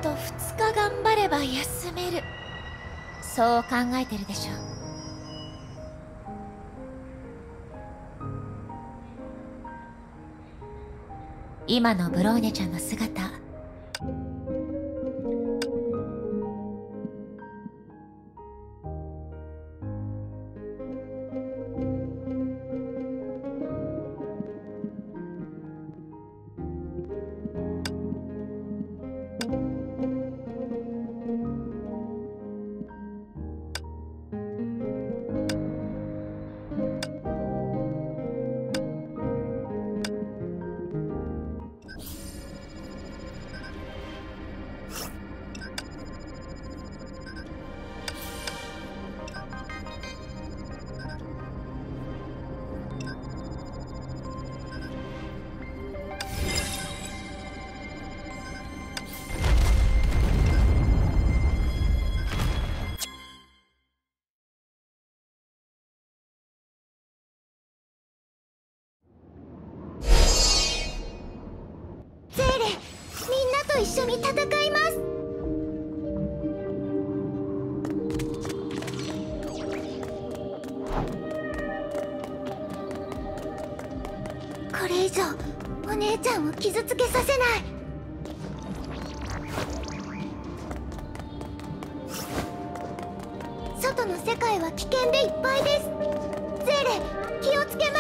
と2日頑張れば休める、そう考えてるでしょ。今のブローニャちゃんの姿、 一緒に戦います。これ以上お姉ちゃんを傷つけさせない。外の世界は危険でいっぱいです。ゼーレ、気をつけます。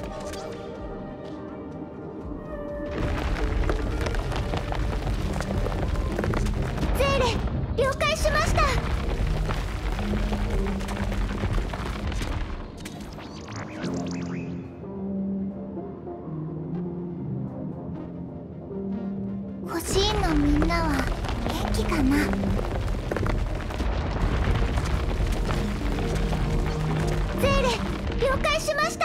了解しました。欲しいのみんなは元気かな。ゼーレ、了解しました。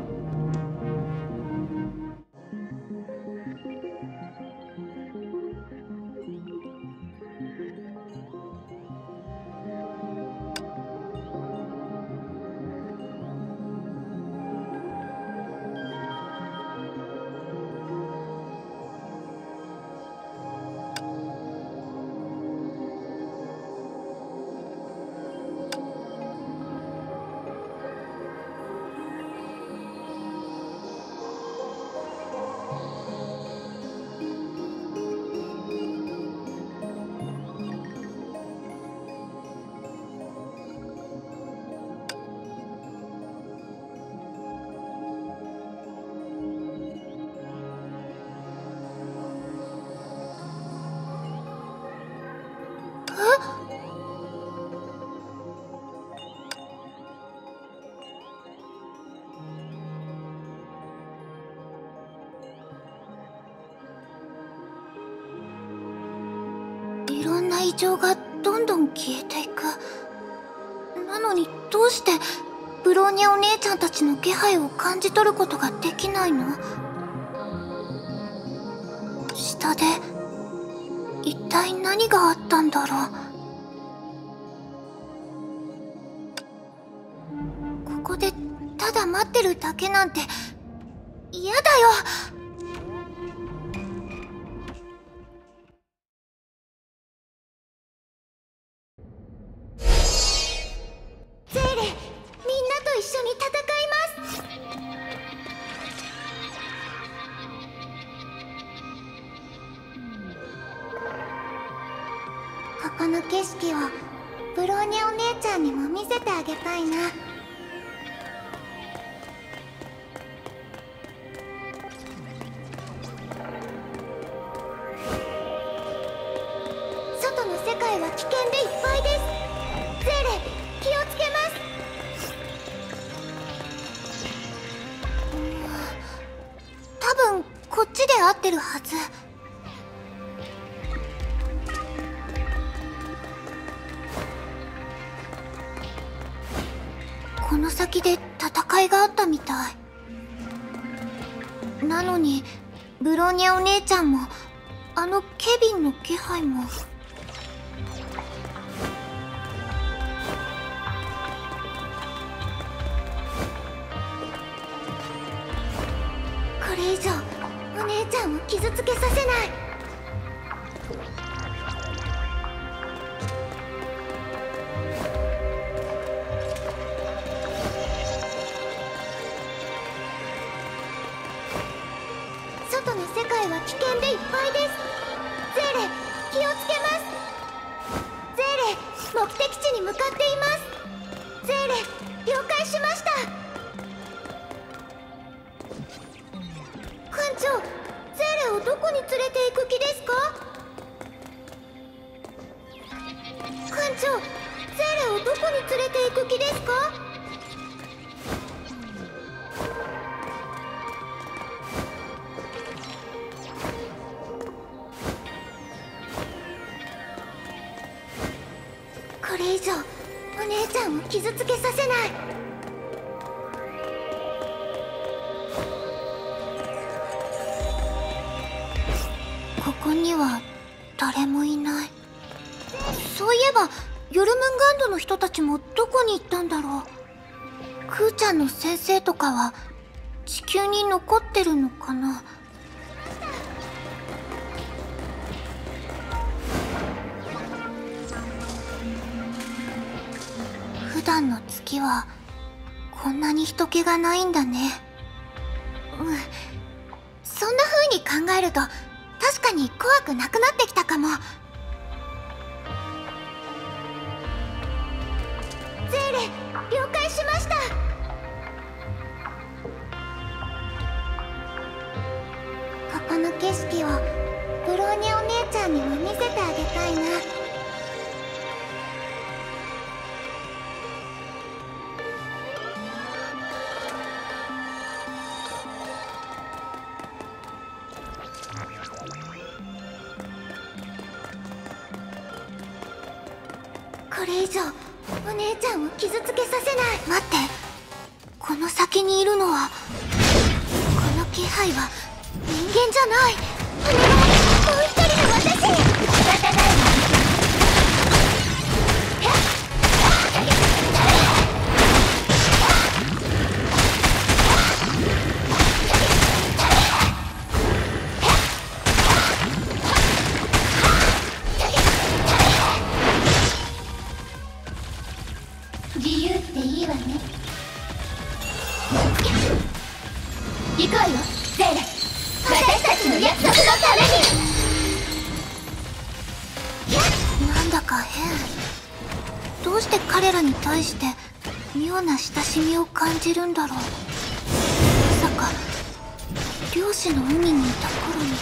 いろんな異常がどんどん消えていく。なのにどうしてブローニャお姉ちゃんたちの気配を感じ取ることができないの？下で一体何があったんだろう。ここでただ待ってるだけなんて嫌だよ。ゼーレ、みんなと一緒に戦います。ここの景色をブローニャお姉ちゃんにも見せてあげたいな。外の世界は危険でいっぱいです。ゼーレ、気をつけます。多分こっちで合ってるはず。この先で戦いがあったみたい。なのにブローニャお姉ちゃんもあのケビンの気配も。これ以上お姉ちゃんを傷つけさせない。 界は危険でいっぱいです。ゼーレ、気をつけます。ゼーレ、目的地に向かっています。ゼーレ、了解しました。艦長、ゼーレをどこに連れて行く気ですか？艦長、ゼーレをどこに連れて行く気ですか？これ以上お姉ちゃんを傷つけさせない。ここには誰もいない。そういえばヨルムンガンドの人たちもどこに行ったんだろう。クーちゃんの先生とかは地球に残ってるのかな。普段の月はこんなに人気がないんだね。そんな風に考えると確かに怖くなくなってきたかも。ゼーレ、了解しました。ここの景色をブローニャお姉ちゃんにも見せてあげたいな。これ以上お姉ちゃんを傷つけさせない。待って、この先にいるのは、この気配は人間じゃない。お願い、もう一人の私。仕方ないわ。自由っていいわね。行こうよ、ゼーレ。私たちの約束のために。なんだか変。どうして彼らに対して妙な親しみを感じるんだろう。まさか漁師の海にいた頃に。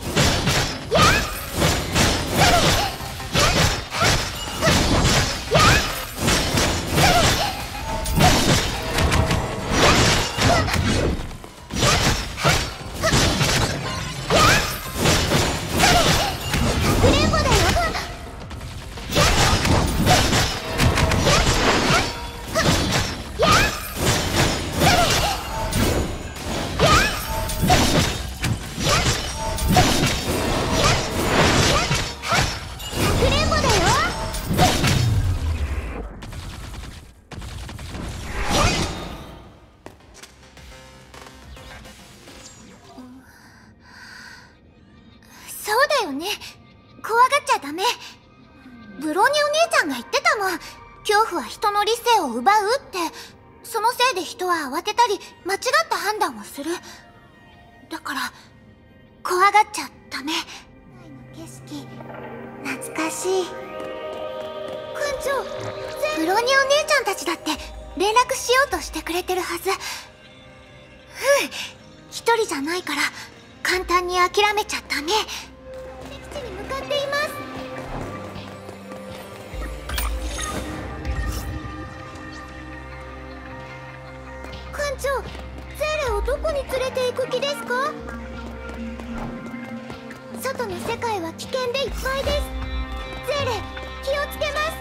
そうだよね。怖がっちゃダメ。ブローニャお姉ちゃんが言ってたもん。恐怖は人の理性を奪うって。そのせいで人は慌てたり間違った判断をする。だから怖がっちゃダメ。景色懐かしい。艦長、ブローニャお姉ちゃんたちだって連絡しようとしてくれてるはず。一人じゃないから簡単に諦めちゃダメ。敵地に向かっています。艦長、ゼーレをどこに連れて行く気ですか？外の世界は危険でいっぱいです。ゼーレ、気をつけます。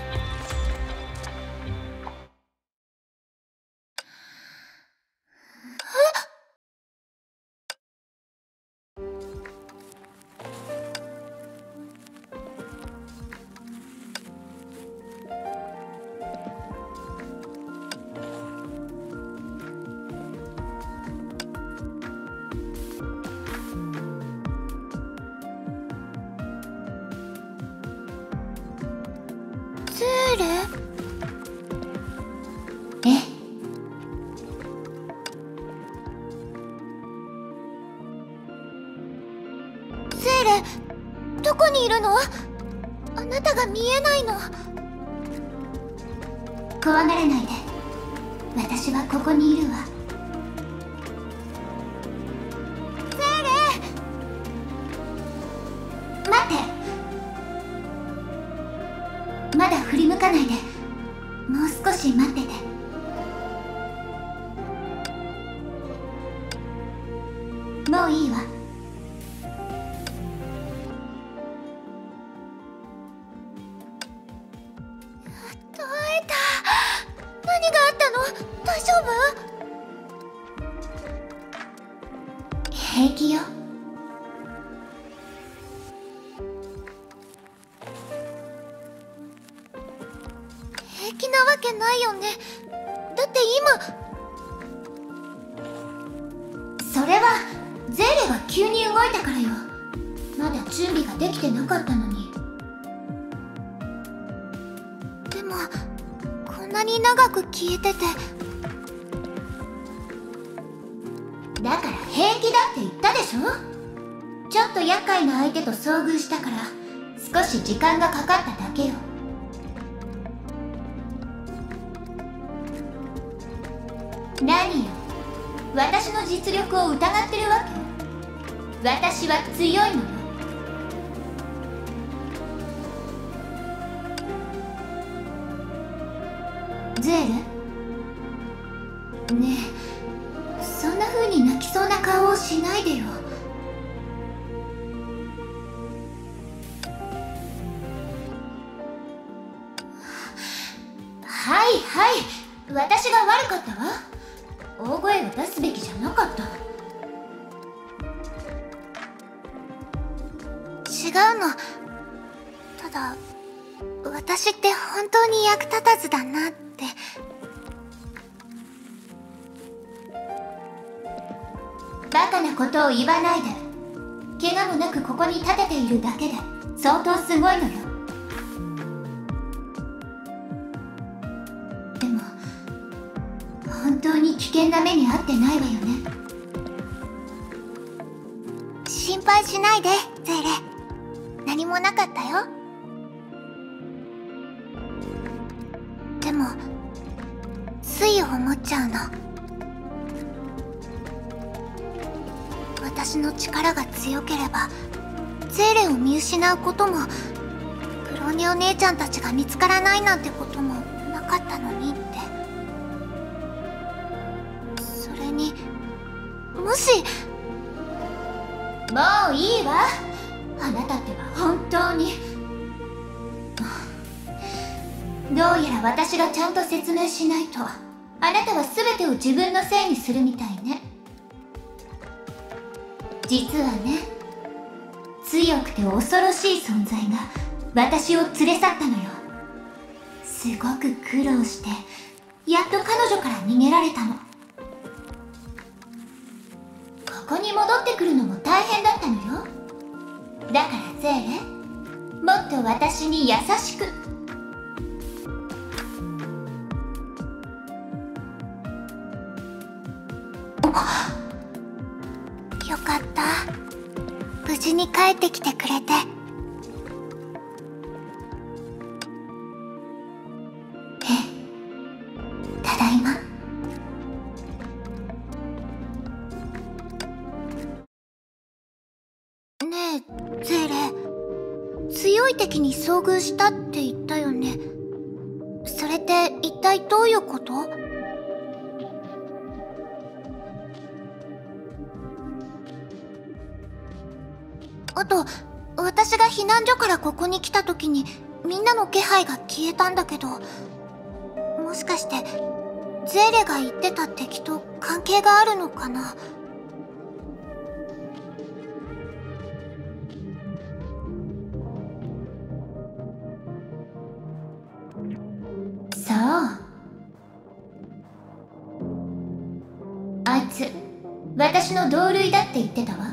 ゼにいるの？あなたが見えないの。怖がらないで。私はここにいるわ。ゼーレ、待って。まだ振り向かないで。もう少し待ってて。もういいわ。耐えた。何があったの？大丈夫？平気よ。平気なわけないよね。だって今。それはゼーレが急に動いたからよ。まだ準備ができてなかったのに。でもこんなに長く消えてて。だから平気だって言ったでしょ。ちょっと厄介な相手と遭遇したから少し時間がかかっただけよ。何よ、私の実力を疑ってるわけ？私は強いのよ。ゼーレ？ねえ、そんな風に泣きそうな顔をしないでよ。はいはい、私が悪かったわ。大声を出すべきじゃなかった。違うの。ただ私って本当に役立たずだなって。バカなことを言わないで。怪我もなくここに立てているだけで相当すごいのよ。でも本当に危険な目に遭ってないわよね。心配しないでゼーレ。何もなかったよ。でもつい思っちゃうの。私の力が強ければゼーレを見失うことも、ブローニャお姉ちゃんたちが見つからないなんてこともなかったのにって。それにもし。もういいわ。あなたっては本当に。どうやら私がちゃんと説明しないと、あなたは全てを自分のせいにするみたいね。実はね、強くて恐ろしい存在が私を連れ去ったのよ。すごく苦労してやっと彼女から逃げられたの。ここに戻ってくるのも大変だったのよ。だからゼーレ、もっと私に優しく。よかった。無事に帰ってきてくれて。ただいま。ねえゼーレ、強い敵に遭遇したって言ったよね。それって一体どういうこと？あと、私が避難所からここに来た時にみんなの気配が消えたんだけど、もしかしてゼーレが言ってた敵と関係があるのかな？そう。あいつ、私の同類だって言ってたわ。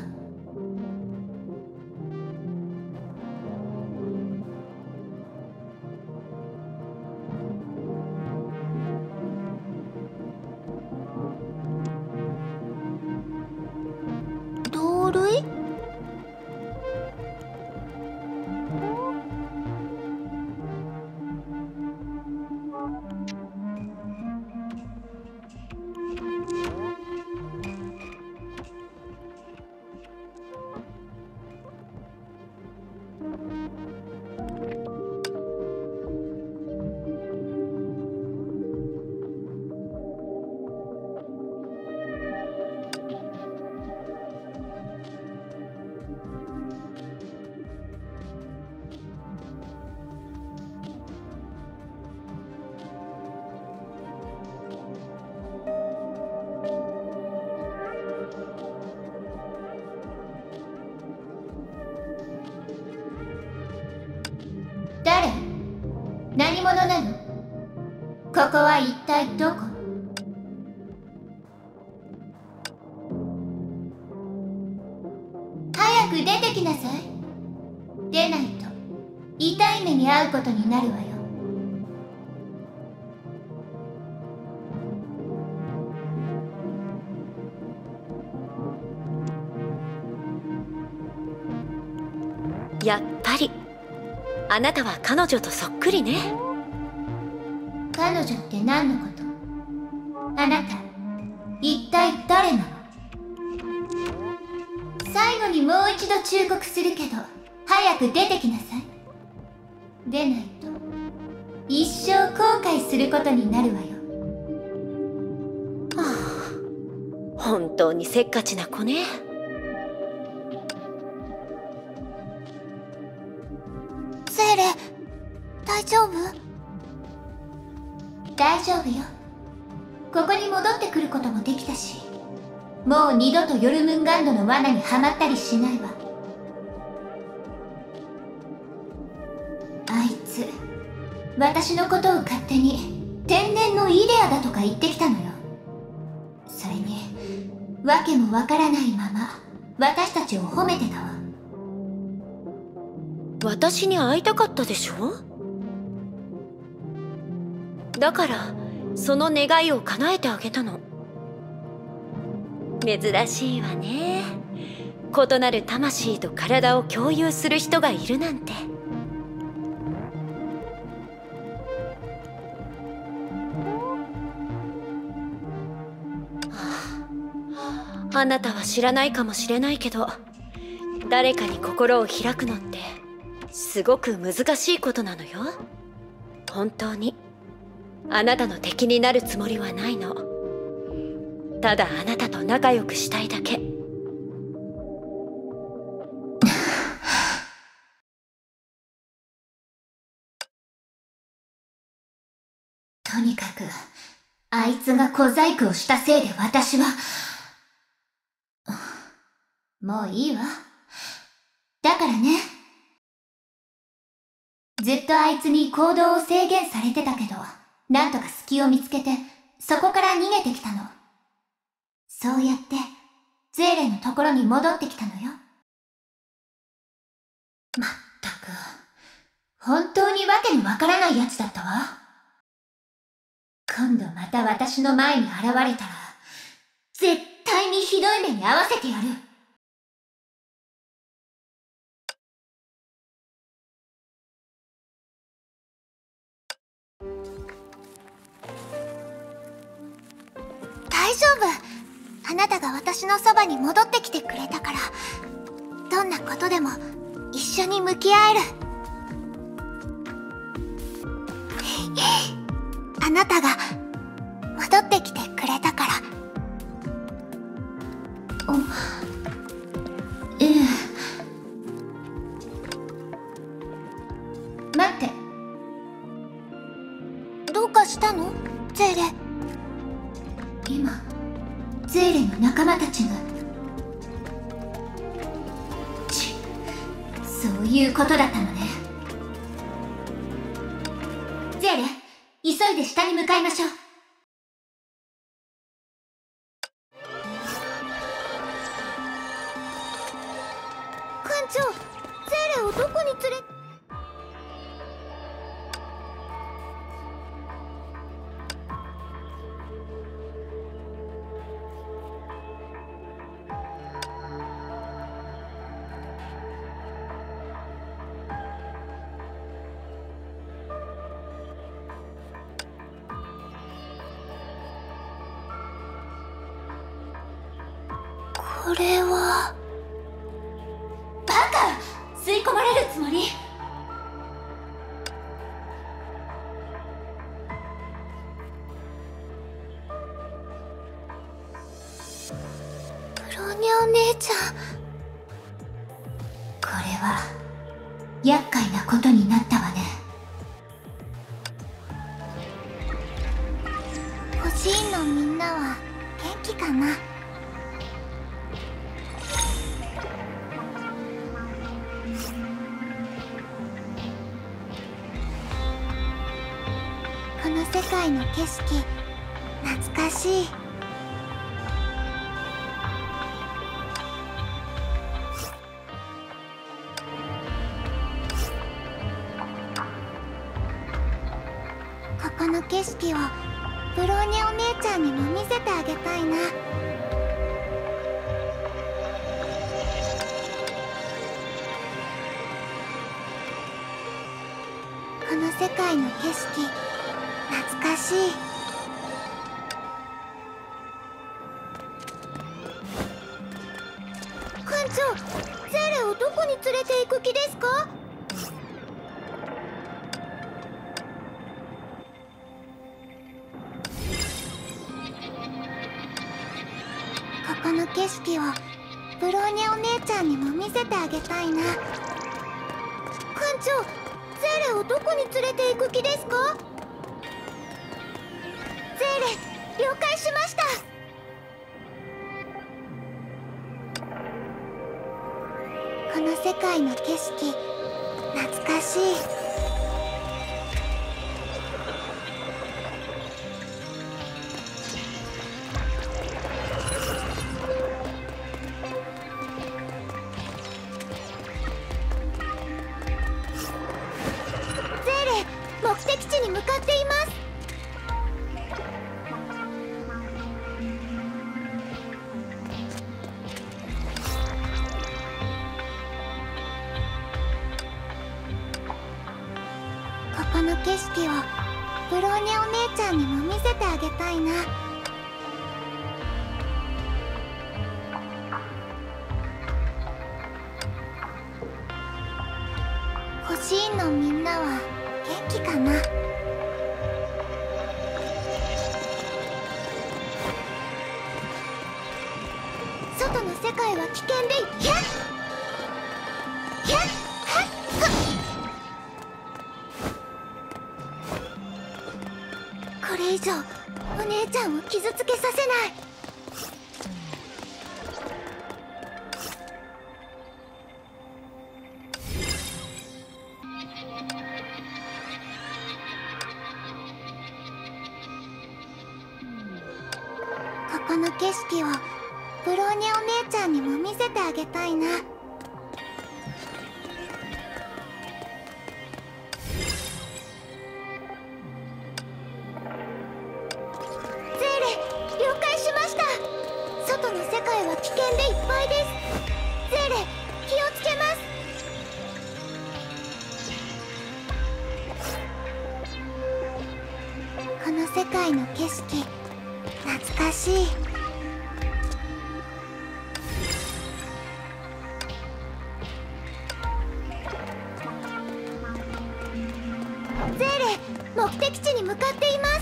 同類？ 者なの？ここは一体どこ？早く出てきなさい。出ないと痛い目に遭うことになるわよ。 やっぱりあなたは彼女とそっくりね。 彼女って何のこと？あなた一体誰なの？最後にもう一度忠告するけど早く出てきなさい。出ないと一生後悔することになるわよ。 はあ、本当にせっかちな子ね。 ゼーレ、大丈夫？ 大丈夫よ。ここに戻ってくることもできたし、もう二度とヨルムンガンドの罠にはまったりしないわ。あいつ私のことを勝手に天然のイデアだとか言ってきたのよ。それに訳もわからないまま私たちを褒めてたわ。 私に会いたかったでしょ？だからその願いを叶えてあげたの。珍しいわね。異なる魂と体を共有する人がいるなんて。あなたは知らないかもしれないけど、誰かに心を開くのってすごく難しいことなのよ。本当にあなたの敵になるつもりはないの。ただあなたと仲良くしたいだけ。 とにかくあいつが小細工をしたせいで私はもういいわ。だからね、ずっとあいつに行動を制限されてたけど、なんとか隙を見つけてそこから逃げてきたの。そうやってゼーレのところに戻ってきたのよ。まったく本当にわけのわからないやつだったわ。今度また私の前に現れたら絶対にひどい目に遭わせてやる。 大丈夫。あなたが私のそばに戻ってきてくれたから、どんなことでも一緒に向き合える。あなたが戻ってきてくれたから。 ええ。待って。 どうかしたの？ゼーレ。 今ゼーレの仲間たちが。そういうことだったのね。ゼーレ、急いで下に向かいましょう。 艦長、ゼーレをどこに連れ…これは… バカ！吸い込まれるつもり？ ブロニャお姉ちゃん。 これは厄介なことになったわね。 孤児院のみんなは元気かな？ 界の景色懐かしい。ここの景色をブローニャお姉ちゃんにも見せてあげたいな。この世界の景色懐かしい。館長、ゼーレをどこに連れて行く気ですか？ここの景色をブローニャお姉ちゃんにも見せてあげたいな。館長、ゼーレをどこに連れて行く気ですか？ゼーレ、了解しました。この世界の景色懐かしい。目的地に向かっています。ここの景色をブローニャお姉ちゃんにも見せてあげたいな。星院のみんなは元気かな。外の世界は危険でひゃっひゃっはっはっ。これ以上お姉ちゃんを傷つけさせない。この景色をブローニャお姉ちゃんにも見せてあげたいな。ゼーレ、了解しました。外の世界は危険でいっぱいです。ゼーレ、気をつけます。この世界の景色懐かしい。ゼーレ、目的地に向かっています。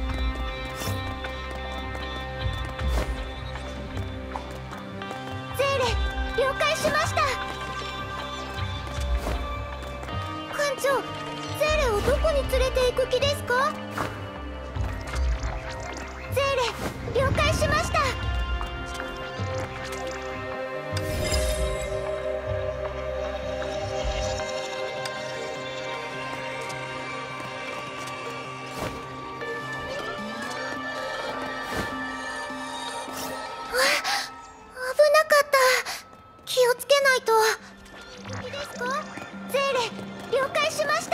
ゼーレ、了解しました。館長、ゼーレをどこに連れて行く気ですか？ゼーレ、了解しました。危なかった。気をつけないと。いいですか？ゼーレ、了解しました。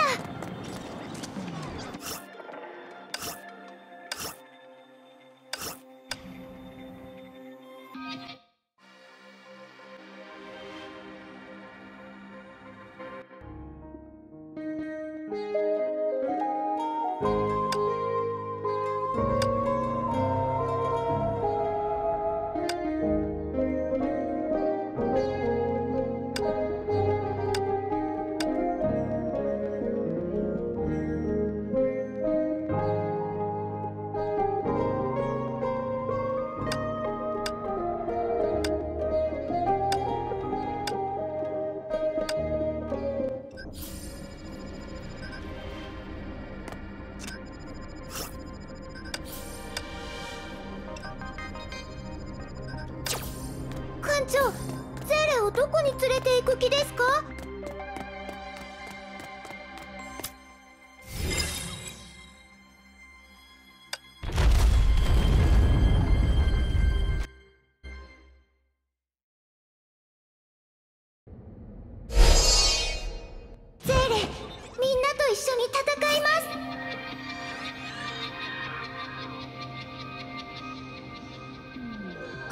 館長、ゼーレをどこに連れて行く気ですか？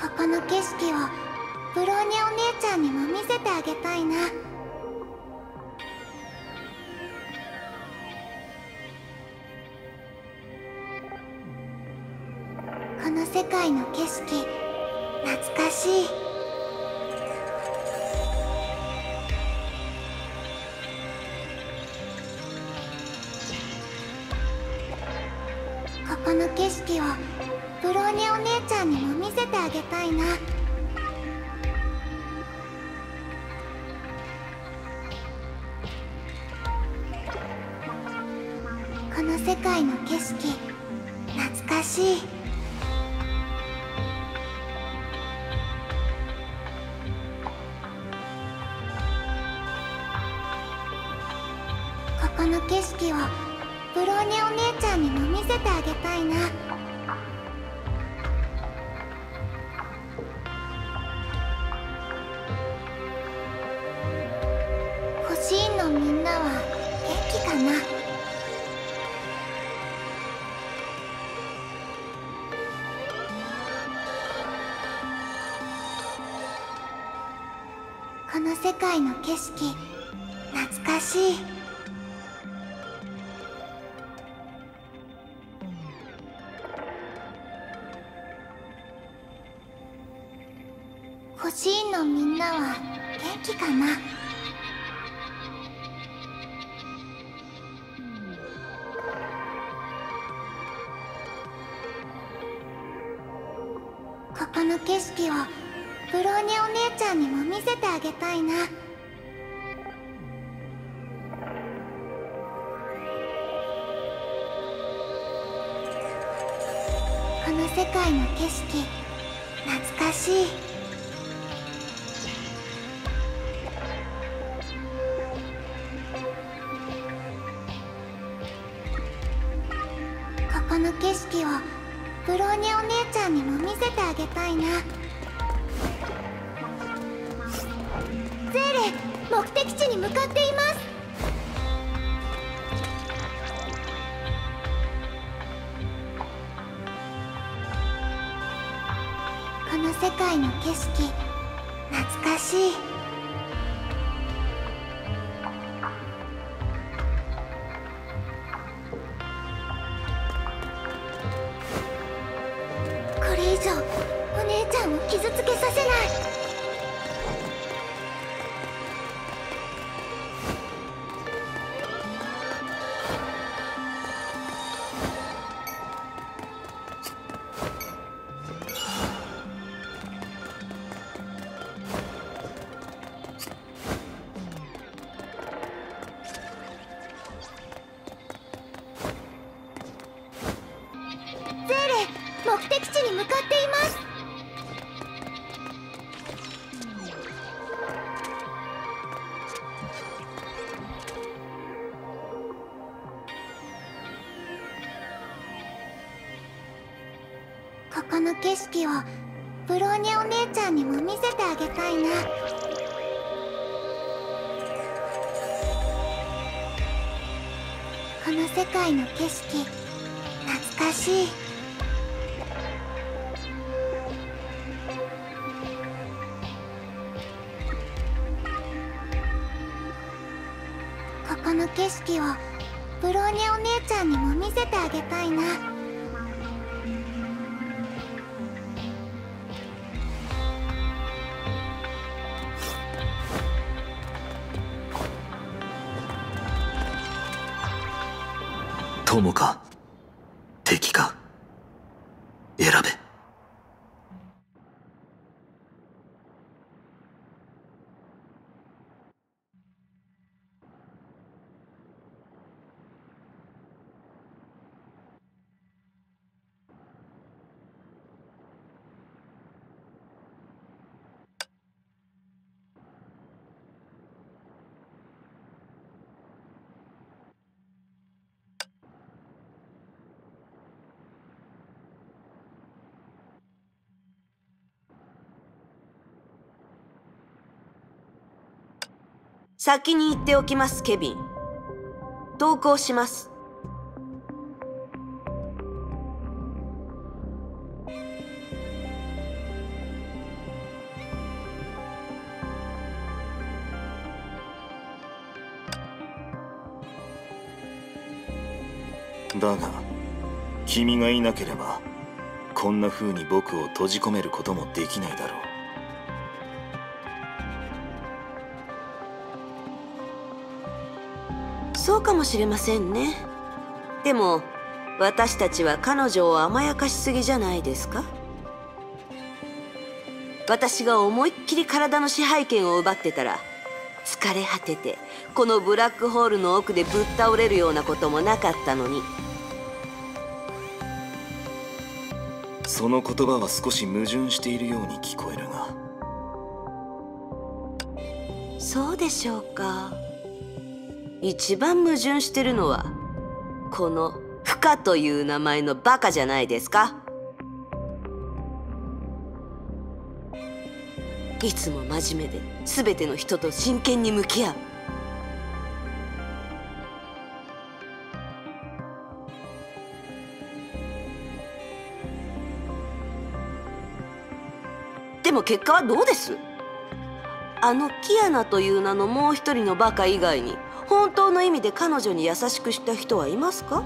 ここの景色をブローニャお姉ちゃんにも見せてあげたいな。この世界の景色、懐かしい。ここの景色をブローニャお姉ちゃんにも見せてあげたいな。この世界の景色、懐かしい。ここの景色をブローニャお姉ちゃんにも見せてあげたいな。星院のみんなは元気かな。この世界の景色、懐かしい。星院のみんなは元気かな。ここの景色をブローニャお姉ちゃんにも見せてあげたいな。この世界の景色、懐かしい。ここの景色をブローニャお姉ちゃんにも見せてあげたいな。ゼーレ、目的地に向かっています。この世界の景色、懐かしい。これ以上お姉ちゃんを傷つけさせない。目的地に向かっています。ここの景色をブローニャお姉ちゃんにも見せてあげたいな。この世界の景色、懐かしい。ここの景色をブローニャお姉ちゃんにも見せてあげたいな。 友か敵か選べ。 先に言っておきます、ケビン。投降します。 だが君がいなければこんな風に僕を閉じ込めることもできないだろう。そうかもしれませんね。でも私たちは彼女を甘やかしすぎじゃないですか？私が思いっきり体の支配権を奪ってたら、疲れ果ててこのブラックホールの奥でぶっ倒れるようなこともなかったのに。 その言葉は少し矛盾しているように聞こえるが。 そうでしょうか。一番矛盾してるのはこのフカという名前のバカじゃないですか。いつも真面目で全ての人と真剣に向き合う。でも結果はどうです？あのキアナという名のもう一人のバカ以外に本当の意味で彼女に優しくした人はいますか？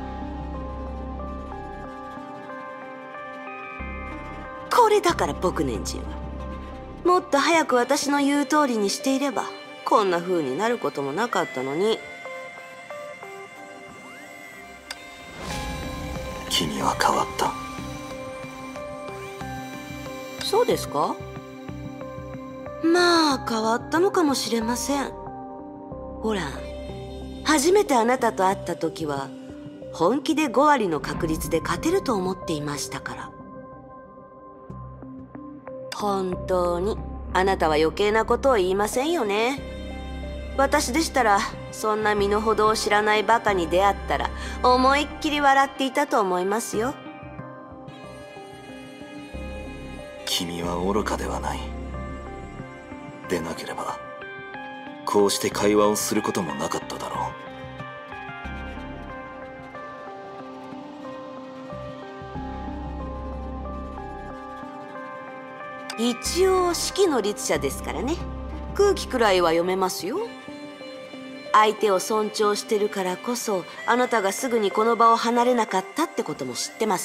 これだから僕年人はもっと早く私の言う通りにしていればこんな風になることもなかったのに。 君は変わった。 そうですか？まあ変わったのかもしれません。ほら、初めてあなたと会った時は本気で5割の確率で勝てると思っていましたから。本当にあなたは余計なことを言いませんよね。私でしたらそんな身の程を知らないバカに出会ったら思いっきり笑っていたと思いますよ。 君は愚かではない。でなければこうして会話をすることもなかっただろう。一応式の律者ですからね。空気くらいは読めますよ。相手を尊重してるからこそあなたがすぐにこの場を離れなかったってことも知ってます。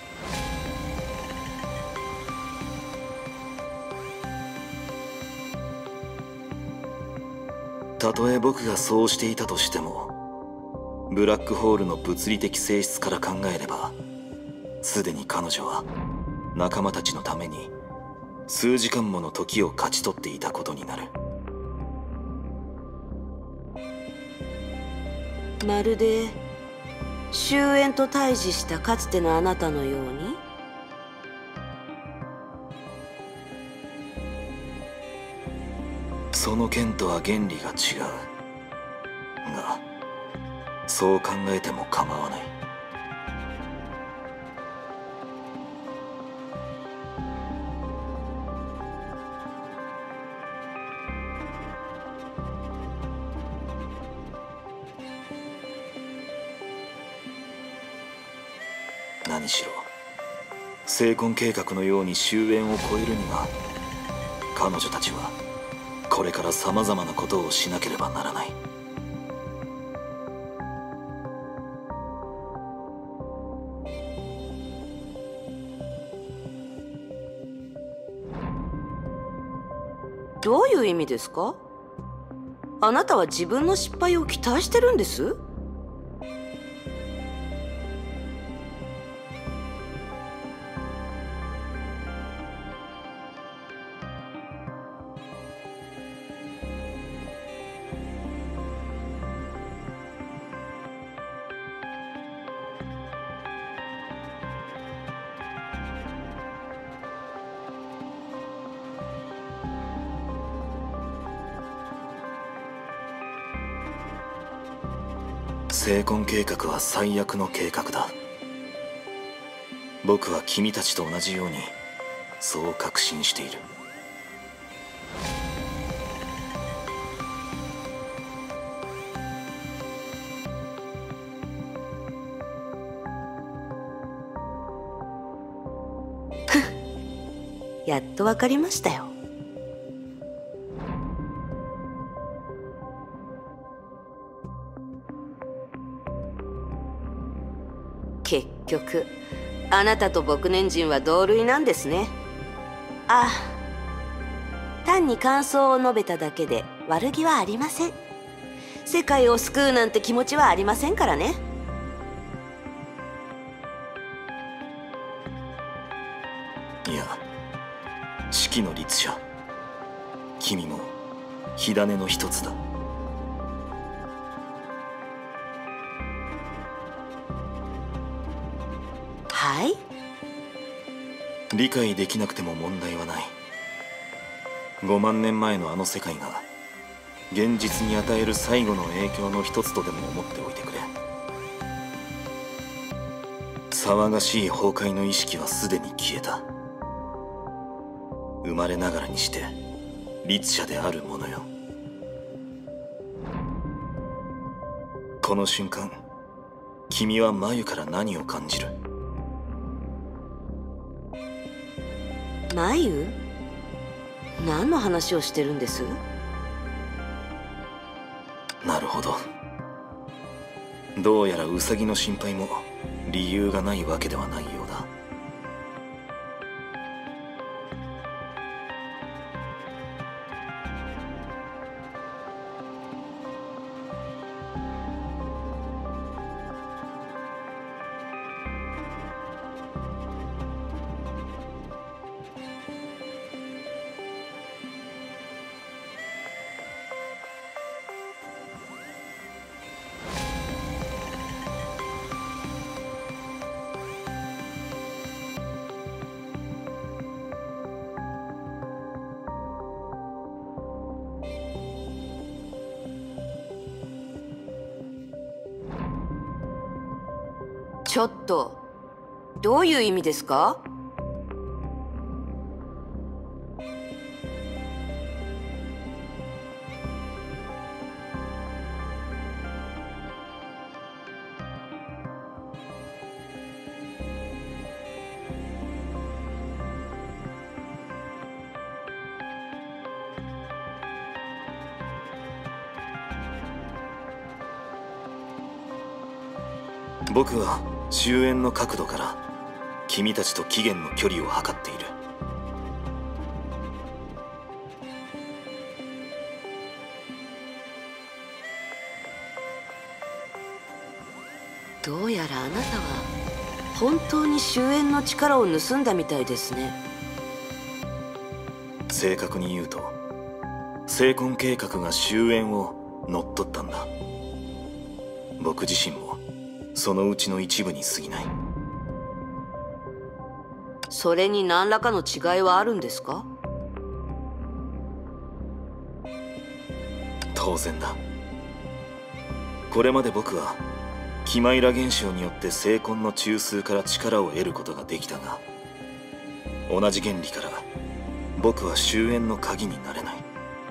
たとえ僕がそうしていたとしても、ブラックホールの物理的性質から考えればすでに彼女は仲間たちのために数時間もの時を勝ち取っていたことになる。 まるで終焉と対峙したかつてのあなたのように。 その件とは原理が違うが、そう考えても構わない。何しろ成婚計画のように終焉を超えるには彼女たちはこれからさまざまなことをしなければならない。 どういう意味ですか？あなたは自分の失敗を期待してるんです？ 成婚計画は最悪の計画だ。僕は君たちと同じようにそう確信している。 やっとわかりましたよ。 局あなたと牧年人は同類なんですね。ああ、単に感想を述べただけで悪気はありません。世界を救うなんて気持ちはありませんからね。 いや、四季の律者、君も火種の一つだ。 はい。 理解できなくても問題はない。5万年前のあの世界が現実に与える最後の影響の一つとでも思っておいてくれ。騒がしい崩壊の意識はすでに消えた。生まれながらにして律者であるものよ。この瞬間、君は眉から何を感じる？ 眉？何の話をしてるんです？ なるほど。どうやらウサギの心配も理由がないわけではないようだ。 ちょっと、どういう意味ですか？ 僕は終焉の角度から君たちと起源の距離を測っている。 どうやらあなたは本当に終焉の力を盗んだみたいですね。 正確に言うと、聖魂計画が終焉を乗っ取ったんだ。僕自身もそのうちの一部に過ぎない。 それに何らかの違いはあるんですか？ 当然だ。これまで僕はキマイラ現象によって聖魂の中枢から力を得ることができたが、同じ原理から僕は終焉の鍵になれない。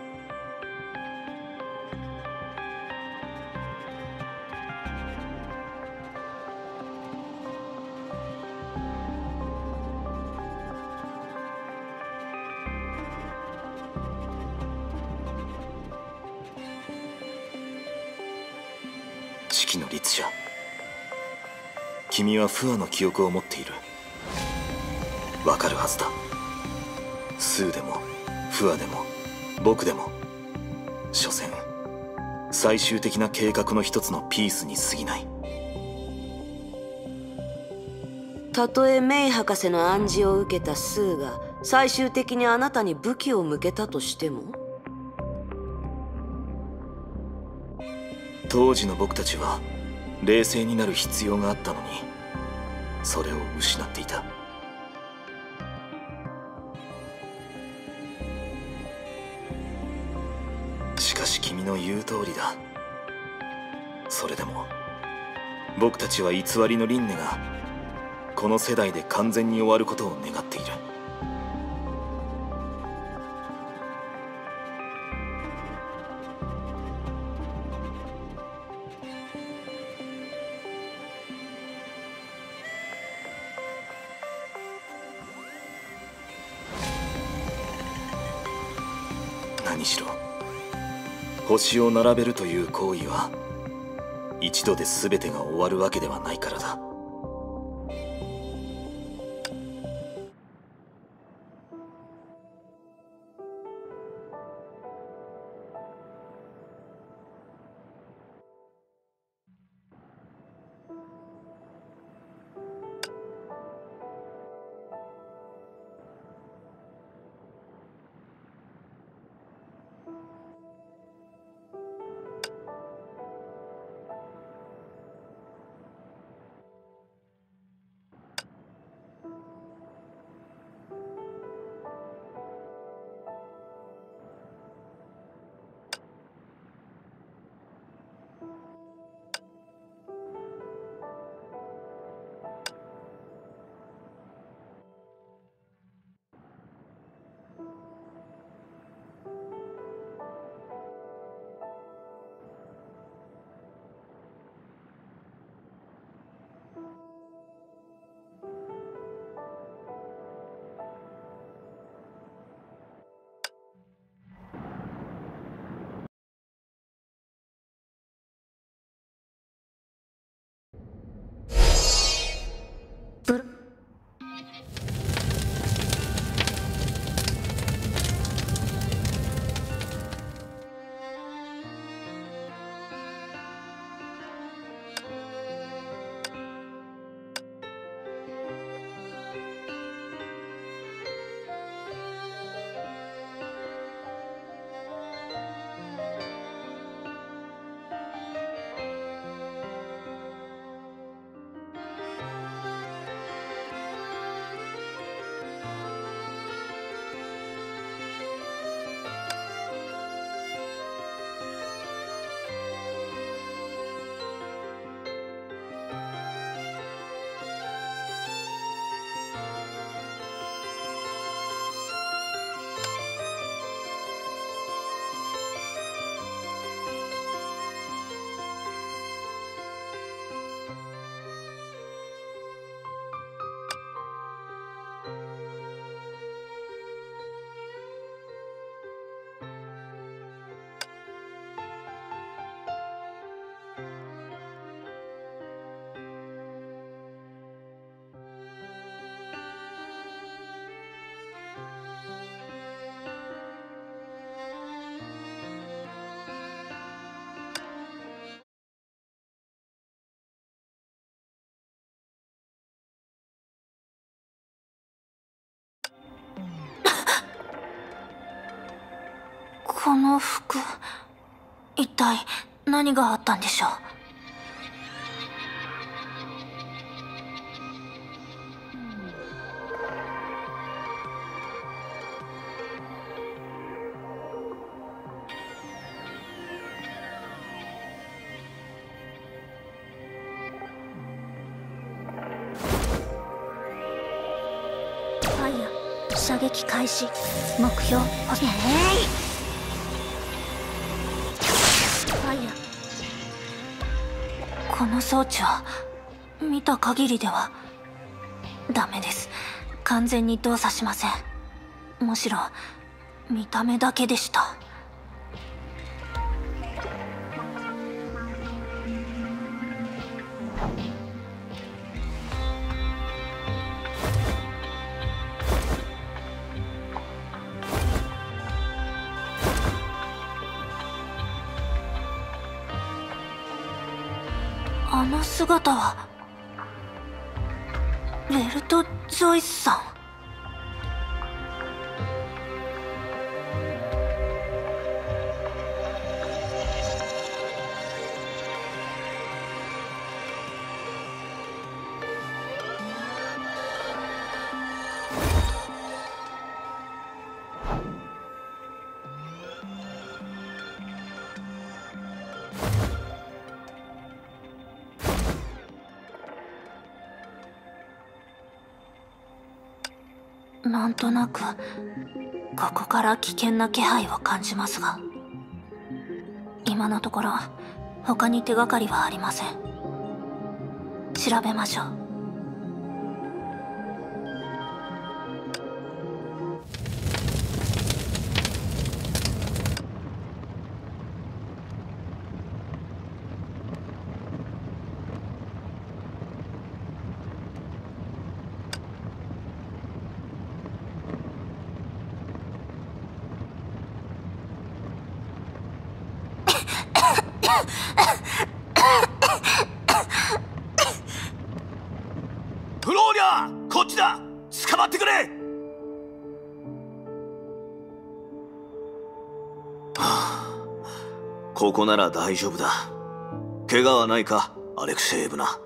四季の律者、君は不破の記憶を持っている。わかるはずだ。スーでも不破でも僕でも、所詮最終的な計画の一つのピースに過ぎない。 たとえメイ博士の暗示を受けたスーが最終的にあなたに武器を向けたとしても？ 当時の僕たちは冷静になる必要があったのに、それを失っていた。しかし君の言う通りだ。それでも僕たちは偽りの輪廻がこの世代で完全に終わることを願っている。何しろ星を並べるという行為は一度で全てが終わるわけではないからだ。 この服、一体何があったんでしょう。ファイヤー射撃開始。目標ポスファイヤー。この装置は見た限りではダメです。完全に動作しません。むしろ見た目だけでした。あの姿はウェルト・ジョイスさん。なんとなくここから危険な気配を感じますが、今のところ他に手がかりはありません。調べましょう。 フローリャー、こっちだ。捕まってくれ。はあ、ここなら大丈夫だ。怪我はないか、アレクセイブナ。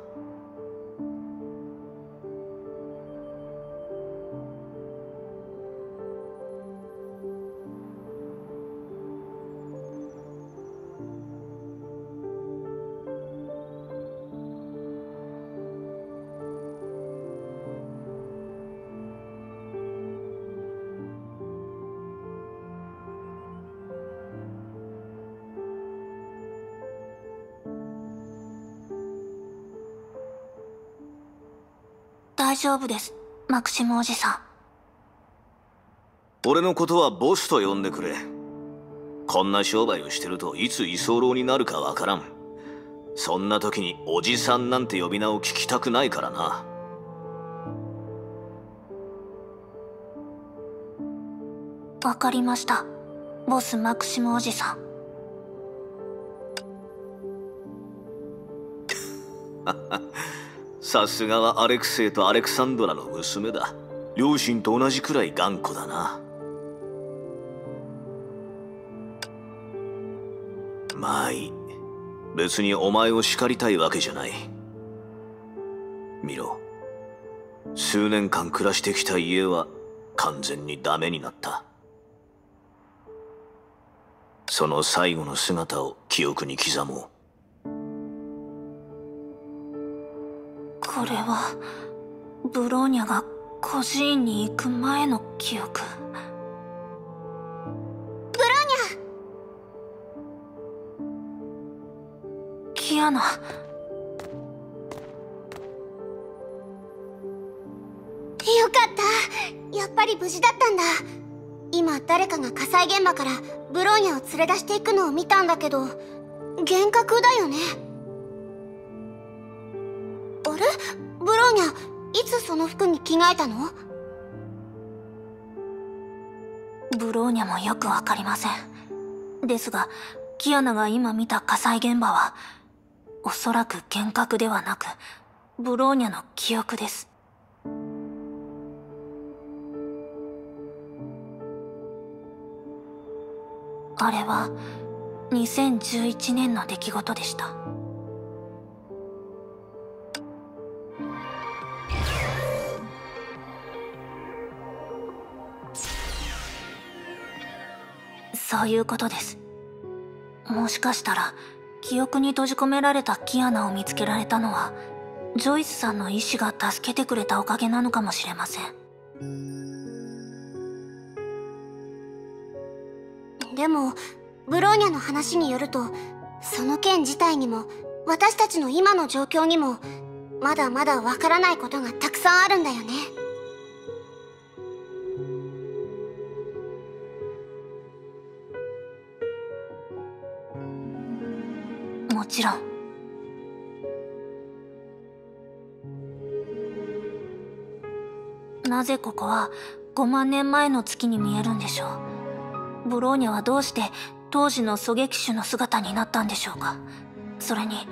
大丈夫です、マクシムおじさん。 俺のことはボスと呼んでくれ。こんな商売をしてるといつ居候になるかわからん。そんな時におじさんなんて呼び名を聞きたくないからな。 わかりました、ボスマクシムおじさん。 さすがはアレクセイとアレクサンドラの娘だ。両親と同じくらい頑固だな。まあいい。別にお前を叱りたいわけじゃない。見ろ。数年間暮らしてきた家は完全にダメになった。その最後の姿を記憶に刻もう。 これはブローニャが孤児院に行く前の記憶。ブローニャ。キアナ。よかった、やっぱり無事だったんだ。今誰かが火災現場からブローニャを連れ出していくのを見たんだけど、幻覚だよね。あれ、ブローニャ、いつその服に着替えたの？ブローニャもよくわかりません。ですが、キアナが今見た火災現場は、おそらく幻覚ではなく、ブローニャの記憶です。 あれは2011年の出来事でした。そういうことです。もしかしたら記憶に閉じ込められたキアナを見つけられたのはジョイスさんの意志が助けてくれたおかげなのかもしれません。 でもブローニャの話によると、その件自体にも私たちの今の状況にもまだまだわからないことがたくさんあるんだよね。 もちろん。なぜここは5万年前の月に見えるんでしょう。ブローニャはどうして当時の狙撃手の姿になったんでしょうか。それに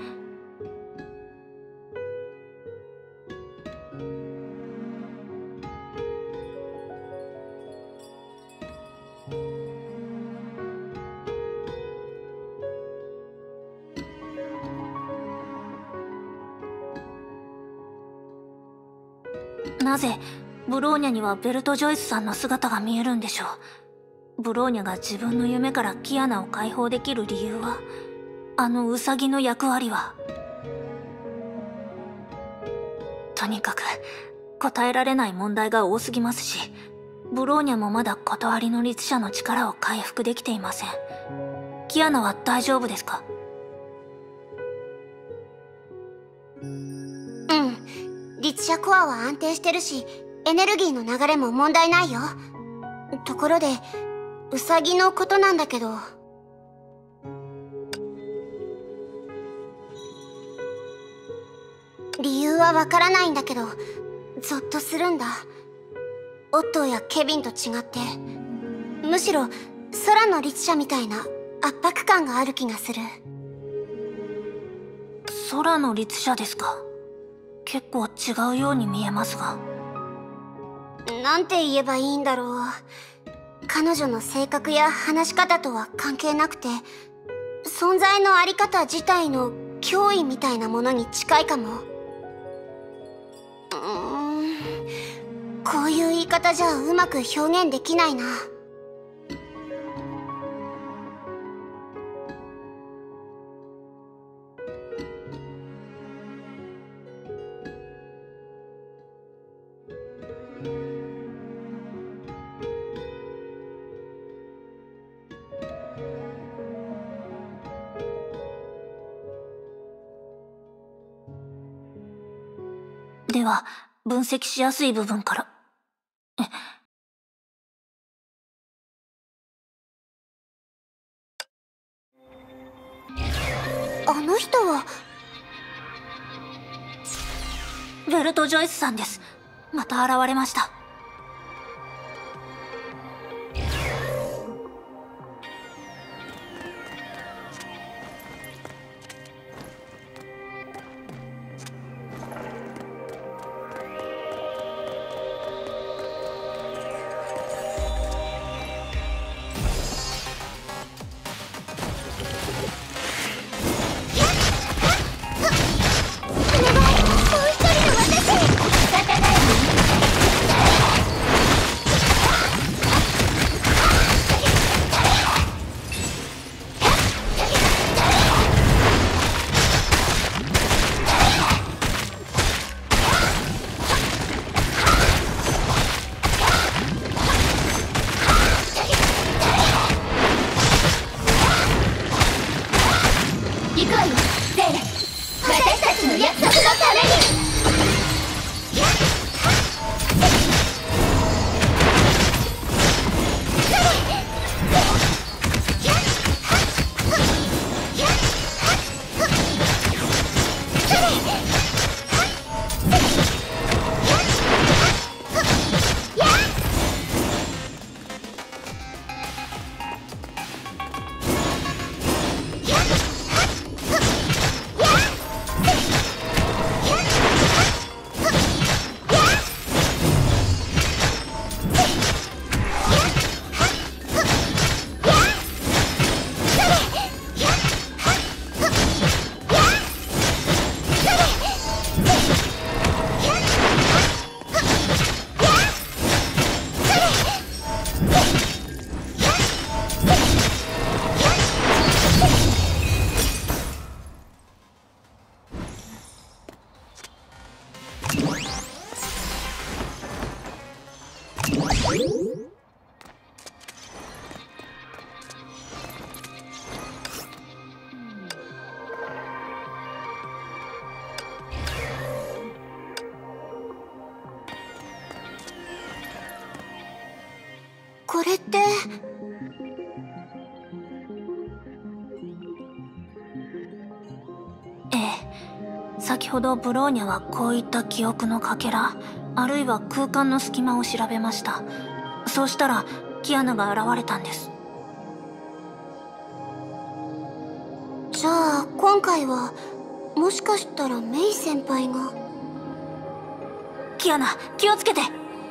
なぜブローニャにはベルト・ジョイスさんの姿が見えるんでしょう。ブローニャが自分の夢からキアナを解放できる理由は、あのウサギの役割は。とにかく答えられない問題が多すぎますし、ブローニャもまだ断りの律者の力を回復できていません。キアナは大丈夫ですか？ 律者コアは安定してるし、エネルギーの流れも問題ないよ。ところでウサギのことなんだけど、理由はわからないんだけどゾッとするんだ。オットーやケビンと違って、むしろ空の律者みたいな圧迫感がある気がする。 空の律者ですか？結構違うように見えますが。 なんて言えばいいんだろう。彼女の性格や話し方とは関係なくて、存在のあり方自体の脅威みたいなものに近いかも。こういう言い方じゃうまく表現できないな。 では分析しやすい部分から。 あの人はベルト・ジョイスさんです。また現れました。 もう一人の私。 これって。 先ほどブローニャはこういった記憶のかけら、あるいは空間の隙間を調べました。そうしたらキアナが現れたんです。 じゃあ今回はもしかしたらメイ先輩が。 キアナ、気をつけて。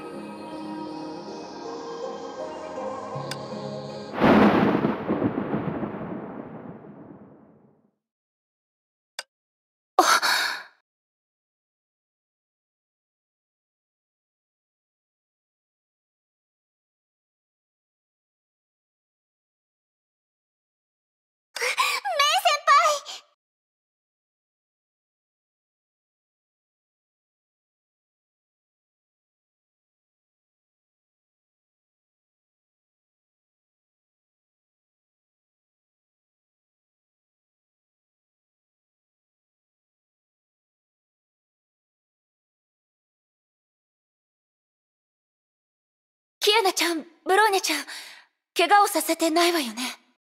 キアナちゃん、ブローニャちゃん、怪我をさせてないわよね。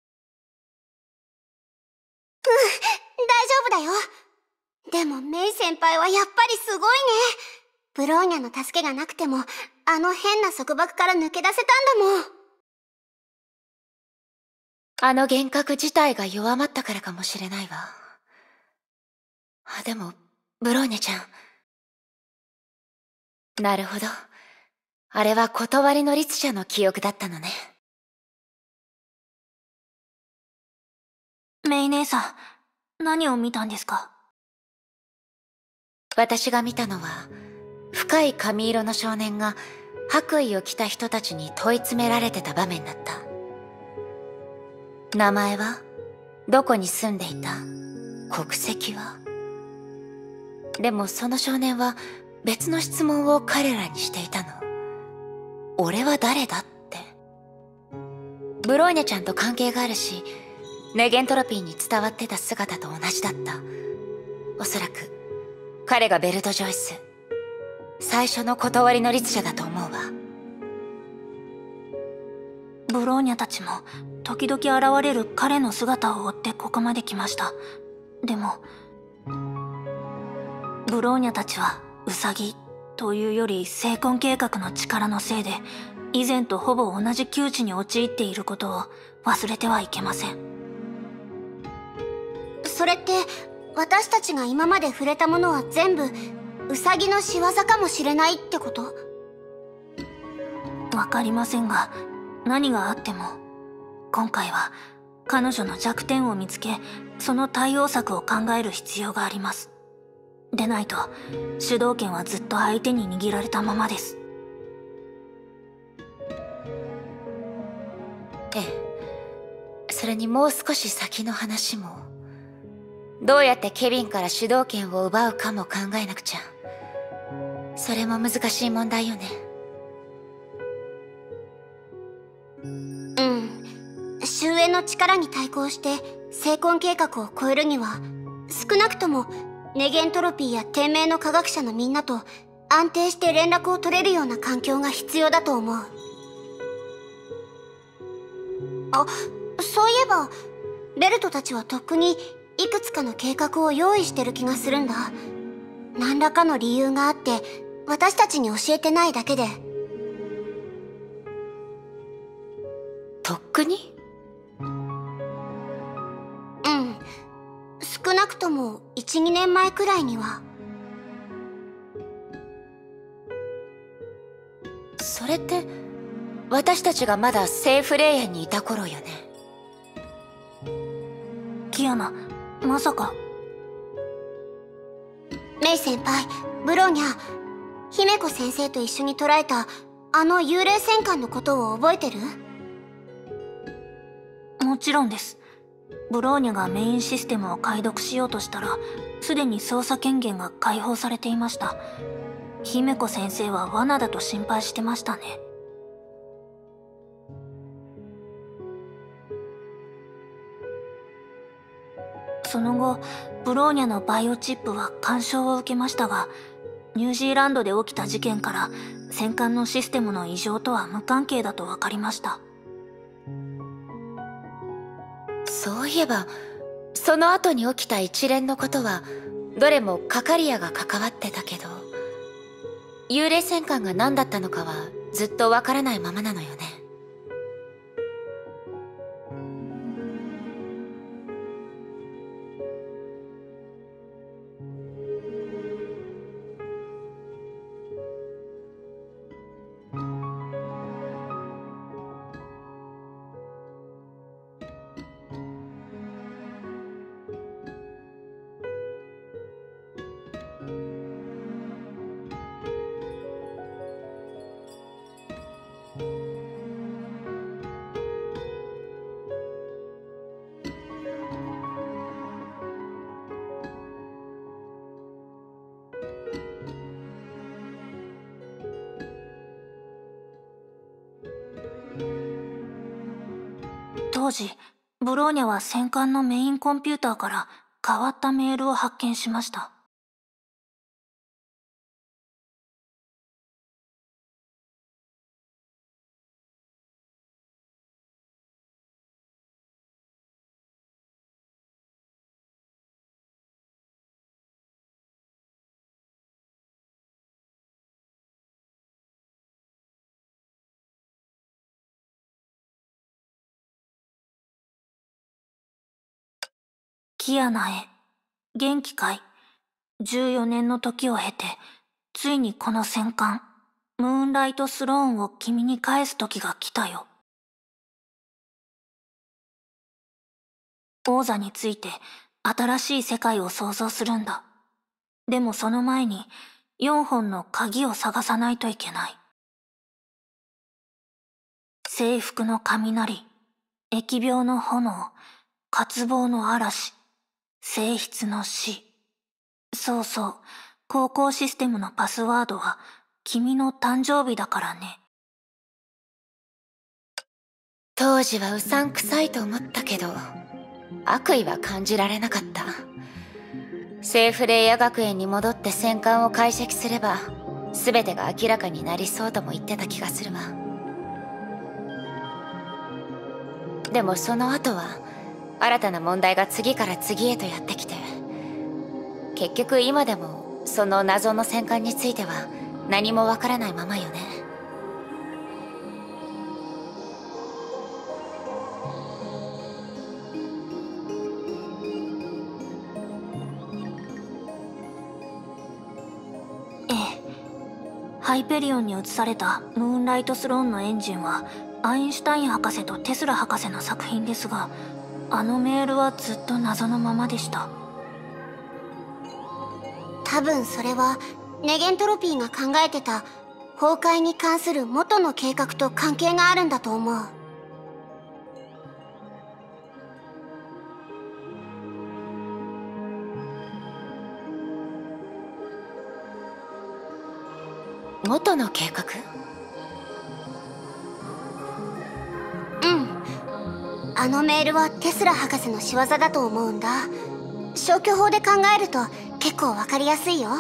大丈夫だよ。でもメイ先輩はやっぱりすごいね。ブローニャの助けがなくてもあの変な束縛から抜け出せたんだもん。 あの幻覚自体が弱まったからかもしれないわ。でもブローニャちゃん、なるほど、あれは断りの律者の記憶だったのね。 メイ姉さん、何を見たんですか？ 私が見たのは、深い髪色の少年が白衣を着た人たちに問い詰められてた場面だった。名前は？どこに住んでいた？国籍は？でもその少年は別の質問を彼らにしていたの。俺は誰だって。ブローニャちゃんと関係があるし、ネゲントロピーに伝わってた姿と同じだった。おそらく彼がベルト・ジョイス、最初の断りの律者だと思うわ。 ブローニャたちも時々現れる彼の姿を追ってここまで来ました。でもブローニャたちはウサギというより生婚計画の力のせいで以前とほぼ同じ窮地に陥っていることを忘れてはいけません。 それって私たちが今まで触れたものは全部ウサギの仕業かもしれないってこと？ わかりませんが、何があっても今回は彼女の弱点を見つけ、その対応策を考える必要があります。でないと主導権はずっと相手に握られたままです。 ええ、それにもう少し先の話も、どうやってケビンから主導権を奪うかも考えなくちゃ。それも難しい問題よね。 終焉の力に対抗して生婚計画を超えるには、少なくともネゲントロピーや天命の科学者のみんなと安定して連絡を取れるような環境が必要だと思う。あ、そういえばベルトたちはとっくにいくつかの計画を用意してる気がするんだ。何らかの理由があって私たちに教えてないだけで。 とっくに？ 少なくとも 1,2 年前くらいには。 それって私たちがまだセーフレイヤーにいた頃よね。 キアナ、まさか。 メイ先輩、ブローニャ、姫子先生と一緒に捉えたあの幽霊戦艦のことを覚えてる？ もちろんです。ブローニャがメインシステムを解読しようとしたら、すでに操作権限が解放されていました。姫子先生は罠だと心配してましたね。その後、ブローニャのバイオチップは干渉を受けましたが、ニュージーランドで起きた事件から戦艦のシステムの異常とは無関係だと分かりました。 そういえば、その後に起きた一連のことはどれもカカリアが関わってたけど、幽霊戦艦が何だったのかはずっとわからないままなのよね。 当時、ブローニャは戦艦のメインコンピューターから変わったメールを発見しました。キアナへ、元気かい。14年の時を経て、ついにこの戦艦、ムーンライトスローンを君に返す時が来たよ。王座について新しい世界を創造するんだ。でもその前に4本の鍵を探さないといけない。征服の雷、疫病の炎、渇望の嵐、性質の死。そうそう、航行システムのパスワードは君の誕生日だからね。 当時はうさんくさいと思ったけど、悪意は感じられなかった。セーフレイヤ学園に戻って戦艦を解析すれば全てが明らかになりそうとも言ってた気がするわ。でもその後は新たな問題が次から次へとやってきて、結局今でもその謎の戦艦については何もわからないままよね。 ハイペリオンに移されたムーンライトスローンのエンジンはアインシュタイン博士とテスラ博士の作品ですが、あのメールはずっと謎のままでした。 多分それはネゲントロピーが考えてた崩壊に関する元の計画と関係があるんだと思う。 元の計画？ うん。あのメールはテスラ博士の仕業だと思うんだ。消去法で考えると結構わかりやすいよ。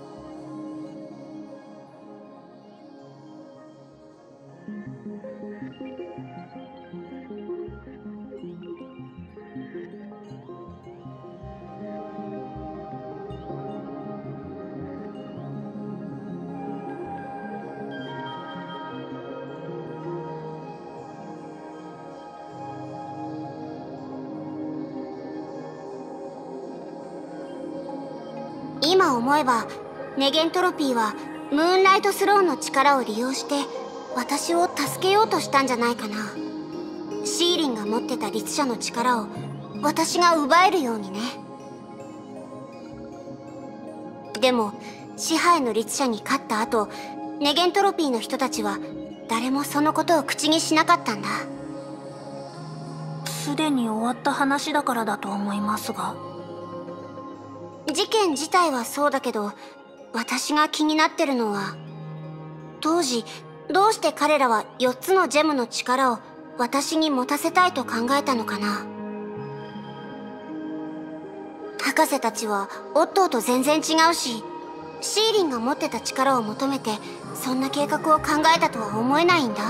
今思えばネゲントロピーはムーンライトスローンの力を利用して私を助けようとしたんじゃないかな。シーリンが持ってた律者の力を私が奪えるようにね。でも支配の律者に勝った後、ネゲントロピーの人たちは誰もそのことを口にしなかったんだ。 すでに終わった話だからだと思いますが。 事件自体はそうだけど、私が気になってるのは、当時どうして彼らは4つのジェムの力を私に持たせたいと考えたのかな。博士たちはオットーと全然違うし、シーリンが持ってた力を求めてそんな計画を考えたとは思えないんだ。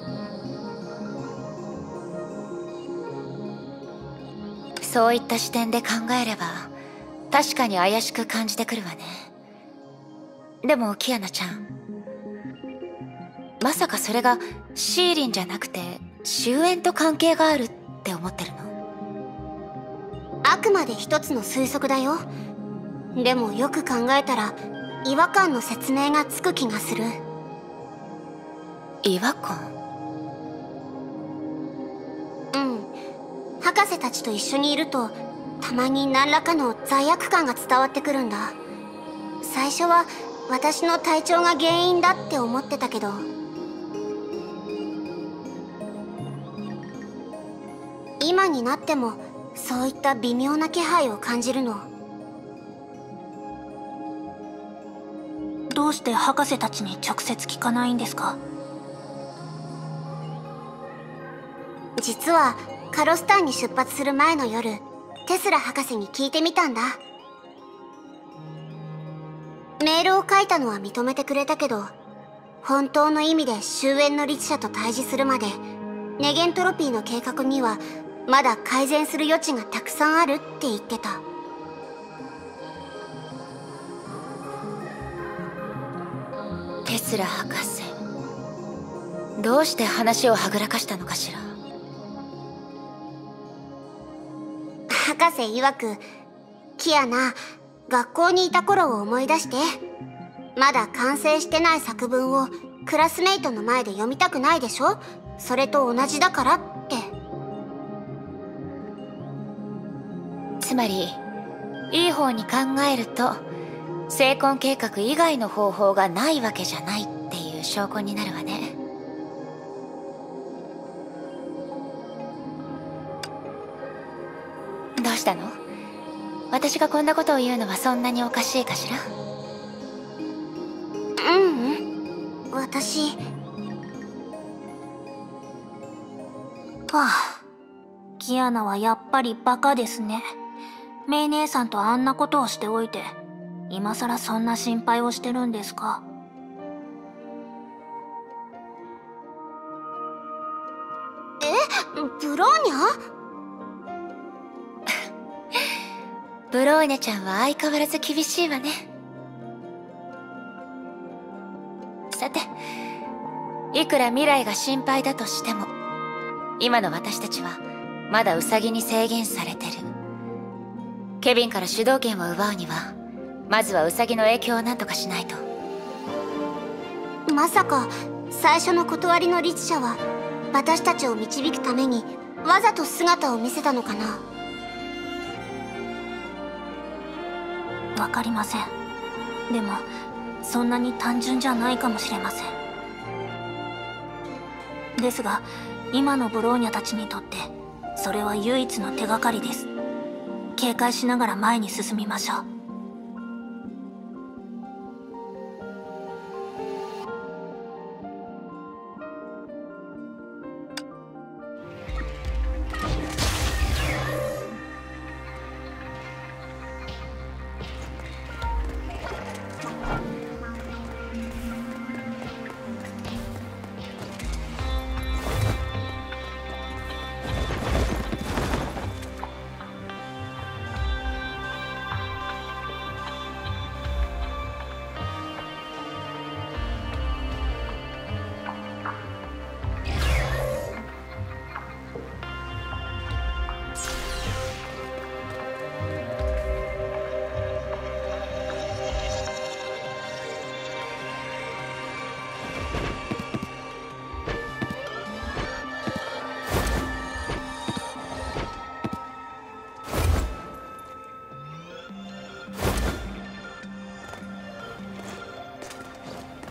そういった視点で考えれば確かに怪しく感じてくるわね。でもキアナちゃん、まさかそれがシーリンじゃなくて終焉と関係があるって思ってるの？ あくまで一つの推測だよ。でもよく考えたら違和感の説明がつく気がする。 違和感？ うん。博士たちと一緒にいるとたまに何らかの罪悪感が伝わってくるんだ。最初は私の体調が原因だって思ってたけど、今になってもそういった微妙な気配を感じるの。 どうして博士たちに直接聞かないんですか？ 実はカロスタンに出発する前の夜、テスラ博士に聞いてみたんだ。メールを書いたのは認めてくれたけど、本当の意味で終焉の律者と対峙するまでネゲントロピーの計画にはまだ改善する余地がたくさんあるって言ってた。 テスラ博士、どうして話をはぐらかしたのかしら。 博士曰く、キアナ、学校にいた頃を思い出して、まだ完成してない作文をクラスメイトの前で読みたくないでしょ？それと同じだからって。 つまりいい方に考えると成婚計画以外の方法がないわけじゃないっていう証拠になるわね。どうしたの？私がこんなことを言うのはそんなにおかしいかしら？ 私。 はあ、キアナはやっぱりバカですね。メイ姉さんとあんなことをしておいて、今さらそんな心配をしてるんですか？ ブローニャ？ ブローニャちゃんは相変わらず厳しいわね。さて、いくら未来が心配だとしても、今の私たちはまだウサギに制限されてる。ケビンから主導権を奪うにはまずはウサギの影響を何とかしないと。 まさか最初の断りの律者は私たちを導くためにわざと姿を見せたのかな？ わかりません。でもそんなに単純じゃないかもしれません。ですが今のブローニャたちにとってそれは唯一の手がかりです。警戒しながら前に進みましょう。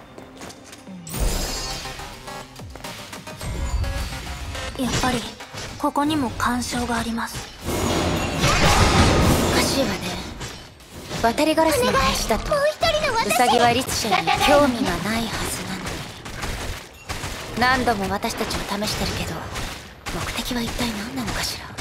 やっぱりここにも干渉があります。 おかしいわね。渡りガラスの話だとウサギはリツシャに興味がないはずなのに。何度も私たちを試してるけど、目的は一体何なのかしら。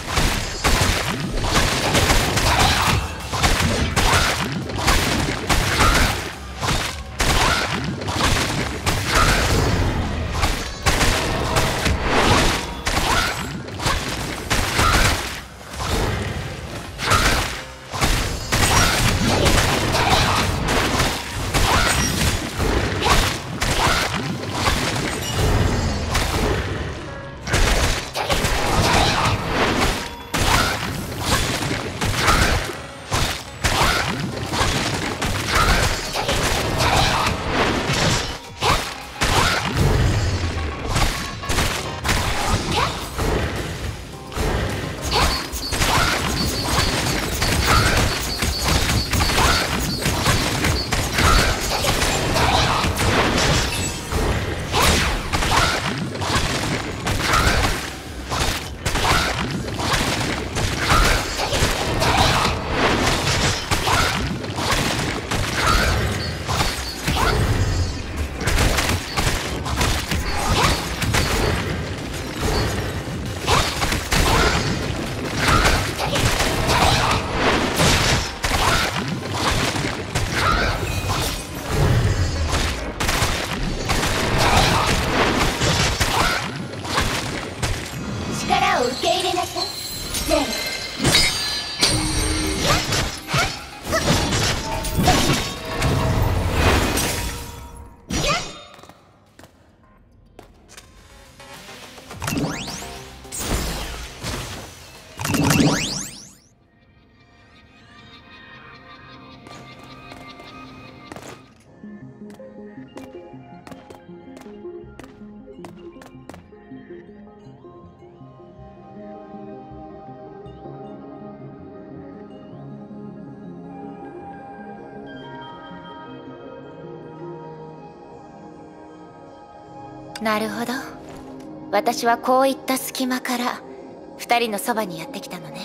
なるほど。私はこういった隙間から2人のそばにやってきたのね。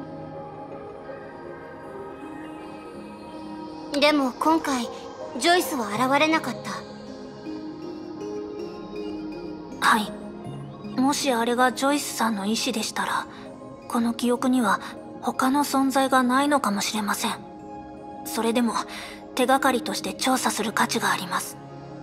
でも今回ジョイスは現れなかった。 はい。もしあれがジョイスさんの意思でしたら、この記憶には他の存在がないのかもしれません。それでも手がかりとして調査する価値があります。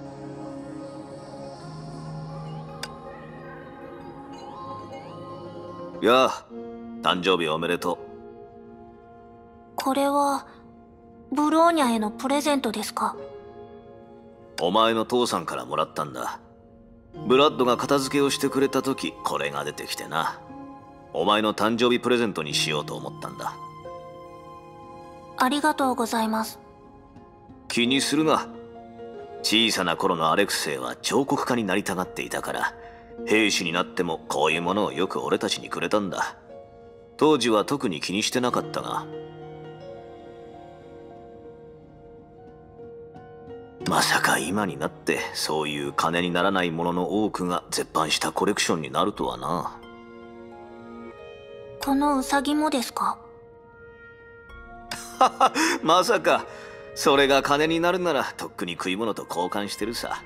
やあ、誕生日おめでとう。 これはブローニャへのプレゼントですか？ お前の父さんからもらったんだ。ブラッドが片付けをしてくれた時、これが出てきてな。お前の誕生日プレゼントにしようと思ったんだ。 ありがとうございます。 気にするな。小さな頃のアレクセイは彫刻家になりたがっていたから、兵士になってもこういうものをよく俺たちにくれたんだ。当時は特に気にしてなかったが、まさか今になってそういう金にならないものの多くが絶版したコレクションになるとはな。 このウサギもですか？ まさか。それが金になるならとっくに食い物と交換してるさ。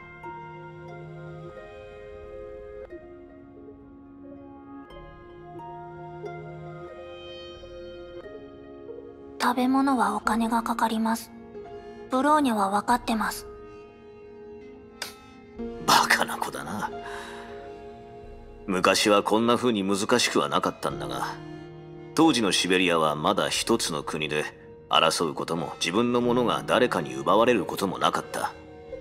食べ物はお金がかかります。ブローニャは分かってます。 バカな子だな。昔はこんな風に難しくはなかったんだが、当時のシベリアはまだ一つの国で、争うことも自分のものが誰かに奪われることもなかった。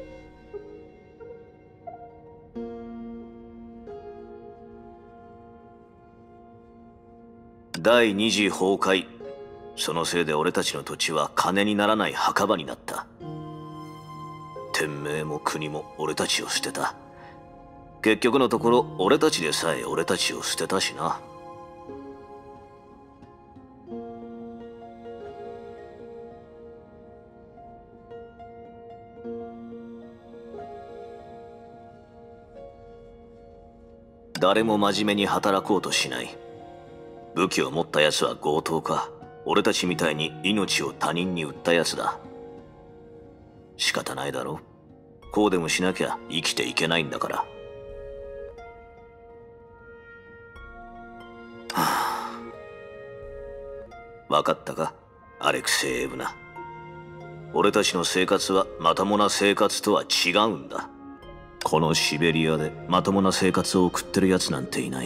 第二次崩壊。そのせいで俺たちの土地は金にならない墓場になった。天命も国も俺たちを捨てた。結局のところ俺たちでさえ俺たちを捨てたしな。誰も真面目に働こうとしない。 武器を持った奴は強盗か、俺たちみたいに命を他人に売った奴だ。仕方ないだろ。こうでもしなきゃ生きていけないんだから。分かったか、アレクセイ・エブナ。俺たちの生活はまともな生活とは違うんだ。このシベリアでまともな生活を送ってるやつなんていない。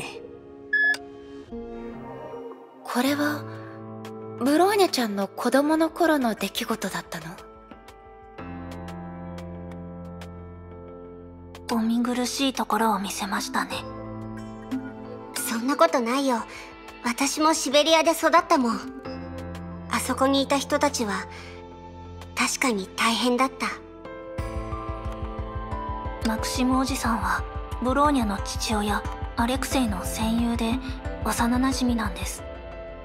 これはブローニャちゃんの子供の頃の出来事だったの？ お見苦しいところを見せましたね。 そんなことないよ。私もシベリアで育ったもん。あそこにいた人たちは確かに大変だった。 マクシムおじさんはブローニャの父親アレクセイの戦友で幼なじみなんです。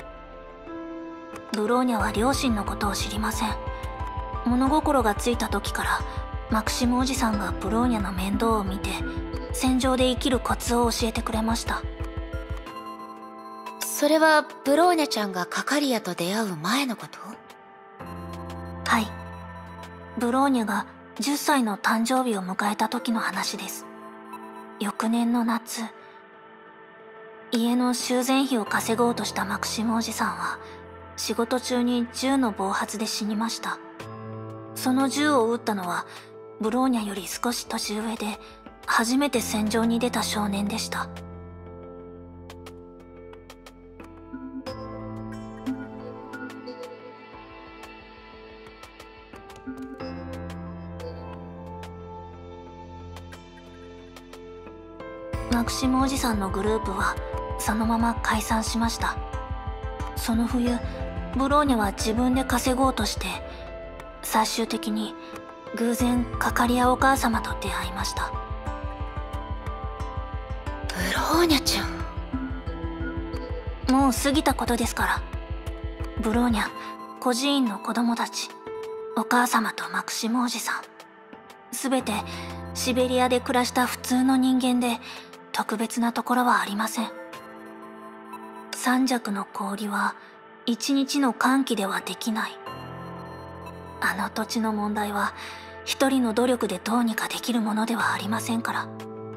ブローニャは両親のことを知りません。物心がついた時からマクシムおじさんがブローニャの面倒を見て戦場で生きるコツを教えてくれました。 それはブローニャちゃんがカカリアと出会う前のこと？ はい。ブローニャが10歳の誕生日を迎えた時の話です。翌年の夏、家の修繕費を稼ごうとしたマクシムおじさんは仕事中に銃の暴発で死にました。その銃を撃ったのはブローニャより少し年上で初めて戦場に出た少年でした。マクシムおじさんのグループはそのまま解散しました。その冬、ブローニャは自分で稼ごうとして最終的に偶然カカリアお母様と出会いました。 ブローニャちゃん。 もう過ぎたことですから。ブローニャ、孤児院の子供たち、お母様とマクシムおじさん、すべてシベリアで暮らした普通の人間で特別なところはありません。三尺の氷は一日の乾季ではできない。あの土地の問題は一人の努力でどうにかできるものではありませんから。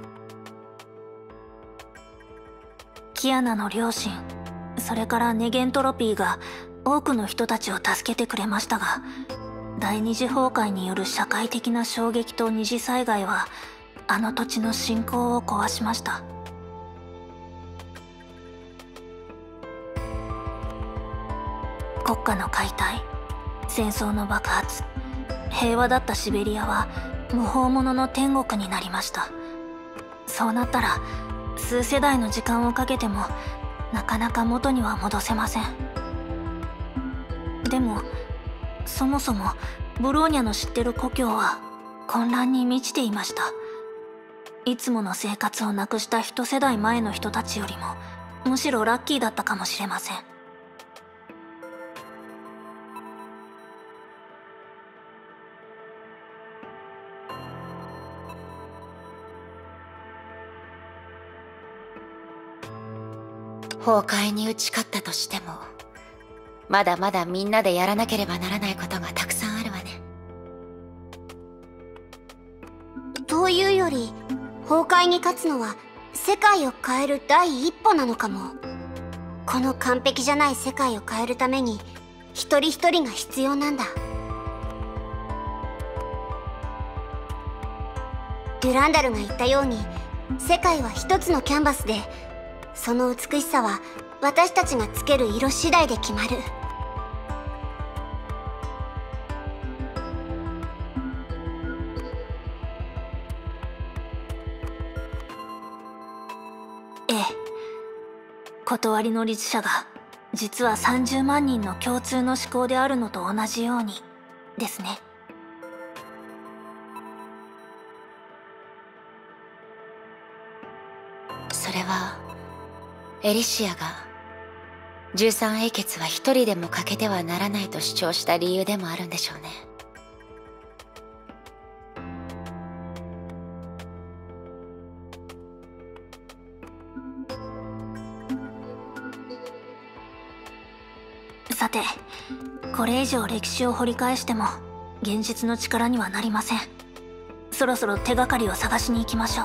キアナの両親、それからネゲントロピーが多くの人たちを助けてくれましたが、第二次崩壊による社会的な衝撃と二次災害はあの土地の信仰を壊しました。国家の解体、戦争の爆発、平和だったシベリアは無法者の天国になりました。そうなったら数世代の時間をかけてもなかなか元には戻せません。でもそもそもブローニャの知ってる故郷は混乱に満ちていました。いつもの生活をなくした一世代前の人たちよりもむしろラッキーだったかもしれません。 崩壊に打ち勝ったとしてもまだまだみんなでやらなければならないことがたくさんあるわね。 というより崩壊に勝つのは世界を変える第一歩なのかも。この完璧じゃない世界を変えるために一人一人が必要なんだ。デュランダルが言ったように世界は一つのキャンバスで、その美しさは私たちがつける色次第で決まる。 ええ、断りの律者が実は30万人の共通の思考であるのと同じようにですね。 それはエリシアが13英傑は一人でも欠けてはならないと主張した理由でもあるんでしょうね。 さて、これ以上歴史を掘り返しても現実の力にはなりません。そろそろ手がかりを探しに行きましょう。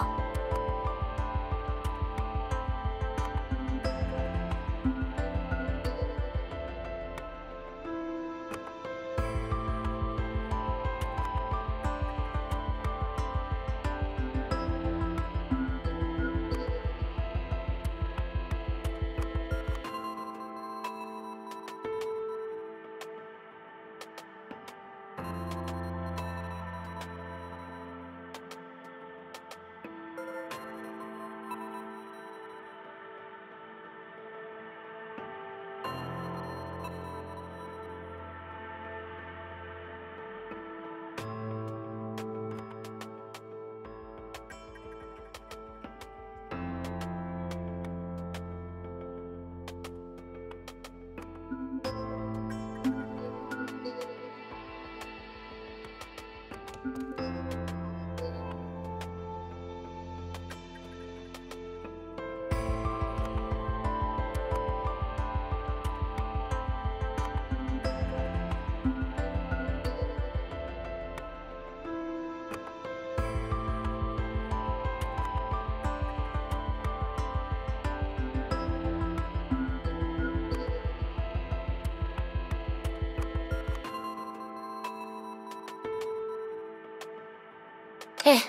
ええ。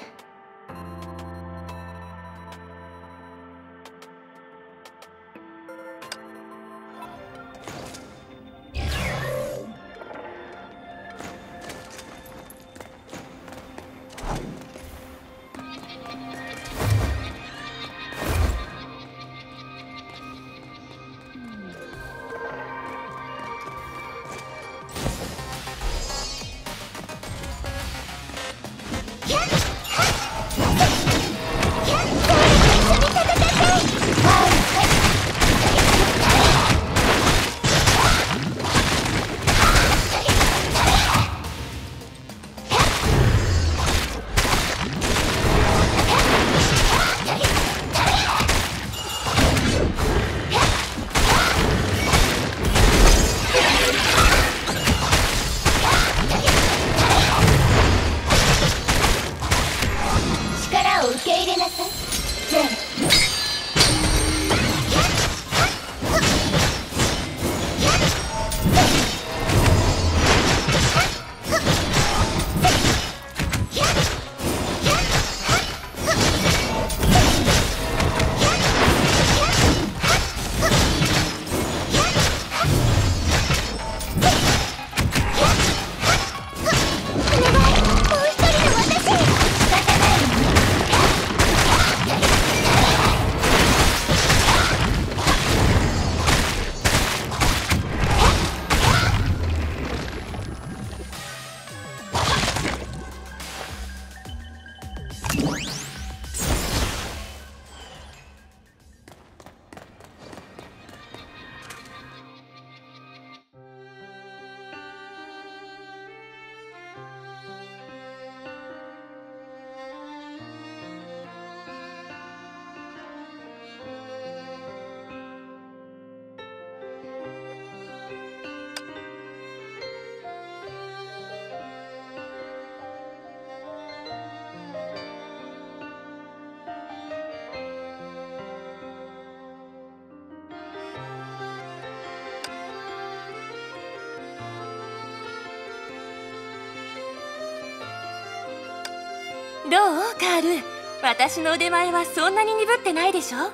どうカール、私の腕前はそんなに鈍ってないでしょ。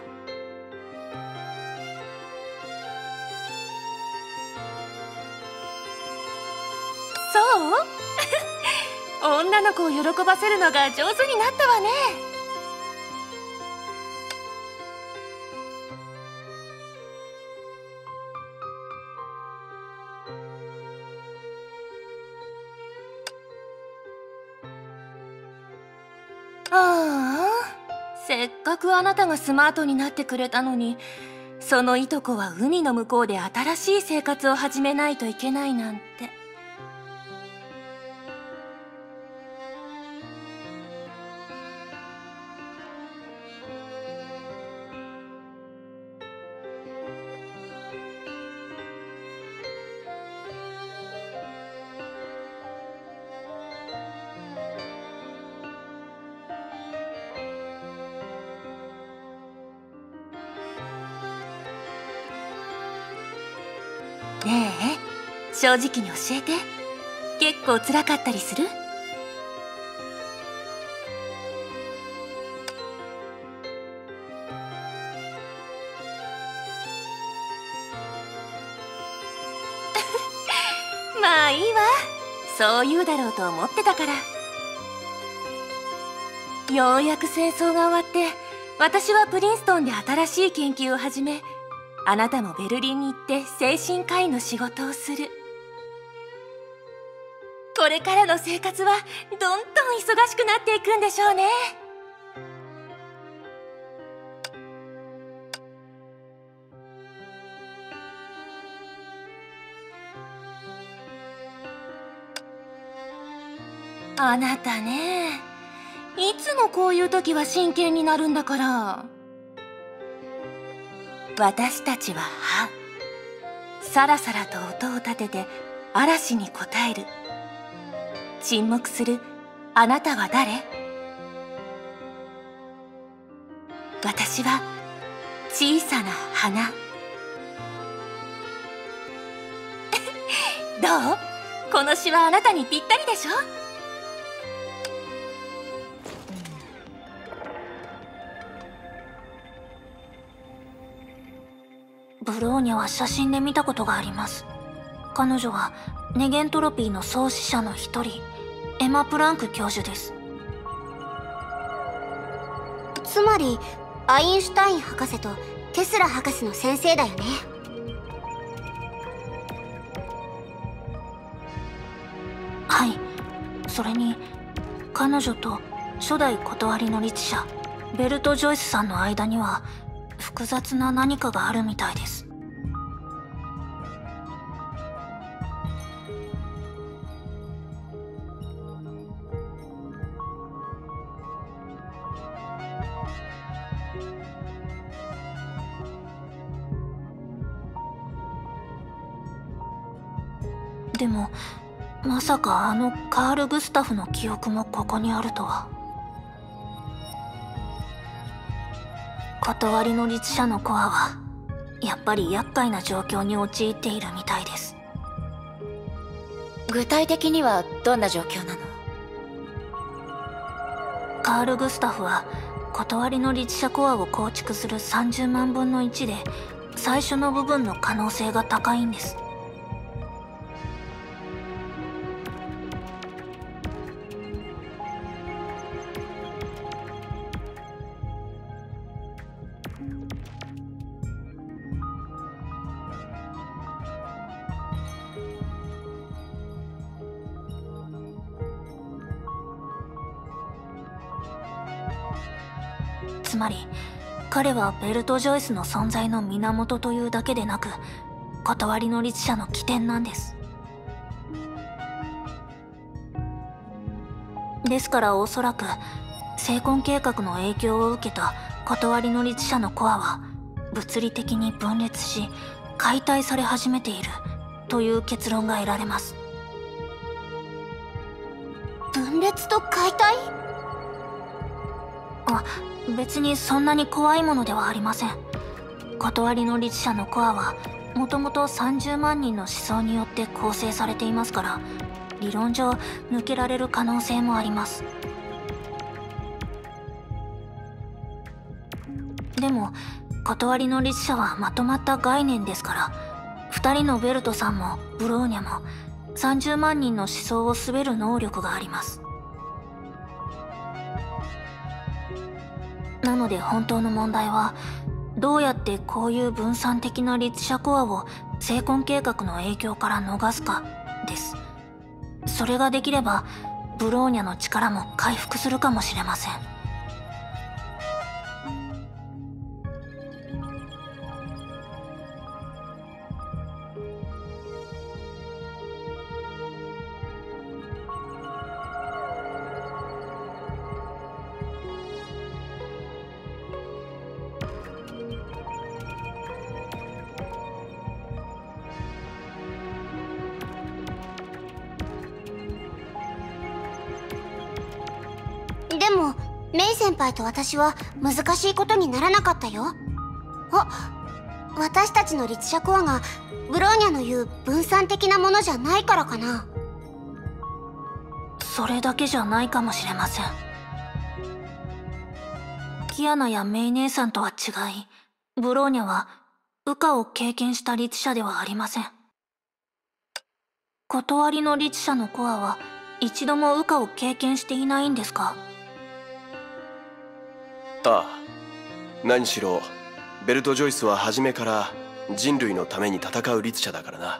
そう女の子を喜ばせるのが上手になったわね。せっかくあなたがスマートになってくれたのに、そのいとこは海の向こうで新しい生活を始めないといけないなんて。 ねえ、正直に教えて。結構辛かったりする？まあいいわ。そう言うだろうと思ってたから。ようやく戦争が終わって、私はプリンストンで新しい研究を始め、あなたもベルリンに行って精神科医の仕事をする。これからの生活はどんどん忙しくなっていくんでしょうね。あなたね、いつもこういう時は真剣になるんだから。私たちは歯。さらさらと音を立てて嵐に応える。沈黙するあなたは誰？私は小さな花。どう？この詩はあなたにぴったりでしょ？ ブローニャは写真で見たことがあります。彼女はネゲントロピーの創始者の一人、エマ・プランク教授です。 つまりアインシュタイン博士とテスラ博士の先生だよね。 はい。それに彼女と初代断りの律者ベルト・ジョイスさんの間には複雑な何かがあるみたいです。でもまさかあのカール・グスタフの記憶もここにあるとは。断りの律者のコアはやっぱり厄介な状況に陥っているみたいです。 具体的にはどんな状況なの？ カール・グスタフは断りの律者コアを構築する30万分の1で最初の部分の可能性が高いんです。つまり彼はベルト・ジョイスの存在の源というだけでなく断りの律者の起点なんです。ですからおそらく成婚計画の影響を受けた断りの律者のコアは物理的に分裂し解体され始めているという結論が得られます。 分裂と解体？ 別にそんなに怖いものではありません。断りの律者のコアはもともと30万人の思想によって構成されていますから理論上抜けられる可能性もあります。でも断りの律者はまとまった概念ですから2人のベルトさんもブローニャも30万人の思想を滑る能力があります。なので本当の問題はどうやってこういう分散的な律者コアを成婚計画の影響から逃すかです。それができればブローニャの力も回復するかもしれません。 でもメイ先輩と私は難しいことにならなかったよ。 私たちの律者コアがブローニャの言う分散的なものじゃないからかな。 それだけじゃないかもしれません。キアナやメイ姉さんとは違い、ブローニャは羽化を経験した律者ではありません。断りの律者のコアは一度も羽化を経験していないんですか？ ああ、何しろベルト・ジョイスは初めから人類のために戦う律者だからな。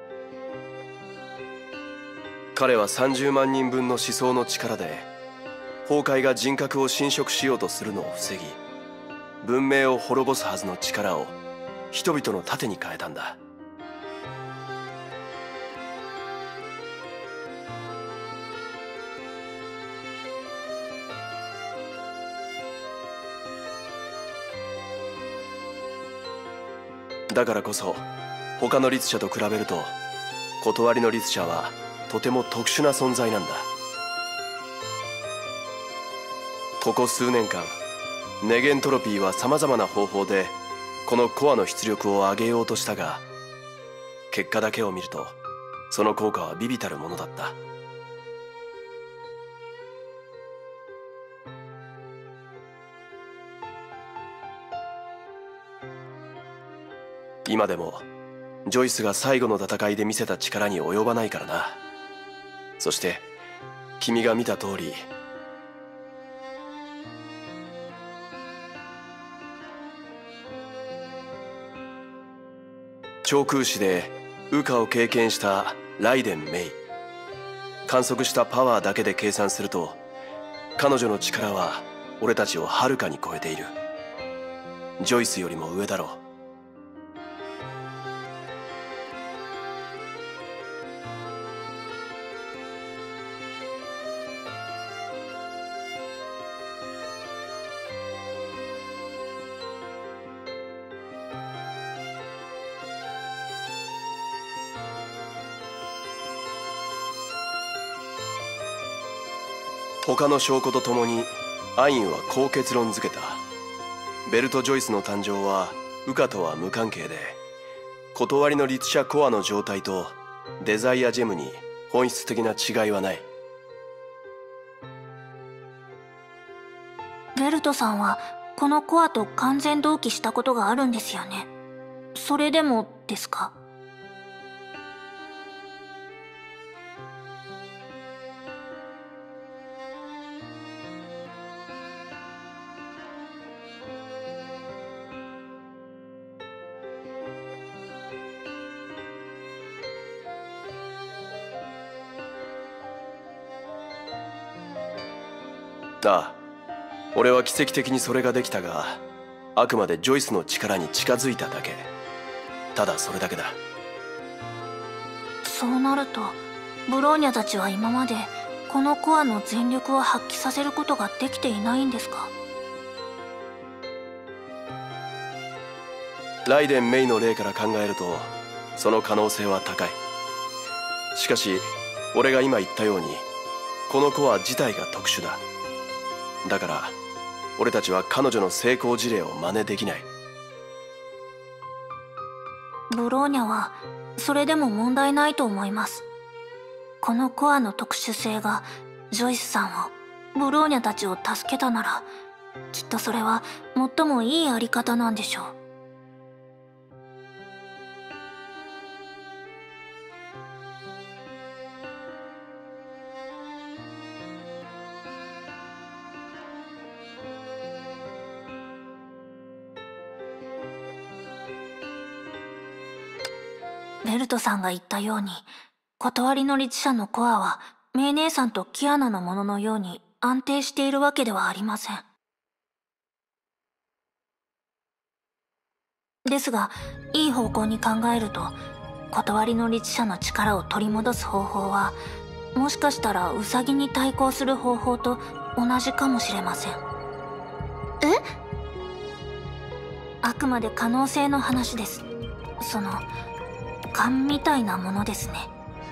彼は30万人分の思想の力で崩壊が人格を侵食しようとするのを防ぎ、文明を滅ぼすはずの力を人々の盾に変えたんだ。だからこそ他の律者と比べると断りの律者はとても特殊な存在なんだ。ここ数年間ネゲントロピーはさまざまな方法でこのコアの出力を上げようとしたが、結果だけを見るとその効果は微々たるものだった。今でもジョイスが最後の戦いで見せた力に及ばないからな。そして君が見た通り、超空士で羽化を経験したライデン・メイ、観測したパワーだけで計算すると彼女の力は俺たちをはるかに超えている。ジョイスよりも上だろう。他の証拠とともにアインはこう結論付けた。ベルト・ジョイスの誕生は羽化とは無関係で、断りの律者コアの状態とデザイアジェムに本質的な違いはない。 ベルトさんはこのコアと完全同期したことがあるんですよね。それでもですか？ ああ、俺は奇跡的にそれができたが、あくまでジョイスの力に近づいただけ。ただそれだけだ。 そうなるとブローニャたちは今までこのコアの全力を発揮させることができていないんですか？ ライデン・メイの例から考えるとその可能性は高い。しかし俺が今言ったようにこのコア自体が特殊だ。だから俺たちは彼女の成功事例を真似できない。 ブローニャはそれでも問題ないと思います。このコアの特殊性がジョイスさんを、ブローニャたちを助けたなら、きっとそれは最もいいあり方なんでしょう。ベルトさんが言ったように、断りの律者のコアはメイ姉さんとキアナのもののように安定しているわけではありません。ですが、いい方向に考えると、断りの律者の力を取り戻す方法は、もしかしたらウサギに対抗する方法と同じかもしれません。あくまで可能性の話です。その勘みたいなものですね。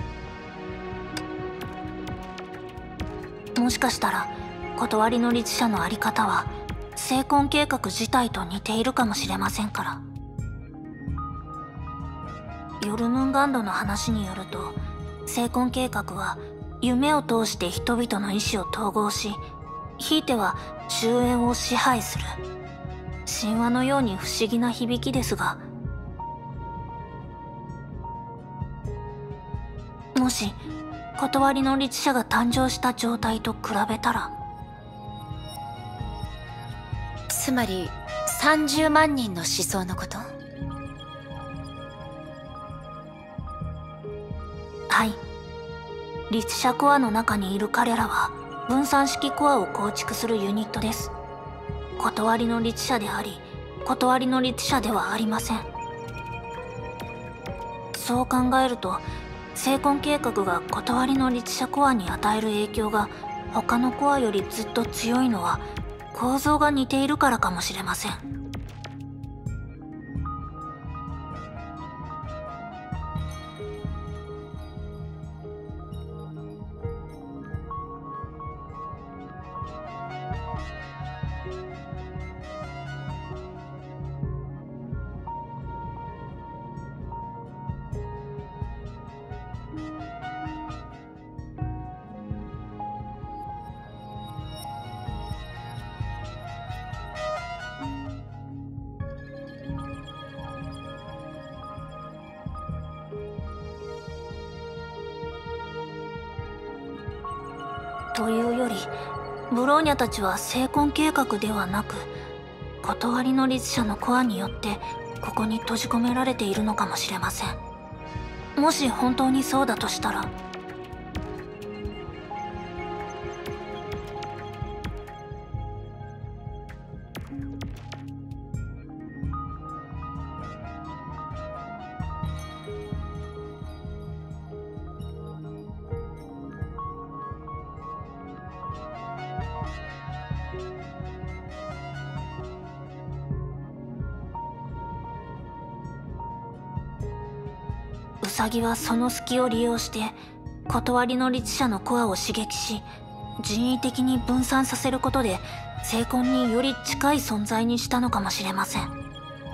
もしかしたら断りの律者のあり方は聖婚計画自体と似ているかもしれませんから。 ヨルムンガンドの話によると、聖魂計画は夢を通して人々の意志を統合し、ひいては終焉を支配する。神話のように不思議な響きですが、もし断りの律者が誕生した状態と比べたら。 つまり30万人の思想のこと？ はい。律者コアの中にいる彼らは分散式コアを構築するユニットです。断りの律者であり、断りの律者ではありません。そう考えると、聖魂計画が断りの律者コアに与える影響が他のコアよりずっと強いのは構造が似ているからかもしれません。というより、ブローニャたちは聖魂計画ではなく、断りの律者のコアによってここに閉じ込められているのかもしれません。もし本当にそうだとしたら、ウサギはその隙を利用して断りの律者のコアを刺激し、人為的に分散させることで聖魂により近い存在にしたのかもしれません。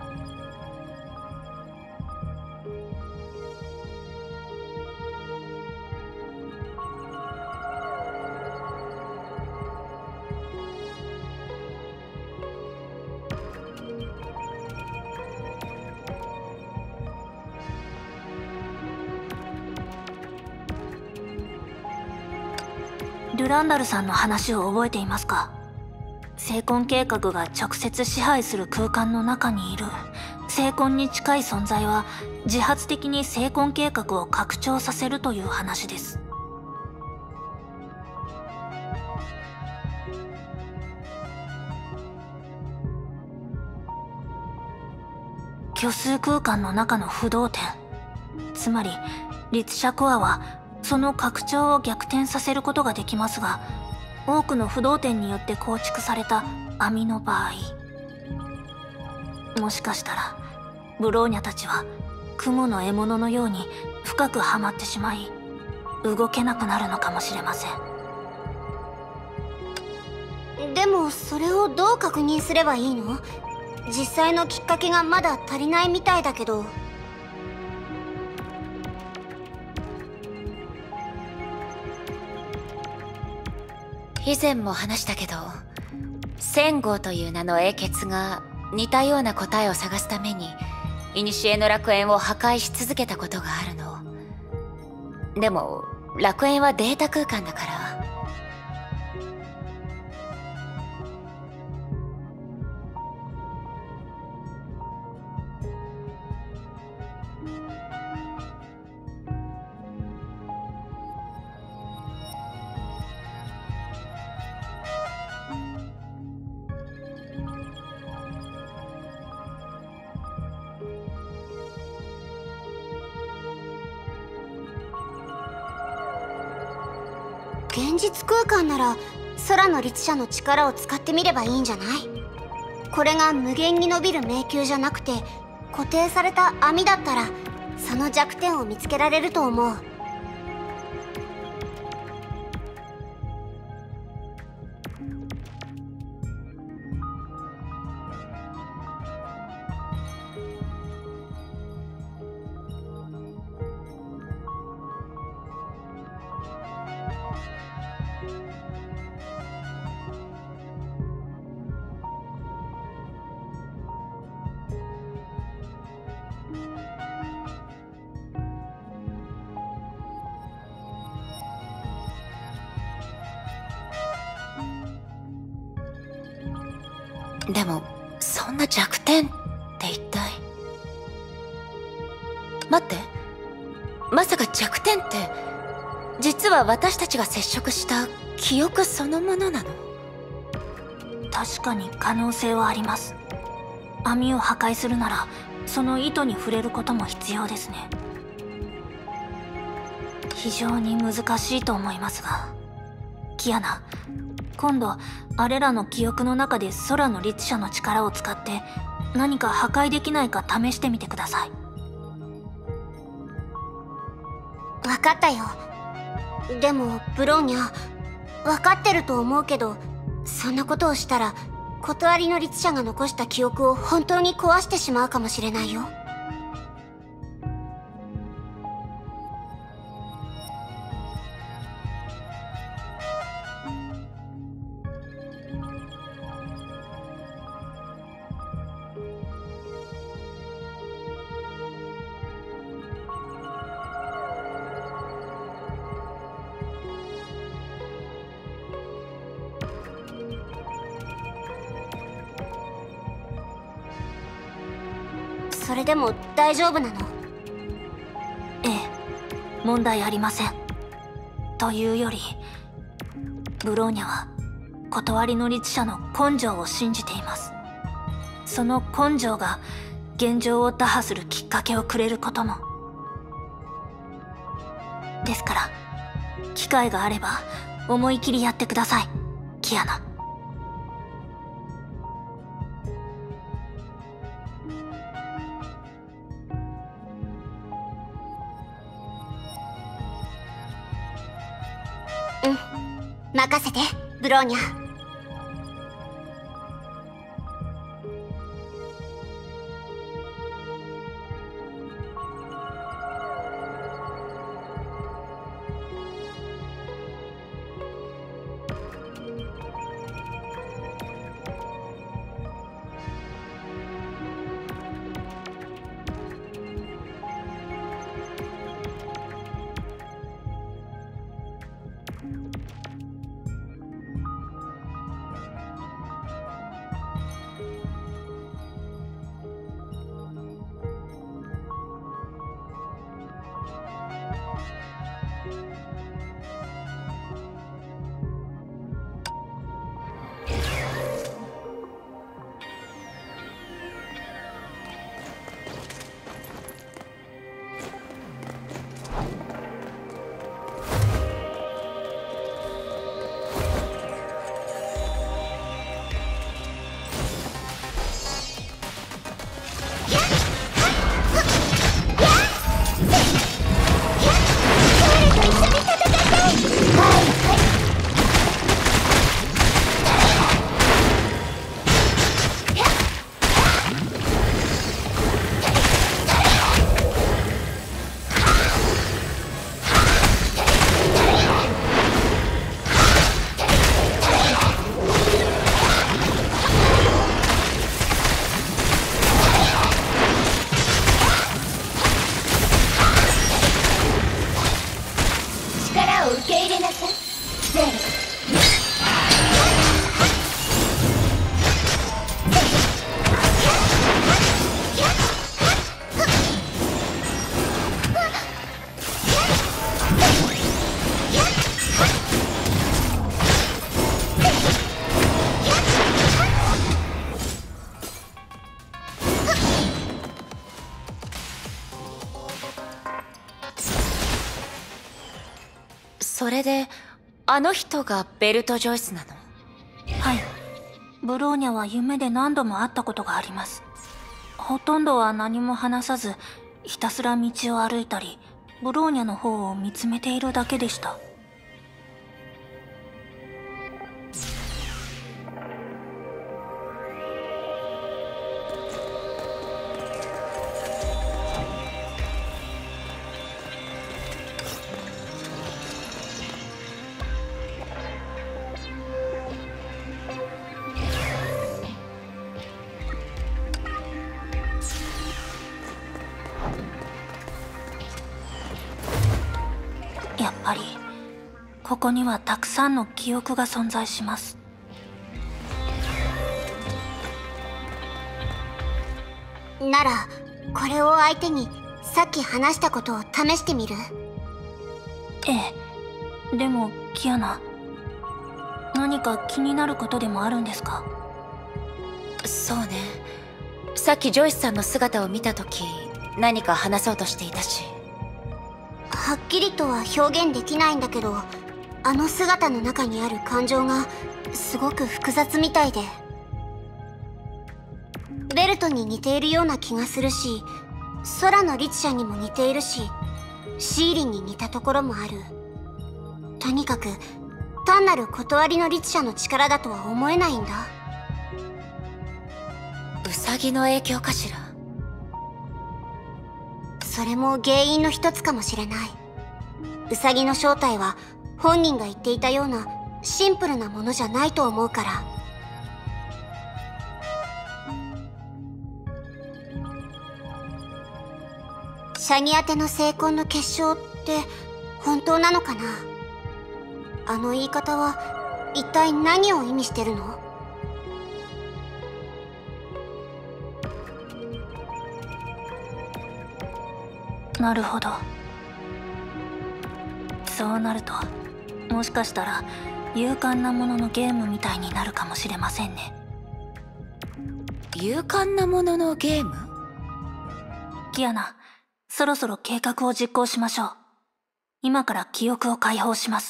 ルランダルさんの話を覚えていますか？聖魂計画が直接支配する空間の中にいる聖魂に近い存在は自発的に聖魂計画を拡張させるという話です。虚数空間の中の不動点、つまり律者コアはその拡張を逆転させることができますが、多くの不動点によって構築された網の場合、もしかしたらブローニャたちは雲の獲物のように深くはまってしまい、動けなくなるのかもしれません。 でもそれをどう確認すればいいの？実際のきっかけがまだ足りないみたいだけど。 以前も話したけど、千号という名の英傑が似たような答えを探すために古の楽園を破壊し続けたことがあるの。でも楽園はデータ空間だから。 現実空間なら空の律者の力を使ってみればいいんじゃない？これが無限に伸びる迷宮じゃなくて固定された網だったら、その弱点を見つけられると思う。 でもそんな弱点って一体。待って、まさか弱点って実は私たちが接触した記憶そのものなの？ 確かに可能性はあります。網を破壊するならその糸に触れることも必要ですね。非常に難しいと思いますが、キアナ、今度あれらの記憶の中で空の律者の力を使って何か破壊できないか試してみてください。 分かったよ。でもブローニャ、分かってると思うけど、そんなことをしたら断りの律者が残した記憶を本当に壊してしまうかもしれないよ。それでも大丈夫なの？ ええ、問題ありません。というより、ブローニャは断りの律者の根性を信じています。その根性が現状を打破するきっかけをくれることも。ですから機会があれば思い切りやってください、キアナ。 任せて、ブローニャ。 それであの人がベルト・ジョイスなの？ はい。ブローニャは夢で何度も会ったことがあります。ほとんどは何も話さず、ひたすら道を歩いたり、ブローニャの方を見つめているだけでした。やっぱりここにはたくさんの記憶が存在します。 ならこれを相手にさっき話したことを試してみる？ ええ。でもキアナ、何か気になることでもあるんですか？ そうね。さっきジョイスさんの姿を見た時、何か話そうとしていたし。 はっきりとは表現できないんだけど、あの姿の中にある感情がすごく複雑みたいで、ベルトに似ているような気がするし、空の律者にも似ているし、シーリンに似たところもある。とにかく単なる断りの律者の力だとは思えないんだ。 ウサギの影響かしら。 それも原因の一つかもしれない。ウサギの正体は本人が言っていたようなシンプルなものじゃないと思うから。シャニ宛ての成婚の結晶って本当なのかな？あの言い方は一体何を意味してるの？ なるほど。そうなると、もしかしたら勇敢なもののゲームみたいになるかもしれませんね。 勇敢なもののゲーム？ キアナ、そろそろ計画を実行しましょう。今から記憶を解放します。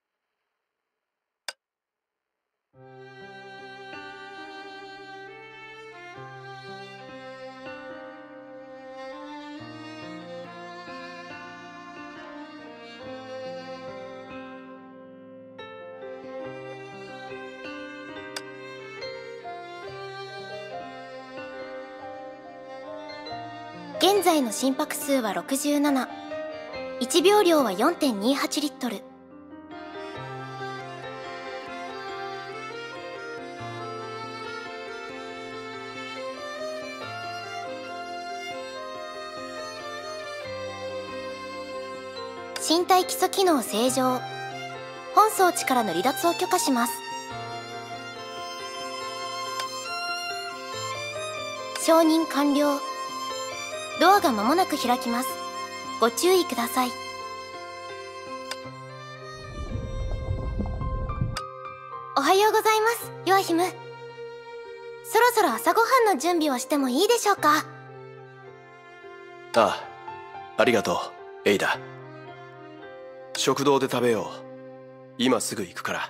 現在の心拍数は67。1秒量は 4.28 リットル。身体基礎機能正常。本装置からの離脱を許可します。承認完了。ドアが間もなく開きます。ご注意ください。おはようございます、ヨアヒム。そろそろ朝ごはんの準備をしてもいいでしょうか？ ああ、ありがとう、エイダ。食堂で食べよう。今すぐ行くから。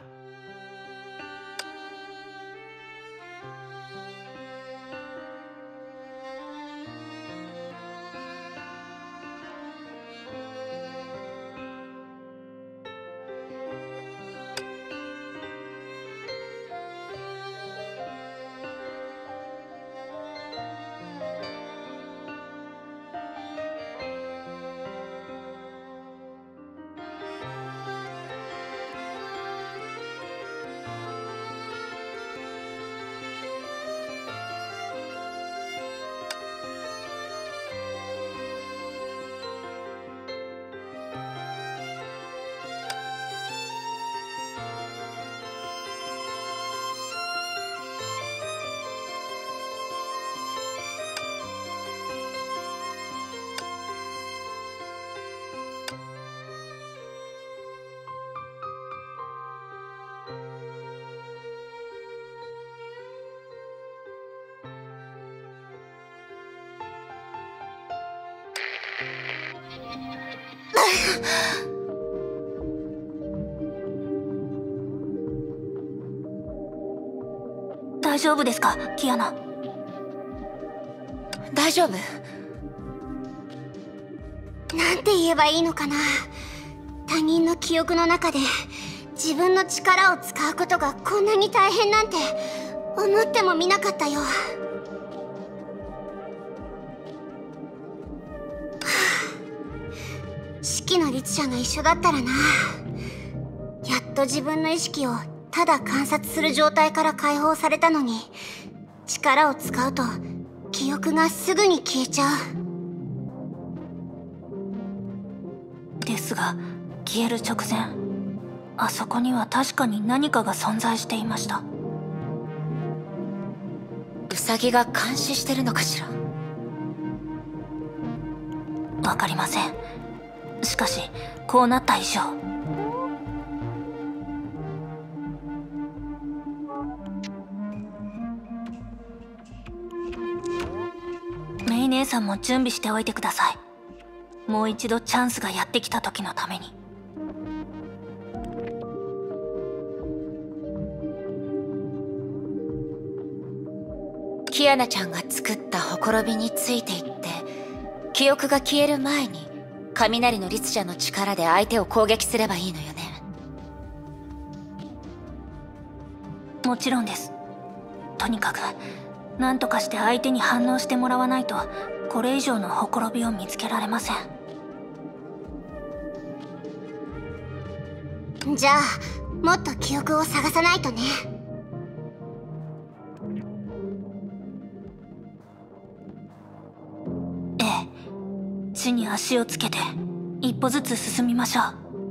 大丈夫ですか、キアナ？ 大丈夫？ なんて言えばいいのかな。他人の記憶の中で自分の力を使うことがこんなに大変なんて思ってもみなかったよ。四季の律者が一緒だったらな。やっと自分の意識をただ観察する状態から解放されたのに、力を使うと記憶がすぐに消えちゃう。ですが消える直前、あそこには確かに何かが存在していました。 ウサギが監視してるのかしら？ わかりません。しかしこうなった以上、メイ姉さんも準備しておいてください。もう一度チャンスがやってきた時のために。 キアナちゃんが作ったほころびについていって、記憶が消える前に雷の律者の力で相手を攻撃すればいいのよね。 もちろんです。とにかく何とかして相手に反応してもらわないと、これ以上のほころびを見つけられません。 じゃあもっと記憶を探さないとね。 ええ、地に足をつけて一歩ずつ進みましょう。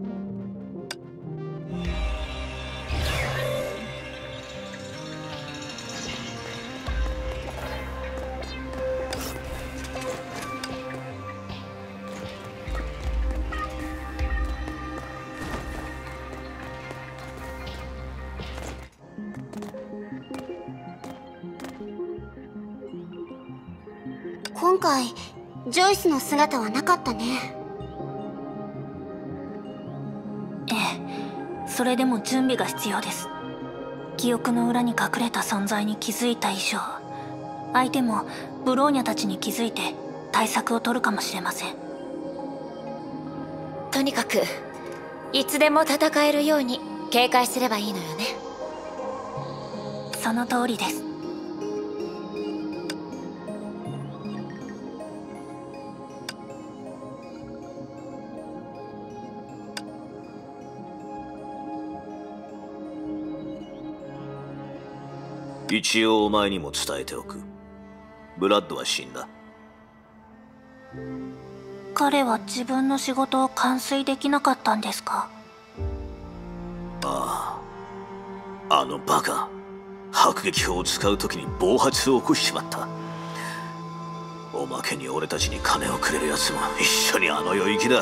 今回ジョイスの姿はなかったね。 ええ、それでも準備が必要です。記憶の裏に隠れた存在に気づいた以上、相手もブローニャたちに気づいて対策を取るかもしれません。 とにかくいつでも戦えるように警戒すればいいのよね。 その通りです。 一応お前にも伝えておく。ブラッドは死んだ。 彼は自分の仕事を完遂できなかったんですか？ ああ、あのバカ、迫撃砲を使う時に暴発を起こしちまった。おまけに俺たちに金をくれる奴も一緒にあの世行きだ。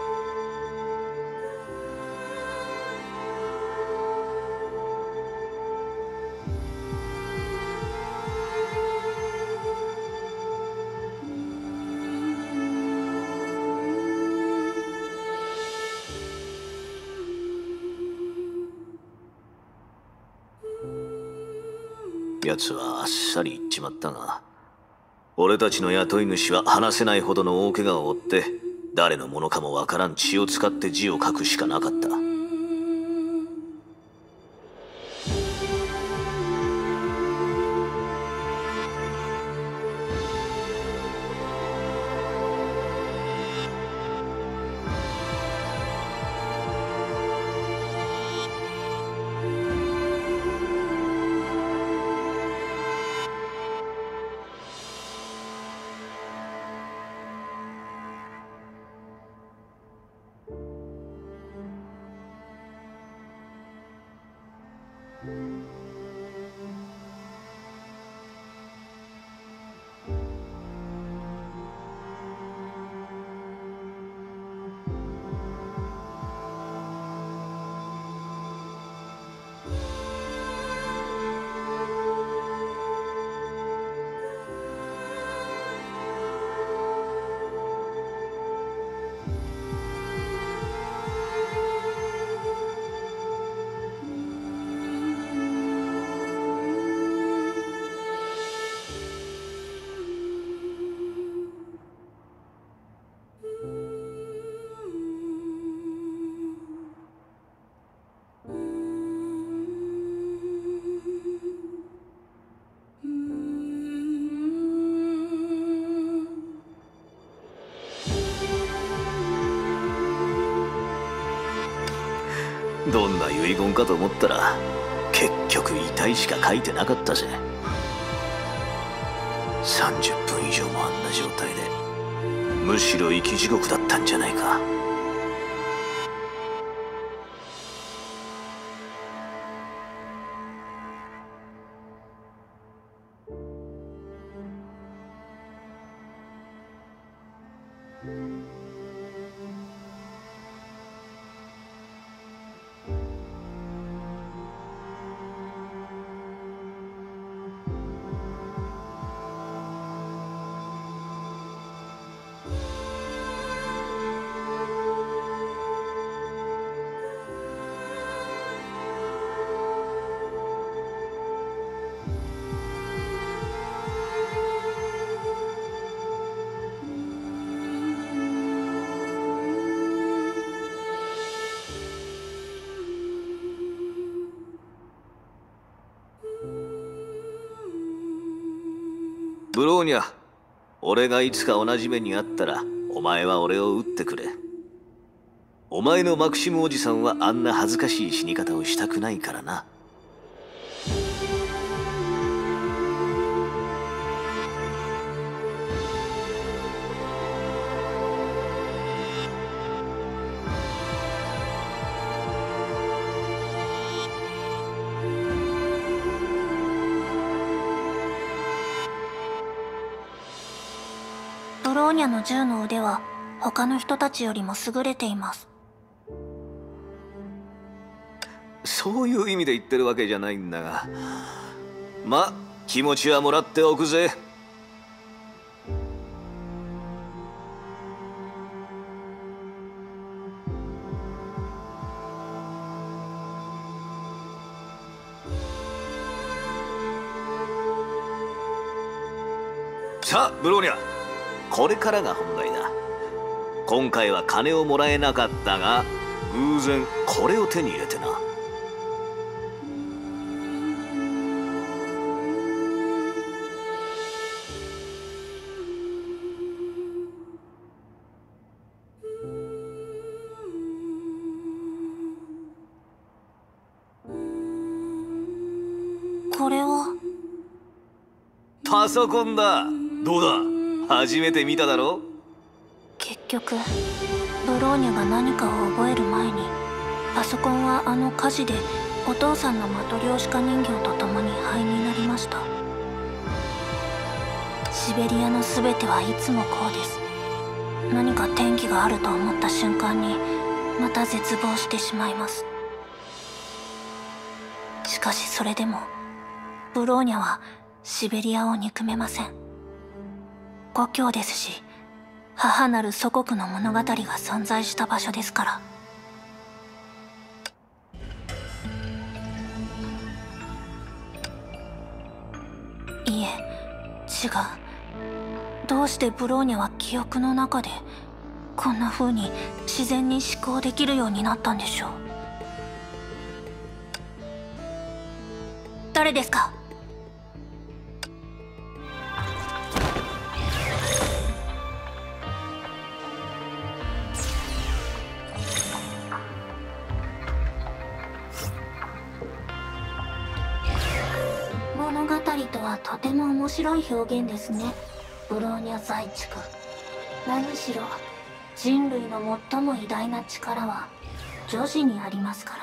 奴はあっさり言っちまったが、俺たちの雇い主は話せないほどの大怪我を負って、誰のものかもわからん血を使って字を書くしかなかった。どんな遺言かと思ったら、結局遺体しか書いてなかったぜ。30分以上もあんな状態で、むしろ生き地獄だったんじゃないか。 ブローニャ、俺がいつか同じ目にあったらお前は俺を撃ってくれ。お前のマクシムおじさんはあんな恥ずかしい死に方をしたくないからな。 ブローニャの銃の腕は他の人たちよりも優れています。 そういう意味で言ってるわけじゃないんだが、ま、気持ちはもらっておくぜ。さあブローニャ、これからが本題だ。今回は金をもらえなかったが、偶然これを手に入れてな。 これはパソコンだ。どうだ、初めて見ただろ。 結局ブローニャが何かを覚える前にパソコンはあの火事でお父さんのマトリョーシカ人形と共に灰になりました。シベリアの全てはいつもこうです。何か転機があると思った瞬間にまた絶望してしまいます。しかしそれでもブローニャはシベリアを憎めません。故郷ですし、母なる祖国の物語が存在した場所ですから。いえ、違う。どうしてブローニャは記憶の中でこんな風に自然に思考できるようになったんでしょう。誰ですか？物語とはとても面白い表現ですね、ブローニャ在地区。何しろ人類の最も偉大な力は女児にありますから。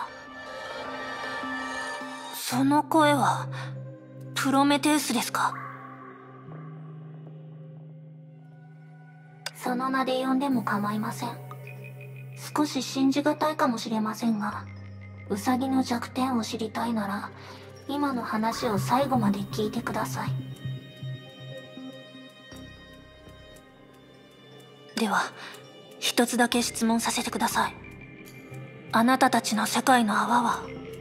その声はプロメテウスですか？その名で呼んでも構いません。少し信じがたいかもしれませんが、ウサギの弱点を知りたいなら今の話を最後まで聞いてください。では一つだけ質問させてください。あなたたちの世界の泡は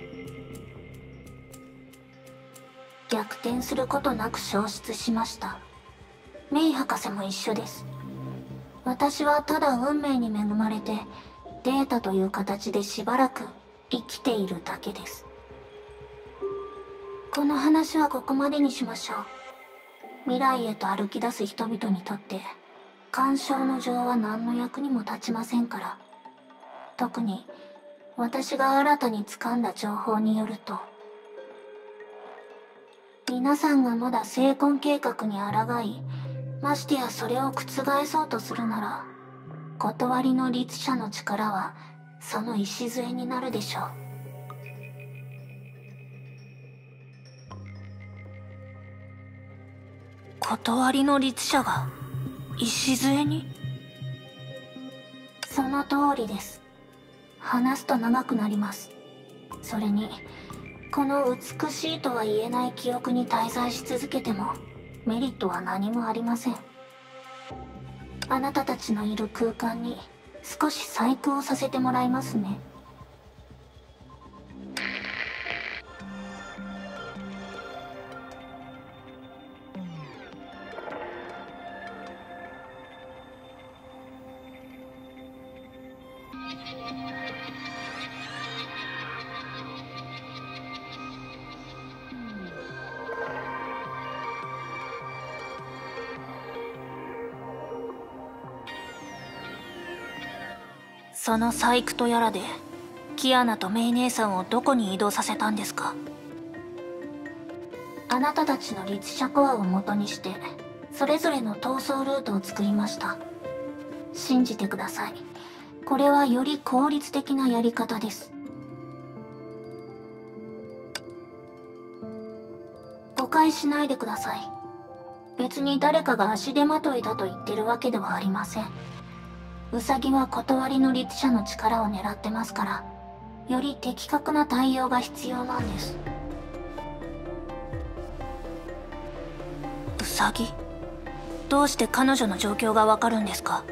逆転することなく消失しました。メイ博士も一緒です。私はただ運命に恵まれてデータという形でしばらく生きているだけです。この話はここまでにしましょう。未来へと歩き出す人々にとって干渉の情は何の役にも立ちませんから。特に私が新たに掴んだ情報によると、皆さんがまだ成婚計画に抗い、ましてやそれを覆そうとするなら、断りの律者の力はその礎になるでしょう。断りの律者が礎に？ その通りです。話すと長くなります。それにこの美しいとは言えない記憶に滞在し続けてもメリットは何もありません。あなたたちのいる空間に少し細工をさせてもらいますね。その細工とやらでキアナとメイ姉さんをどこに移動させたんですか？あなたたちの律者コアを元にしてそれぞれの逃走ルートを作りました。信じてください。これはより効率的なやり方です。誤解しないでください。別に誰かが足手まといだと言ってるわけではありません。ウサギは断りの律者の力を狙ってますから、より的確な対応が必要なんです。ウサギ？どうして彼女の状況がわかるんですか？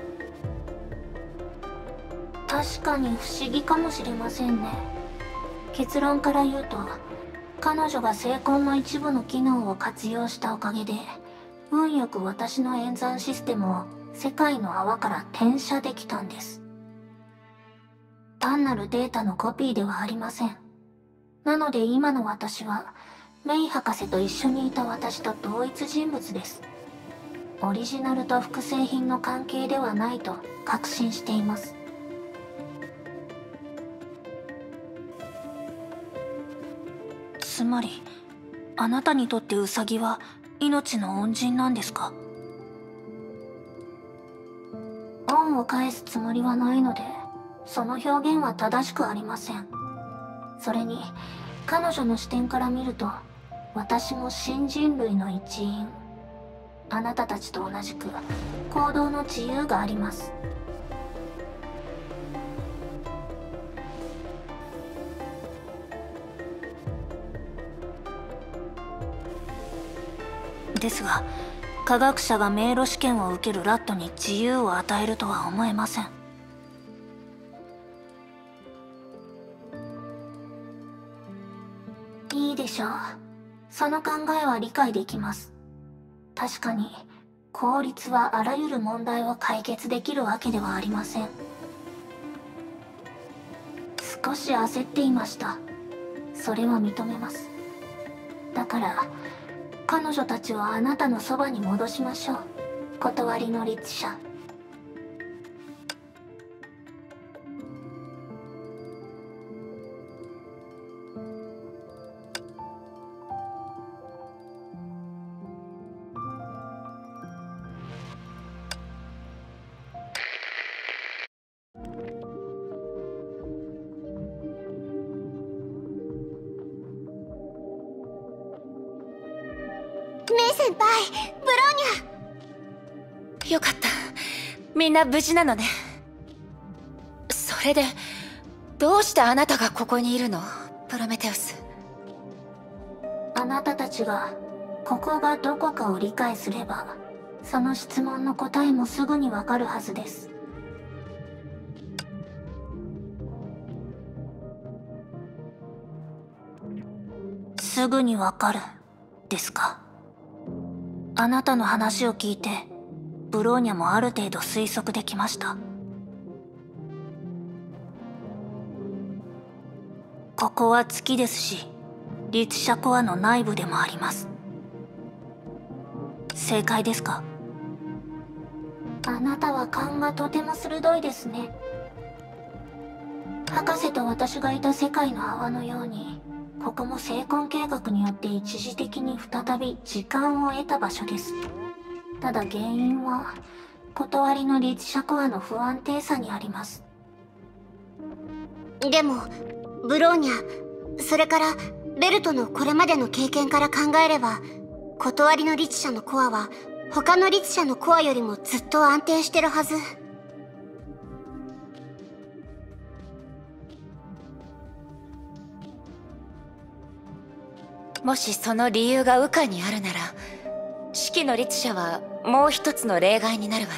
確かに不思議かもしれませんね。結論から言うと、彼女が聖魂の一部の機能を活用したおかげで、運よく私の演算システムを世界の泡から転写できたんです。単なるデータのコピーではありません。なので今の私はメイ博士と一緒にいた私と同一人物です。オリジナルと複製品の関係ではないと確信しています。つまりあなたにとってウサギは命の恩人なんですか？恩を返すつもりはないので、その表現は正しくありません。それに彼女の視点から見ると、私も新人類の一員。あなたたちと同じく行動の自由があります。ですが、科学者が迷路試験を受けるラットに自由を与えるとは思えません。いいでしょう。その考えは理解できます。確かに効率はあらゆる問題を解決できるわけではありません。少し焦っていました。それは認めます。だから彼女たちをあなたのそばに戻しましょう。断りの律者。 メイ先輩、ブローニャ。 よかった。みんな無事なのね。それでどうしてあなたがここにいるの、プロメテウス。 あなたたちがここがどこかを理解すれば、その質問の答えもすぐにわかるはずです。すぐにわかるですか？あなたの話を聞いてブローニャもある程度推測できました。ここは月ですし、律者コアの内部でもあります。正解ですか？あなたは勘がとても鋭いですね。博士と私がいた世界の泡のように、ここも聖魂計画によって一時的に再び時間を得た場所です。ただ原因は断りの律者コアの不安定さにあります。 でもブローニャ、それからベルトのこれまでの経験から考えれば、断りの律者のコアは他の律者のコアよりもずっと安定してるはず。 もしその理由が羽化にあるなら、四季の律者はもう一つの例外になるわね。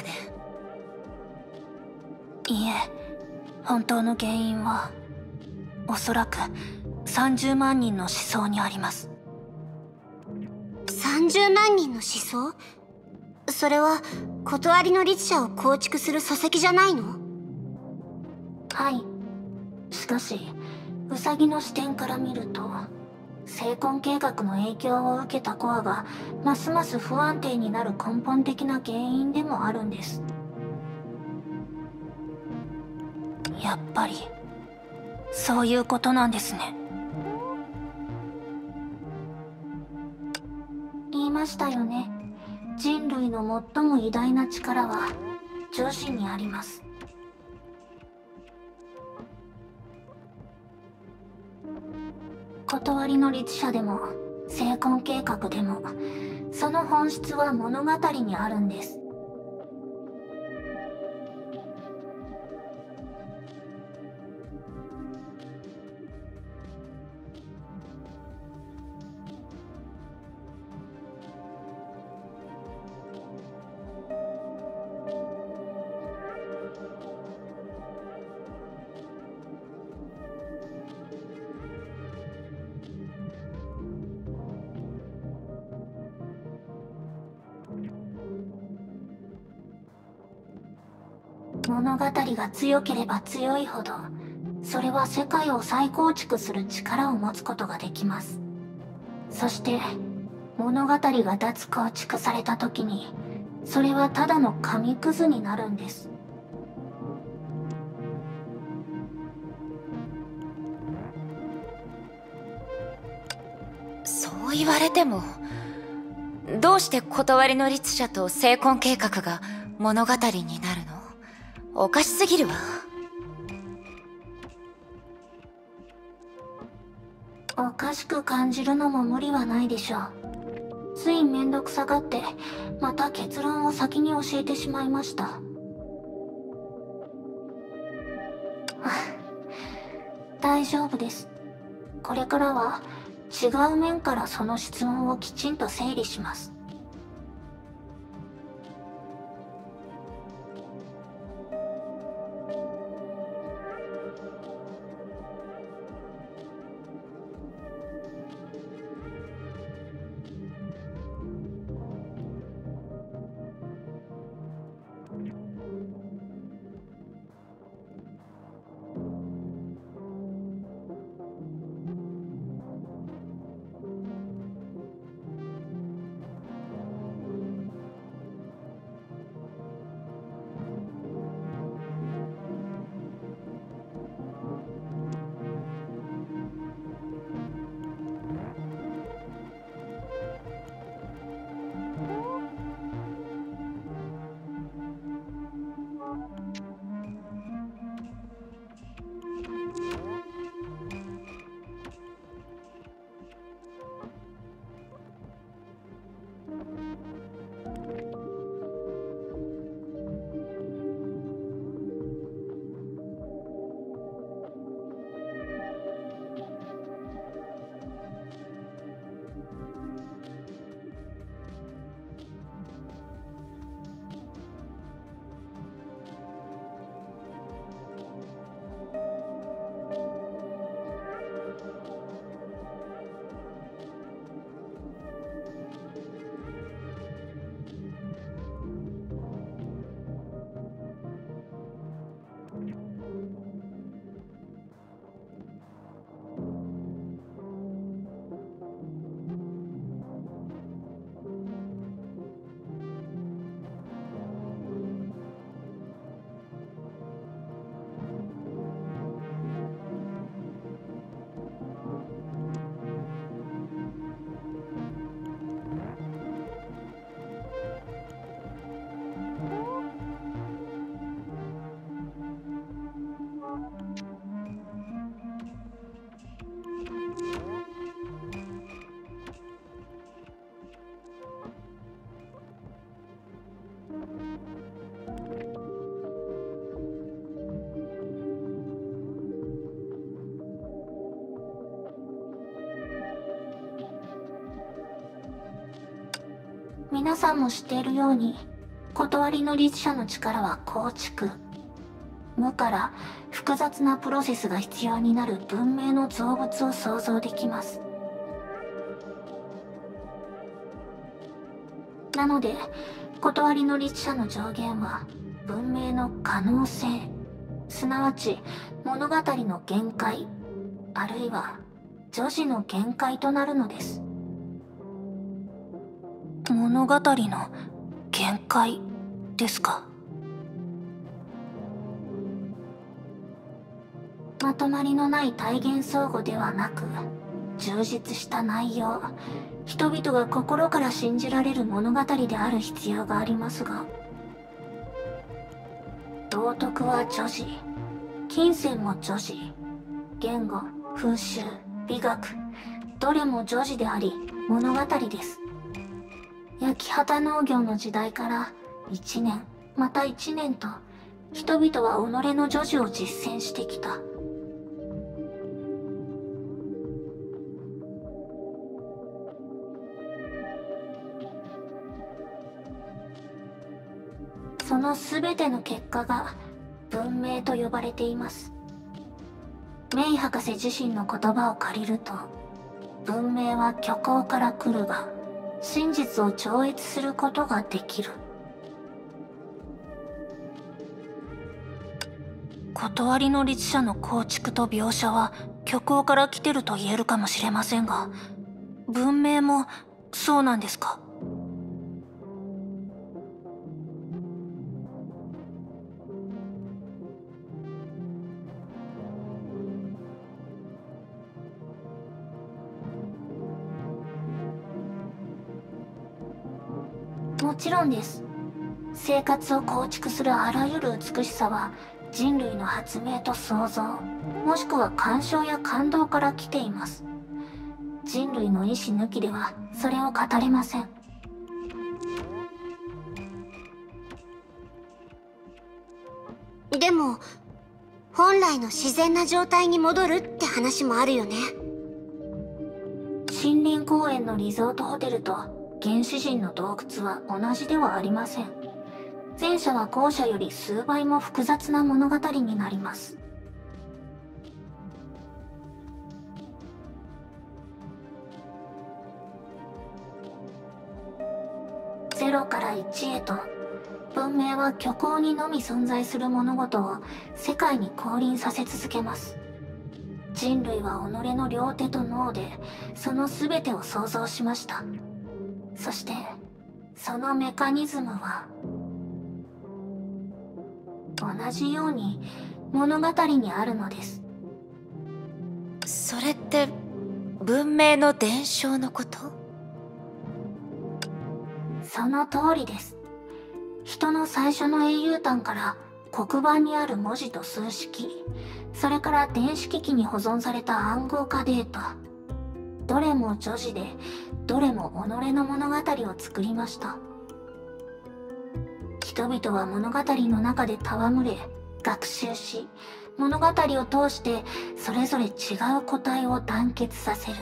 いえ、本当の原因はおそらく30万人の思想にあります。 30万人の思想？それは断りの律者を構築する礎石じゃないの？ はい。しかしウサギの視点から見ると、成婚計画の影響を受けたコアがますます不安定になる根本的な原因でもあるんです。やっぱりそういうことなんですね。言いましたよね。人類の最も偉大な力は女子にあります。断りの律者でも成婚計画でも、その本質は物語にあるんです。物語が強ければ強いほど、それは世界を再構築する力を持つことができます。そして物語が脱構築された時に、それはただの紙くずになるんです。 そう言われても、どうして断りの律者と成婚計画が物語になるの？おかしすぎるわ。 おかしく感じるのも無理はないでしょう。ついめんどくさがってまた結論を先に教えてしまいました。大丈夫です。これからは違う面からその質問をきちんと整理します。 皆さんも知っているように、断りの律者の力は構築。無から複雑なプロセスが必要になる文明の造物を想像できます。なので、断りの律者の上限は文明の可能性、すなわち物語の限界、あるいは女児の限界となるのです。物語の限界ですか。まとまりのない体現相互ではなく、充実した内容、人々が心から信じられる物語である必要がありますが、道徳は女児、金銭も女児、言語、風習、美学、どれも女児であり物語です。焼き畑農業の時代から1年また1年と人々は己の女児を実践してきた。その全ての結果が文明と呼ばれています。メイ博士自身の言葉を借りると、文明は虚構から来るが真実を超越することができる。断りの律者の構築と描写は虚構から来てると言えるかもしれませんが、文明もそうなんですか？もちろんです。生活を構築するあらゆる美しさは人類の発明と創造、もしくは鑑賞や感動から来ています。人類の意志抜きではそれを語れません。 でも本来の自然な状態に戻るって話もあるよね。 森林公園のリゾートホテルと原始人の洞窟は同じではありません。前者は後者より数倍も複雑な物語になります。0から1へと、文明は虚構にのみ存在する物事を世界に降臨させ続けます。人類は己の両手と脳でその全てを創造しました。そしてそのメカニズムは同じように物語にあるのです。 それって文明の伝承のこと？ その通りです。人の最初の英雄譚から黒板にある文字と数式、それから電子機器に保存された暗号化データ、どれも女児で、どれも己の物語を作りました。人々は物語の中で戯れ、学習し、物語を通してそれぞれ違う個体を団結させる。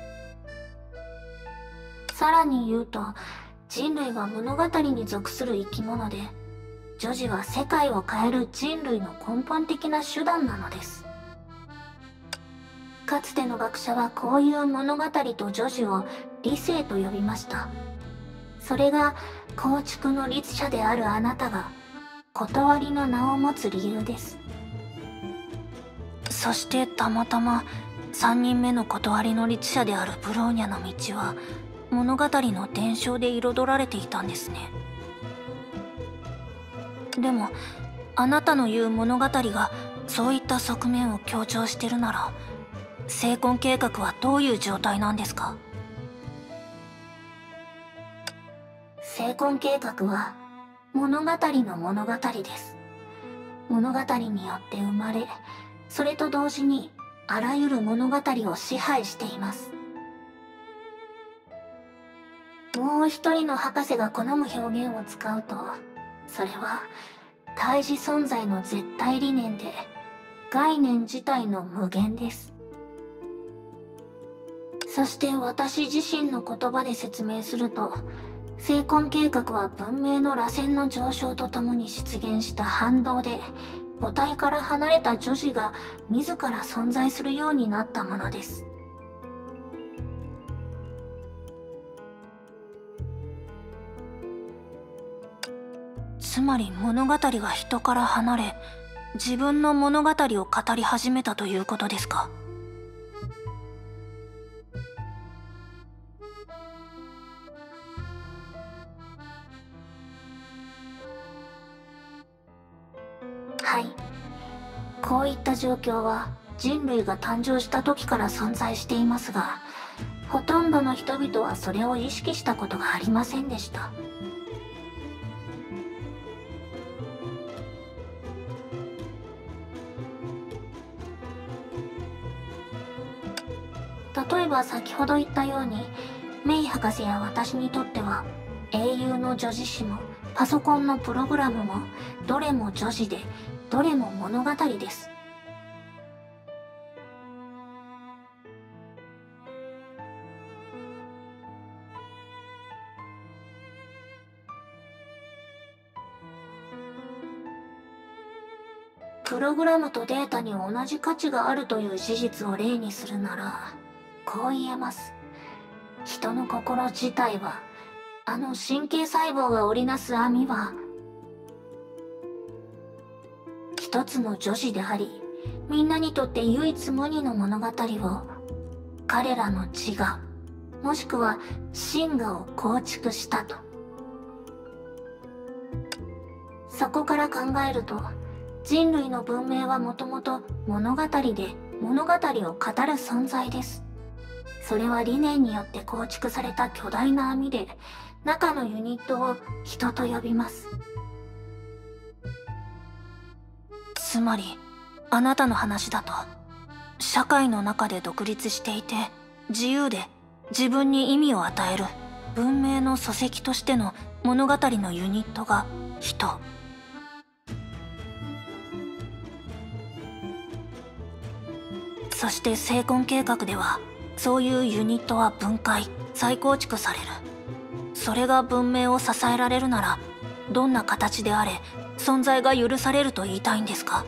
さらに言うと、人類は物語に属する生き物で、女児は世界を変える人類の根本的な手段なのです。かつての学者はこういう物語と女児を理性と呼びました。それが構築の律者であるあなたが断りの名を持つ理由です。そしてたまたま3人目の断りの律者であるブローニャの道は物語の伝承で彩られていたんですね。でもあなたの言う物語がそういった側面を強調してるなら、成婚計画はどういう状態なんですか？成婚計画は物語の物語です。物語によって生まれ、それと同時にあらゆる物語を支配しています。もう一人の博士が好む表現を使うと、それは対峙存在の絶対理念で、概念自体の無限です。そして私自身の言葉で説明すると、 成婚計画は文明の螺旋の上昇とともに出現した反動で、母体から離れた女児が自ら存在するようになったものです。つまり物語が人から離れ、自分の物語を語り始めたということですか？はい。こういった状況は人類が誕生した時から存在していますが、ほとんどの人々はそれを意識したことがありませんでした。例えば先ほど言ったように、メイ博士や私にとっては、英雄の女児誌もパソコンのプログラムもどれも女児で、どれも物語です。プログラムとデータに同じ価値があるという事実を例にするなら、こう言えます。人の心自体は、あの神経細胞が織りなす網は、一つの女児であり、みんなにとって唯一無二の物語を、彼らの自我、もしくは真我を構築したと。そこから考えると、人類の文明はもともと物語で物語を語る存在です。それは理念によって構築された巨大な網で、中のユニットを人と呼びます。つまり、あなたの話だと、社会の中で独立していて、自由で自分に意味を与える文明の礎石としての物語のユニットが人。そして成婚計画では、そういうユニットは分解、再構築される。それが文明を支えられるなら、どんな形であれ、存在が許されると言いたいんですか？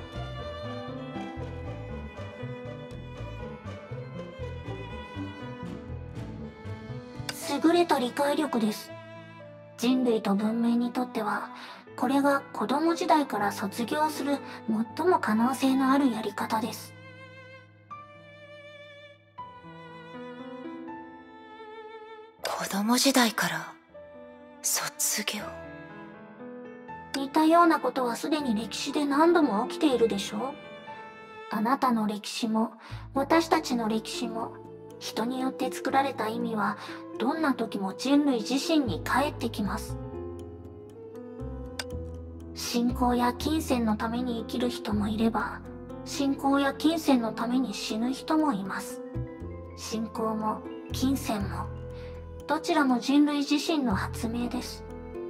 優れた理解力です。人類と文明にとっては、これが子供時代から卒業する最も可能性のあるやり方です。 子供時代から卒業。 似たようなことはすでに歴史で何度も起きているでしょう。あなたの歴史も私たちの歴史も、人によって作られた意味はどんな時も人類自身に返ってきます。信仰や金銭のために生きる人もいれば、信仰や金銭のために死ぬ人もいます。信仰も金銭もどちらも人類自身の発明です。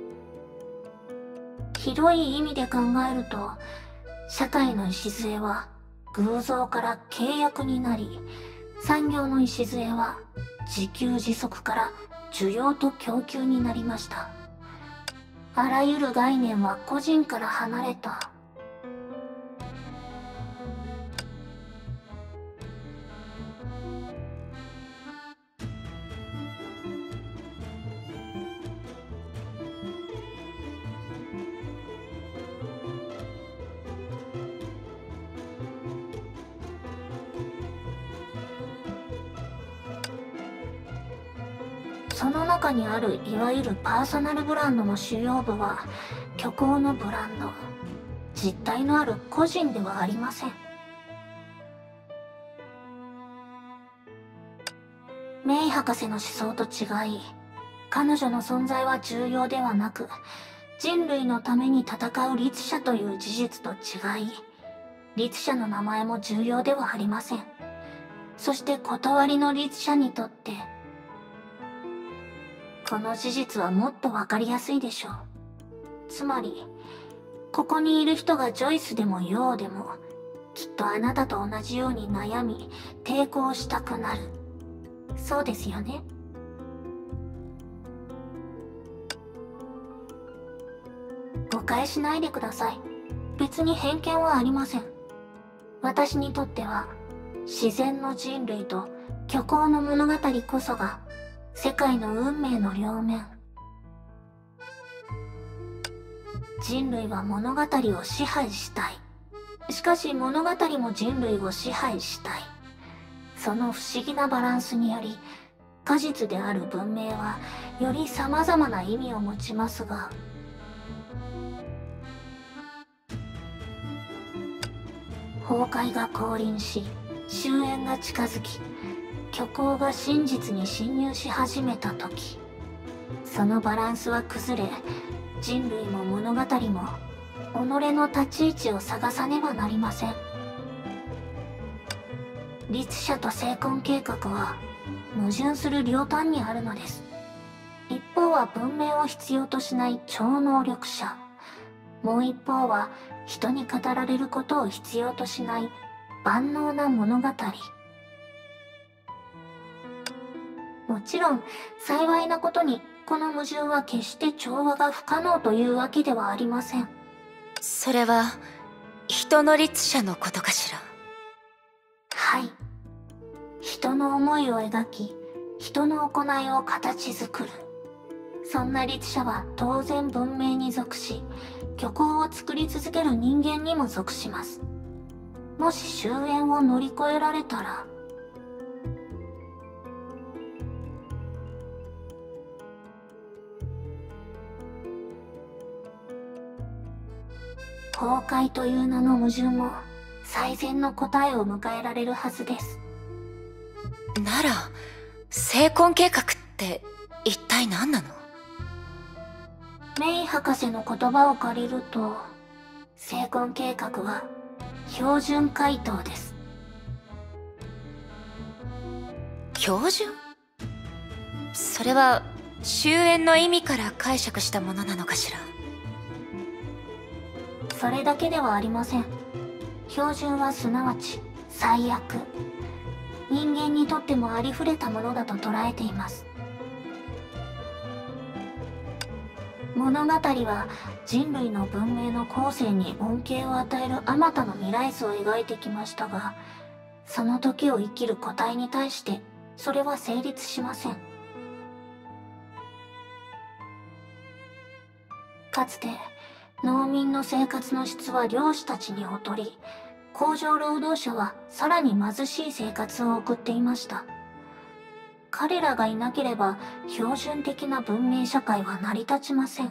広い意味で考えると、社会の礎は偶像から契約になり、産業の礎は自給自足から需要と供給になりました。あらゆる概念は個人から離れた。その中にあるいわゆるパーソナルブランドの主要部は虚構のブランド、実体のある個人ではありません。メイ博士の思想と違い、彼女の存在は重要ではなく、人類のために戦う律者という事実と違い、律者の名前も重要ではありません。そして断りの律者にとって、この事実はもっとわかりやすいでしょう。つまり、ここにいる人がジョイスでもヨウでも、きっとあなたと同じように悩み、抵抗したくなる。そうですよね。 誤解しないでください。別に偏見はありません。私にとっては自然の人類と虚構の物語こそが世界の運命の両面。人類は物語を支配したい。しかし物語も人類を支配したい。その不思議なバランスにより、果実である文明はより様々な意味を持ちますが、崩壊が降臨し、終焉が近づき、虚構が真実に侵入し始めた時、そのバランスは崩れ、人類も物語も己の立ち位置を探さねばなりません。律者と成婚計画は矛盾する両端にあるのです。一方は文明を必要としない超能力者、もう一方は人に語られることを必要としない万能な物語。もちろん幸いなことにこの矛盾は決して調和が不可能というわけではありません。 それは人の律者のことかしら。 はい。人の思いを描き、人の行いを形作る。そんな律者は当然文明に属し、虚構を作り続ける人間にも属します。もし終焉を乗り越えられたら、崩壊という名の矛盾も最善の答えを迎えられるはずです。 なら成婚計画って一体何なの？ メイ博士の言葉を借りると、成婚計画は標準回答です。 標準？それは終焉の意味から解釈したものなのかしら。 それだけではありません。標準はすなわち最悪。人間にとってもありふれたものだと捉えています。物語は人類の文明の後世に恩恵を与えるあまたの未来図を描いてきましたが、その時を生きる個体に対してそれは成立しません。かつて農民の生活の質は漁師たちに劣り、工場労働者はさらに貧しい生活を送っていました。彼らがいなければ標準的な文明社会は成り立ちません。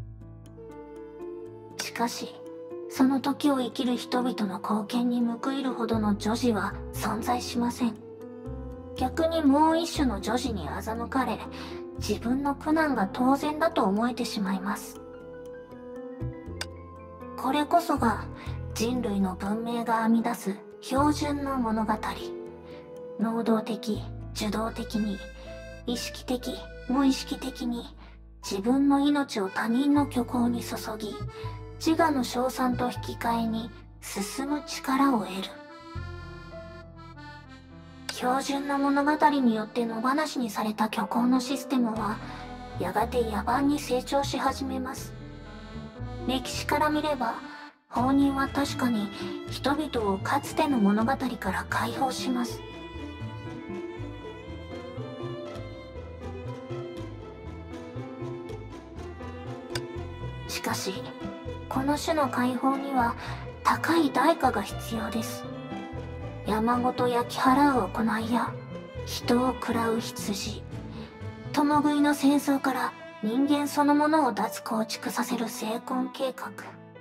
しかし、その時を生きる人々の貢献に報いるほどの女児は存在しません。逆にもう一種の女児に欺かれ、自分の苦難が当然だと思えてしまいます。これこそが人類の文明が編み出す標準の物語。能動的、受動的に、意識的、無意識的に、自分の命を他人の虚構に注ぎ、自我の称賛と引き換えに進む力を得る。標準の物語によって野放しにされた虚構のシステムは、やがて野蛮に成長し始めます。歴史から見れば、放任は確かに人々をかつての物語から解放します。しかし、この種の解放には高い代価が必要です。山ごと焼き払う行いや、人を喰らう羊、共食いの戦争から人間そのものを脱構築させる成婚計画。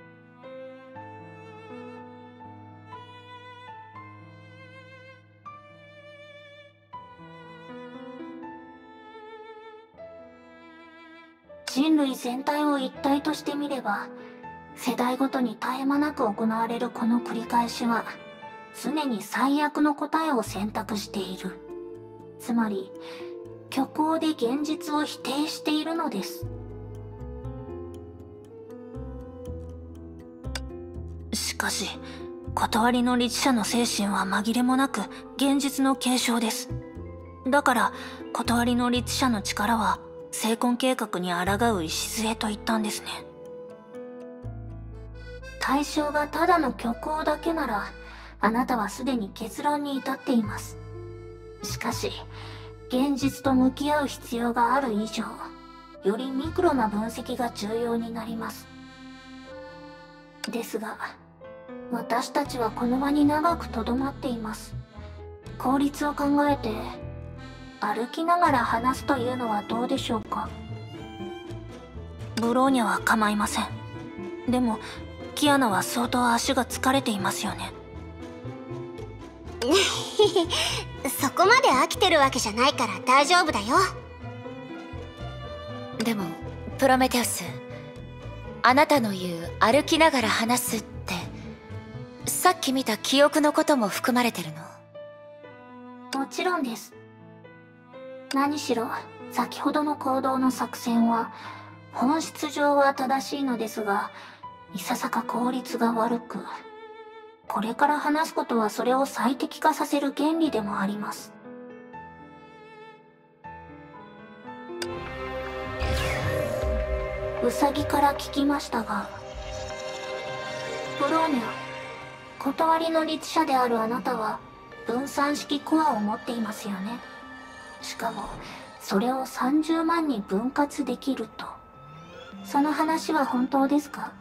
人類全体を一体としてみれば、世代ごとに絶え間なく行われるこの繰り返しは、常に最悪の答えを選択している。つまり、虚構で現実を否定しているのです。しかし、断りの律者の精神は紛れもなく現実の継承です。だから、断りの律者の力は、成婚計画に抗う礎と言ったんですね。 対象がただの虚構だけなら、あなたはすでに結論に至っています。しかし、現実と向き合う必要がある以上、よりミクロな分析が重要になります。ですが、私たちはこの場に長くとどまっています。効率を考えて、歩きながら話すというのはどうでしょうか。ブローニャは構いません。でも、キアナは相当足が疲れていますよね。 そこまで飽きてるわけじゃないから大丈夫だよ。 でもプロメテウス、あなたの言う歩きながら話すって、さっき見た記憶のことも含まれてるの？ もちろんです。何しろ先ほどの行動の作戦は本質上は正しいのですが、いささか効率が悪く、これから話すことはそれを最適化させる原理でもあります。ウサギから聞きましたが、ブローニャ、断りの律者であるあなたは分散式コアを持っていますよね。しかもそれを30万に分割できると。その話は本当ですか？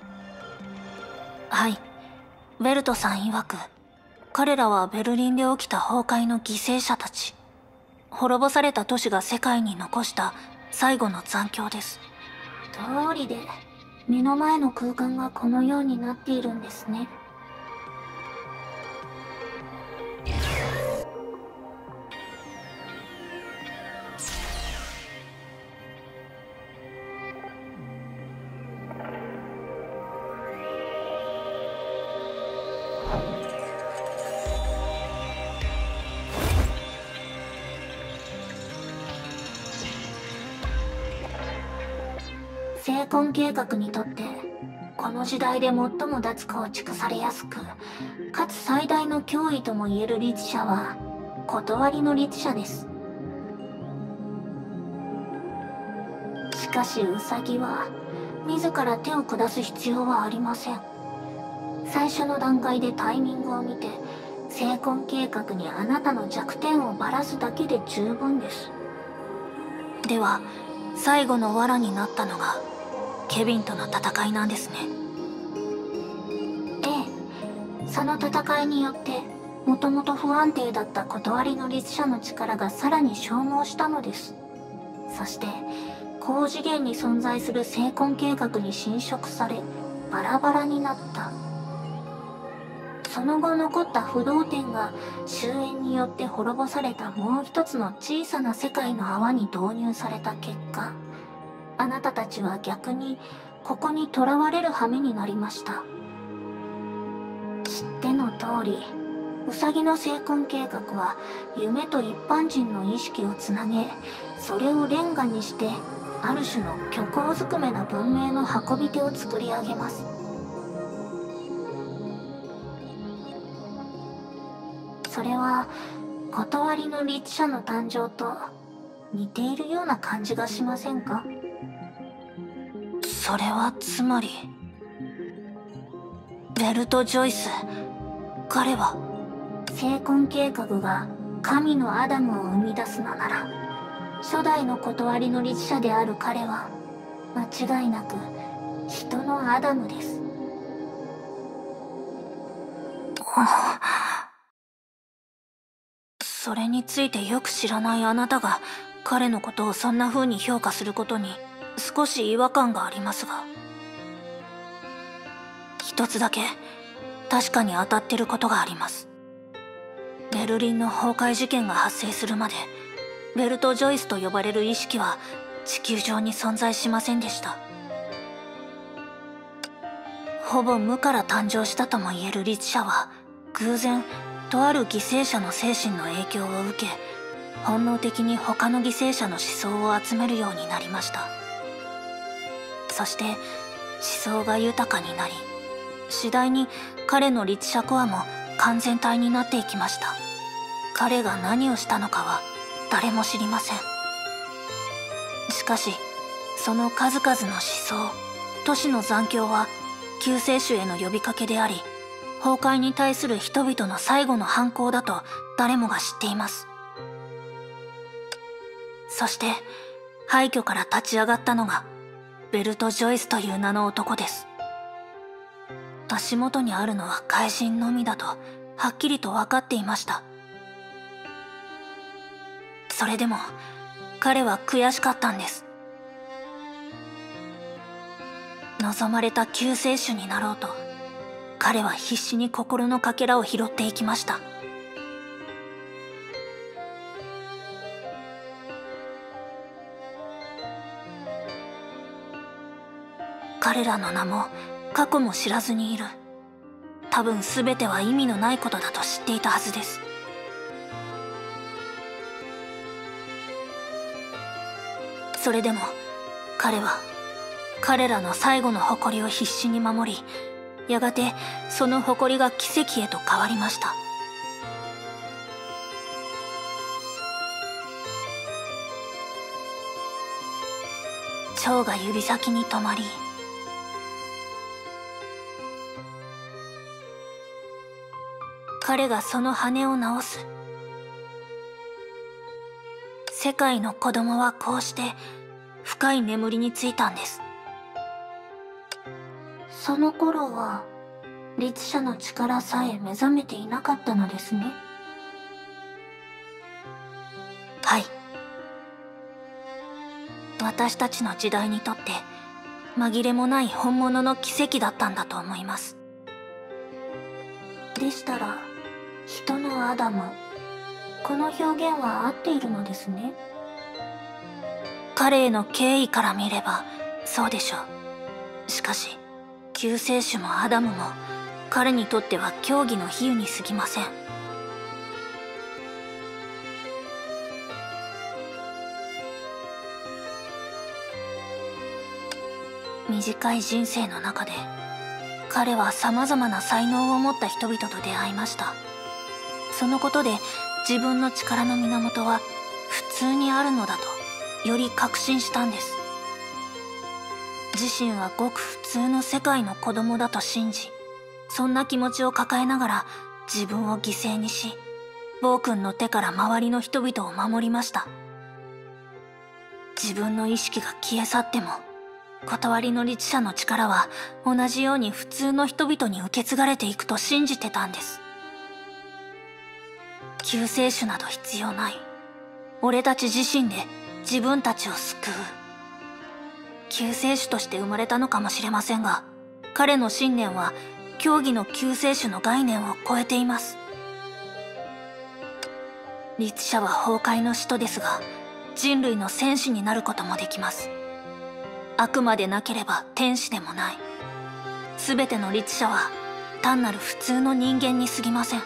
はい。ベルトさん曰く、彼らはベルリンで起きた崩壊の犠牲者たち。滅ぼされた都市が世界に残した最後の残響です。通りで、目の前の空間がこのようになっているんですね。生婚計画にとってこの時代で最も脱構築されやすく、かつ最大の脅威ともいえる律者は断りの律者です。しかしウサギは自ら手を下す必要はありません。最初の段階でタイミングを見て生婚計画にあなたの弱点をばらすだけで十分です。では最後の藁になったのがケビンとの戦いなんですね。ええ、その戦いによってもともと不安定だった断りの律者の力がさらに消耗したのです。そして高次元に存在する生婚計画に侵食されバラバラになった。その後残った不動点が終焉によって滅ぼされたもう一つの小さな世界の泡に導入された結果、あなたたちは逆にここに囚われる羽目になりました。知っての通り、ウサギの生婚計画は夢と一般人の意識をつなげ、それをレンガにしてある種の虚構ずくめな文明の運び手を作り上げます。それは断りの律者の誕生と似ているような感じがしませんか？それはつまりベルト・ジョイス、彼は生婚計画が神のアダムを生み出すのなら、初代の断りの律者である彼は間違いなく人のアダムです。それについてよく知らないあなたが彼のことをそんな風に評価することに少し違和感がありますが、一つだけ確かに当たってることがあります。ベルリンの崩壊事件が発生するまでベルト・ジョイスと呼ばれる意識は地球上に存在しませんでした。ほぼ無から誕生したともいえる律者は偶然とある犠牲者の精神の影響を受け、本能的に他の犠牲者の思想を集めるようになりました。そして思想が豊かになり、次第に彼の律者コアも完全体になっていきました。彼が何をしたのかは誰も知りません。しかしその数々の思想、都市の残響は救世主への呼びかけであり、崩壊に対する人々の最後の反抗だと誰もが知っています。そして廃墟から立ち上がったのがベルト・ジョイスという名の男です。足元にあるのは怪人のみだとはっきりと分かっていました。それでも彼は悔しかったんです。望まれた救世主になろうと彼は必死に心のかけらを拾っていきました。彼らの名も過去も知らずにいる。多分全ては意味のないことだと知っていたはずです。それでも彼は彼らの最後の誇りを必死に守り、やがてその誇りが奇跡へと変わりました。蝶が指先に止まり、彼がその羽を直す。世界の子供はこうして深い眠りについたんです。その頃は律者の力さえ目覚めていなかったのですね。はい。私たちの時代にとって紛れもない本物の奇跡だったんだと思います。でしたら人のアダム、この表現は合っているのですね。彼への敬意から見ればそうでしょう。しかし救世主もアダムも彼にとっては教義の比喩に過ぎません。短い人生の中で彼は様々な才能を持った人々と出会いました。そのことで自分の力の源は普通にあるのだとより確信したんです。自身はごく普通の世界の子供だと信じ、そんな気持ちを抱えながら自分を犠牲にし、暴君の手から周りの人々を守りました。自分の意識が消え去っても断りの律者の力は同じように普通の人々に受け継がれていくと信じてたんです。救世主など必要ない。俺たち自身で自分たちを救う。救世主として生まれたのかもしれませんが、彼の信念は教義の救世主の概念を超えています。律者は崩壊の使徒ですが、人類の戦士になることもできます。悪魔でなければ天使でもない。すべての律者は単なる普通の人間に過ぎません。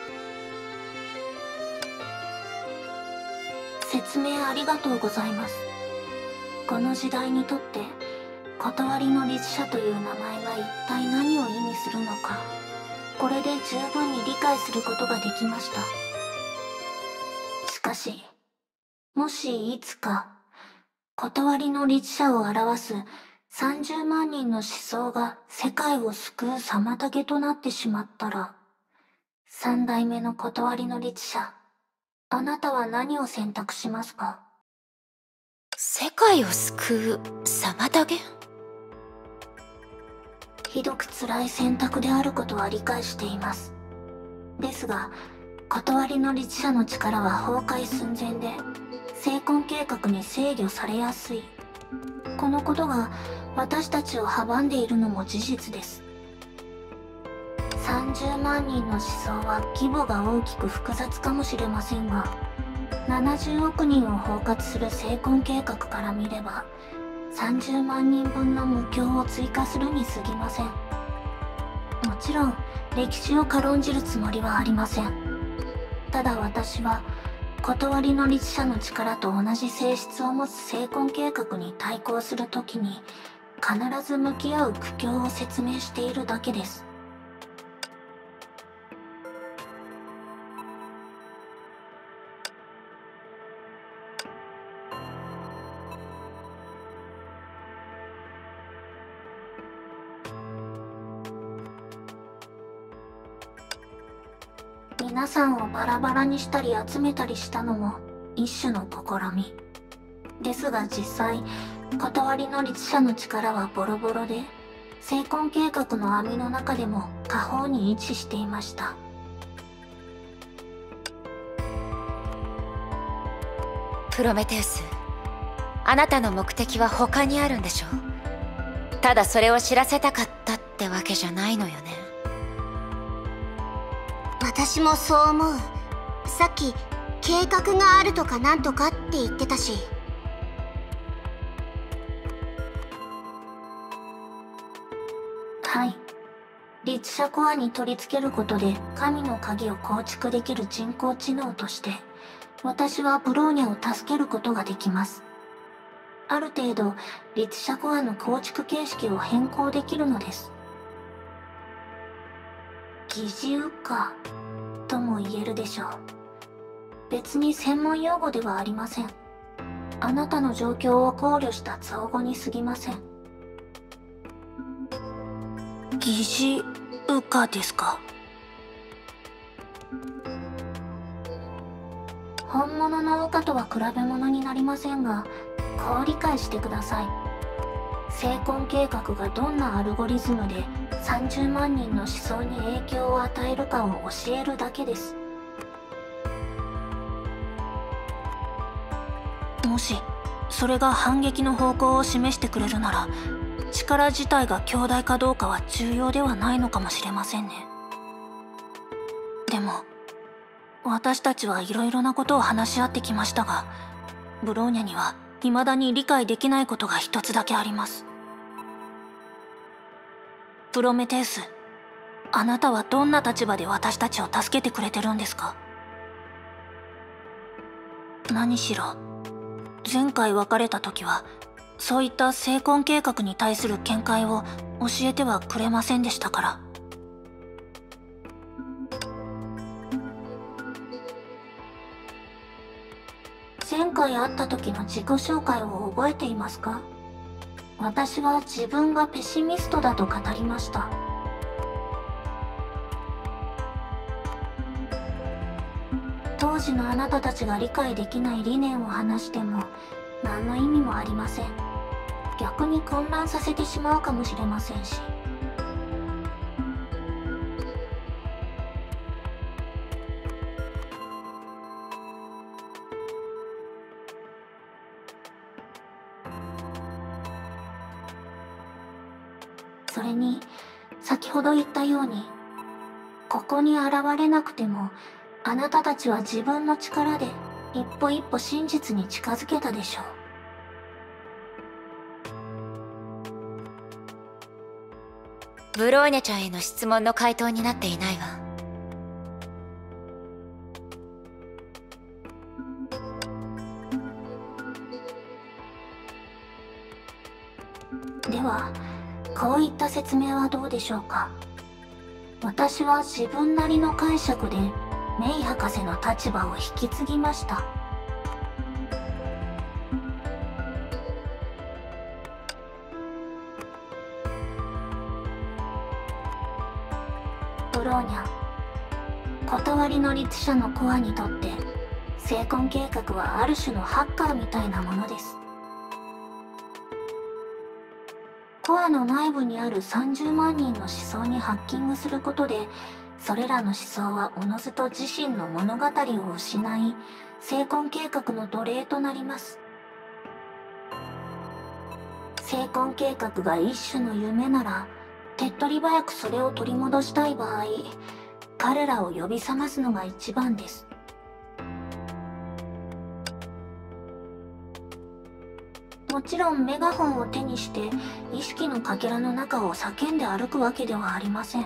説明ありがとうございます。この時代にとって断りの律者という名前が一体何を意味するのか、これで十分に理解することができました。しかしもしいつか断りの律者を表す30万人の思想が世界を救う妨げとなってしまったら、3代目の断りの律者、あなたは何を選択しますか？ 世界を救う妨げ？ ひどく辛い選択であることは理解しています。ですが、断りの律者の力は崩壊寸前で、成婚計画に制御されやすい。このことが私たちを阻んでいるのも事実です。30万人の思想は規模が大きく複雑かもしれませんが、70億人を包括する成婚計画から見れば、30万人分の無教を追加するに過ぎません。もちろん歴史を軽んじるつもりはありません。ただ私は断りの律者の力と同じ性質を持つ成婚計画に対抗するときに必ず向き合う苦境を説明しているだけです。 皆さんをバラバラにしたり集めたりしたのも一種の試み。ですが実際、断りの律者の力はボロボロで、成婚計画の網の中でも下方に位置していました。 プロメテウス、あなたの目的は他にあるんでしょう。ただそれを知らせたかったってわけじゃないのよね。 私もそう思う。さっき計画があるとかなんとかって言ってたし。 はい。律者コアに取り付けることで神の鍵を構築できる人工知能として、私はブローニャを助けることができます。ある程度、律者コアの構築形式を変更できるのです。疑似羽化とも言えるでしょう。別に専門用語ではありません。あなたの状況を考慮した造語に過ぎません。疑似羽化ですか。本物の羽化とは比べ物になりませんが、こう理解してください。成婚計画がどんなアルゴリズムで30万人の思想に影響を与えるかを教えるだけです。もしそれが反撃の方向を示してくれるなら、力自体が強大かどうかは重要ではないのかもしれませんね。でも私たちはいろいろなことを話し合ってきましたが、ブローニャには未だに理解できないことが一つだけあります。プロメテウス、あなたはどんな立場で私たちを助けてくれてるんですか？何しろ前回別れた時はそういった成婚計画に対する見解を教えてはくれませんでしたから。前回会った時の自己紹介を覚えていますか？私は自分がペシミストだと語りました。当時のあなたたちが理解できない理念を話しても何の意味もありません。逆に混乱させてしまうかもしれませんし。それに、先ほど言ったように、ここに現れなくても、あなたたちは自分の力で一歩一歩真実に近づけたでしょう。ブローニャちゃんへの質問の回答になっていないわ。 では、こういった説明はどうでしょうか。私は自分なりの解釈でメイ博士の立場を引き継ぎました。ブローニャ、断りの律者のコアにとって成婚計画はある種のハッカーみたいなものです。コアの内部にある30万人の思想にハッキングすることで、それらの思想はおのずと自身の物語を失い、成婚計画の奴隷となります。成婚計画が一種の夢なら、手っ取り早くそれを取り戻したい場合、彼らを呼び覚ますのが一番です。もちろんメガホンを手にして意識のかけらの中を叫んで歩くわけではありません。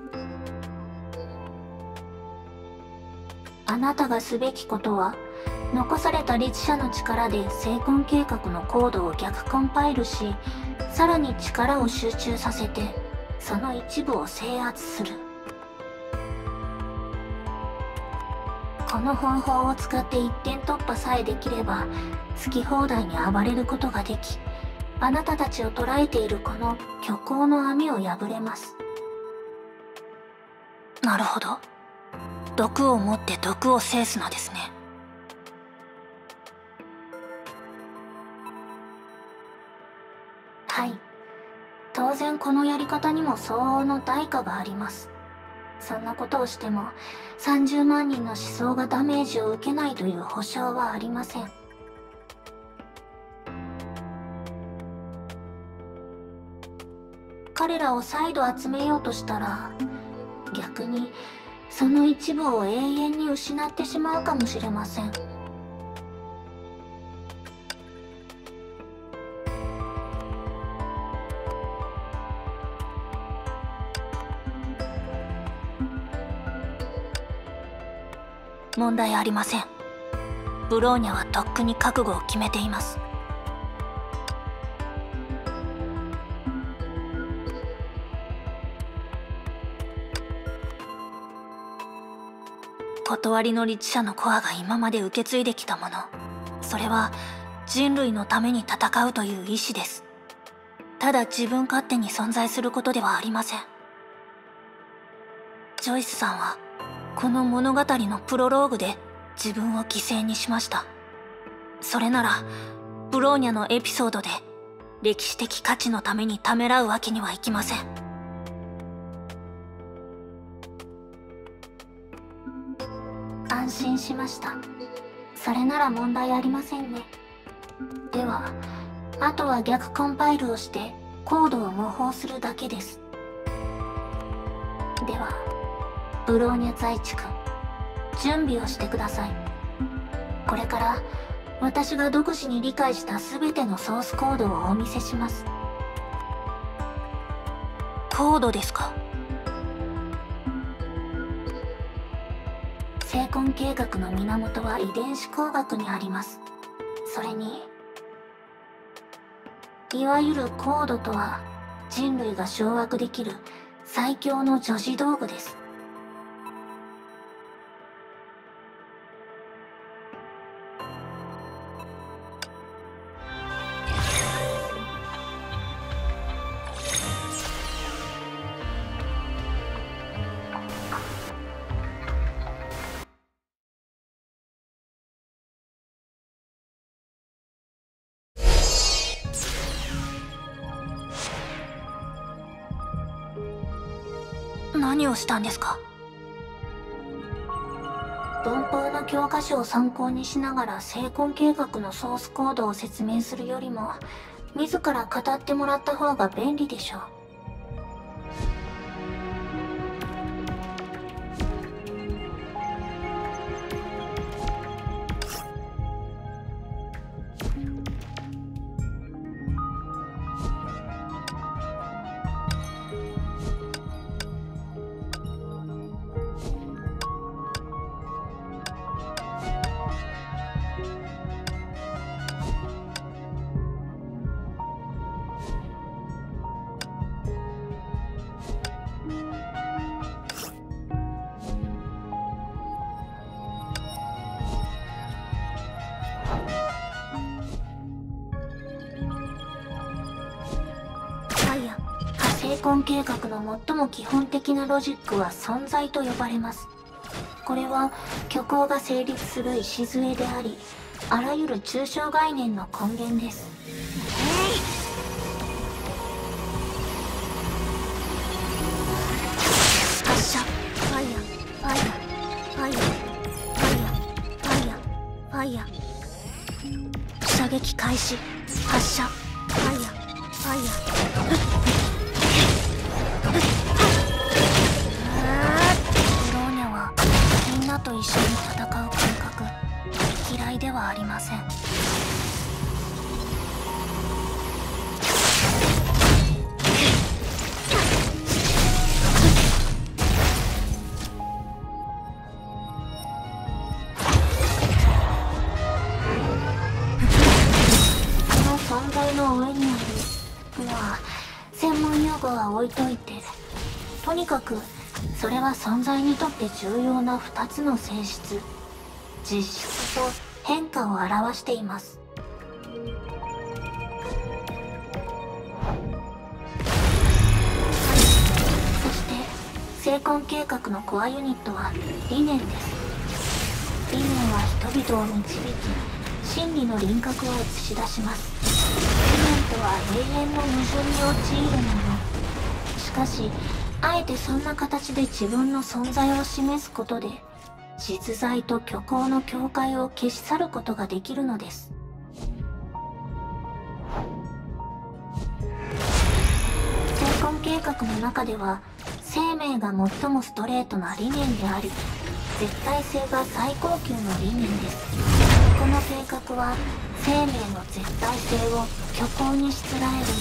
あなたがすべきことは、残された律者の力で成婚計画のコードを逆コンパイルし、さらに力を集中させて、その一部を制圧する。この方法を使って一点突破さえできれば、好き放題に暴れることができ、あなたたちを捕らえているこの虚構の網を破れます。なるほど。 毒を持って毒を制すのですね。はい。当然このやり方にも相応の代価があります。そんなことをしても30万人の思想がダメージを受けないという保証はありません。彼らを再度集めようとしたら、逆にその一部を永遠に失ってしまうかもしれません。問題ありません。ブローニャはとっくに覚悟を決めています。断りの律者のコアが今まで受け継いできたもの、それは人類のために戦うという意志です。ただ自分勝手に存在することではありません。ジョイスさんはこの物語のプロローグで自分を犠牲にしました。それならブローニャのエピソードで歴史的価値のためにためらうわけにはいきません。安心しました。それなら問題ありませんね。ではあとは逆コンパイルをしてコードを模倣するだけです。ではブローニャ在地君、準備をしてください。これから私が独自に理解した全てのソースコードをお見せします。コードですか？生婚計画の源は遺伝子工学にあります。それにいわゆるコードとは人類が掌握できる最強の助詞道具です。何をしたんですか？文法の教科書を参考にしながら生婚計画のソースコードを説明するよりも自ら語ってもらった方が便利でしょう。生婚計画の最も基本的なロジックは存在と呼ばれます。これは虚構が成立する礎であり、あらゆる抽象概念の根源です。発射。ファイヤーファイヤーファイヤーファイヤーファイヤーファイヤー射撃開始。発射。ファイヤーファイヤーと一緒に戦う感覚、嫌いではありません。この存在の上にある、まあ専門用語は置いといて、とにかくそれは存在にとって重要な2つの性質、実質と変化を表しています。そして成婚計画のコアユニットは理念です。理念は人々を導き、真理の輪郭を映し出します。理念とは永遠の矛盾に陥るもの。しかし、あえてそんな形で自分の存在を示すことで、実在と虚構の境界を消し去ることができるのです。成婚計画の中では、生命が最もストレートな理念であり、絶対性が最高級の理念です。この計画は生命の絶対性を虚構にしつらえるもの。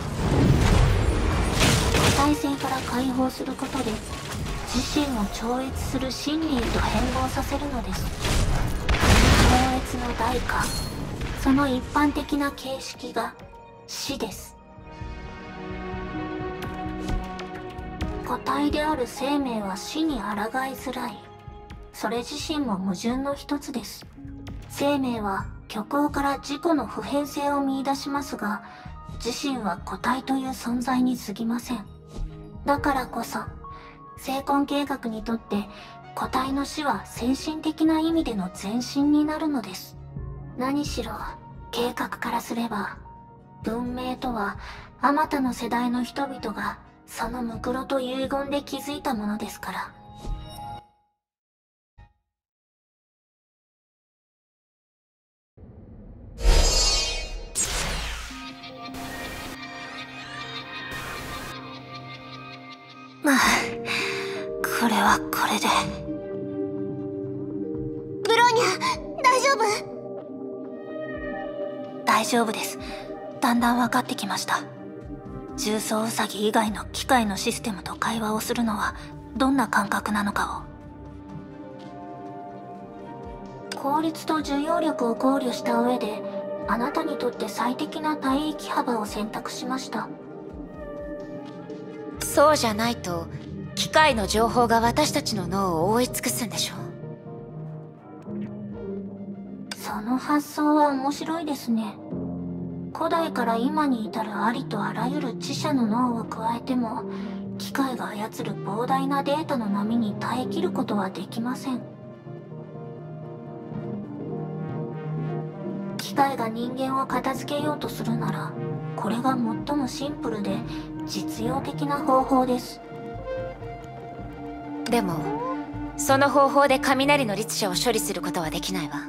個体性から解放することで自身を超越する真理へと変貌させるのです。超越の代価、その一般的な形式が死です。個体である生命は死に抗いづらい。それ自身も矛盾の一つです。生命は虚構から自己の普遍性を見出しますが、自身は個体という存在に過ぎません。だからこそ、成婚計画にとって個体の死は精神的な意味での前進になるのです。何しろ、計画からすれば、文明とはあまたの世代の人々がそのムクロと遺言で築いたものですから。まあ、これはこれで。 ブローニャ、大丈夫？ 大丈夫です。だんだん分かってきました。重装ウサギ以外の機械のシステムと会話をするのはどんな感覚なのかを。効率と受容力を考慮した上で、あなたにとって最適な帯域幅を選択しました。 そうじゃないと機械の情報が私たちの脳を覆い尽くすんでしょ。 その発想は面白いですね。古代から今に至るありとあらゆる知者の脳を加えても、機械が操る膨大なデータの波に耐えきることはできません。機械が人間を片付けようとするなら、これが最もシンプルで実用的な方法です。 でもその方法で雷の律者を処理することはできないわ。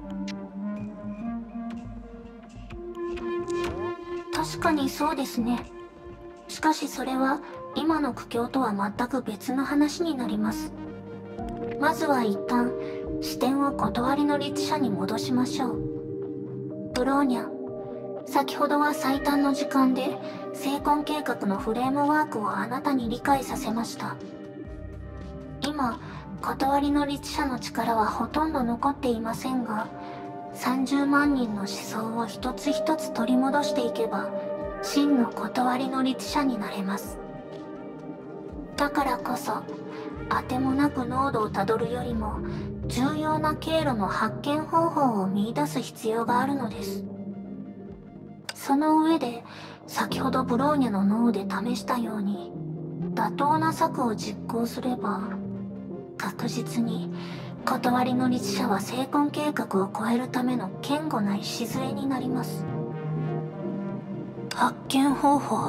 確かにそうですね。しかしそれは今の苦境とは全く別の話になります。まずは一旦視点を断りの律者に戻しましょう。ブローニャ、先ほどは最短の時間で成婚計画のフレームワークをあなたに理解させました。今、断りの律者の力はほとんど残っていませんが、30万人の思想を一つ一つ取り戻していけば、真の断りの律者になれます。だからこそ、あてもなく濃度をたどるよりも、重要な経路の発見方法を見出す必要があるのです。その上で、先ほどブローニャの脳で試したように、妥当な策を実行すれば、確実に、断りの律者は成婚計画を超えるための堅固な礎になります。発見方法。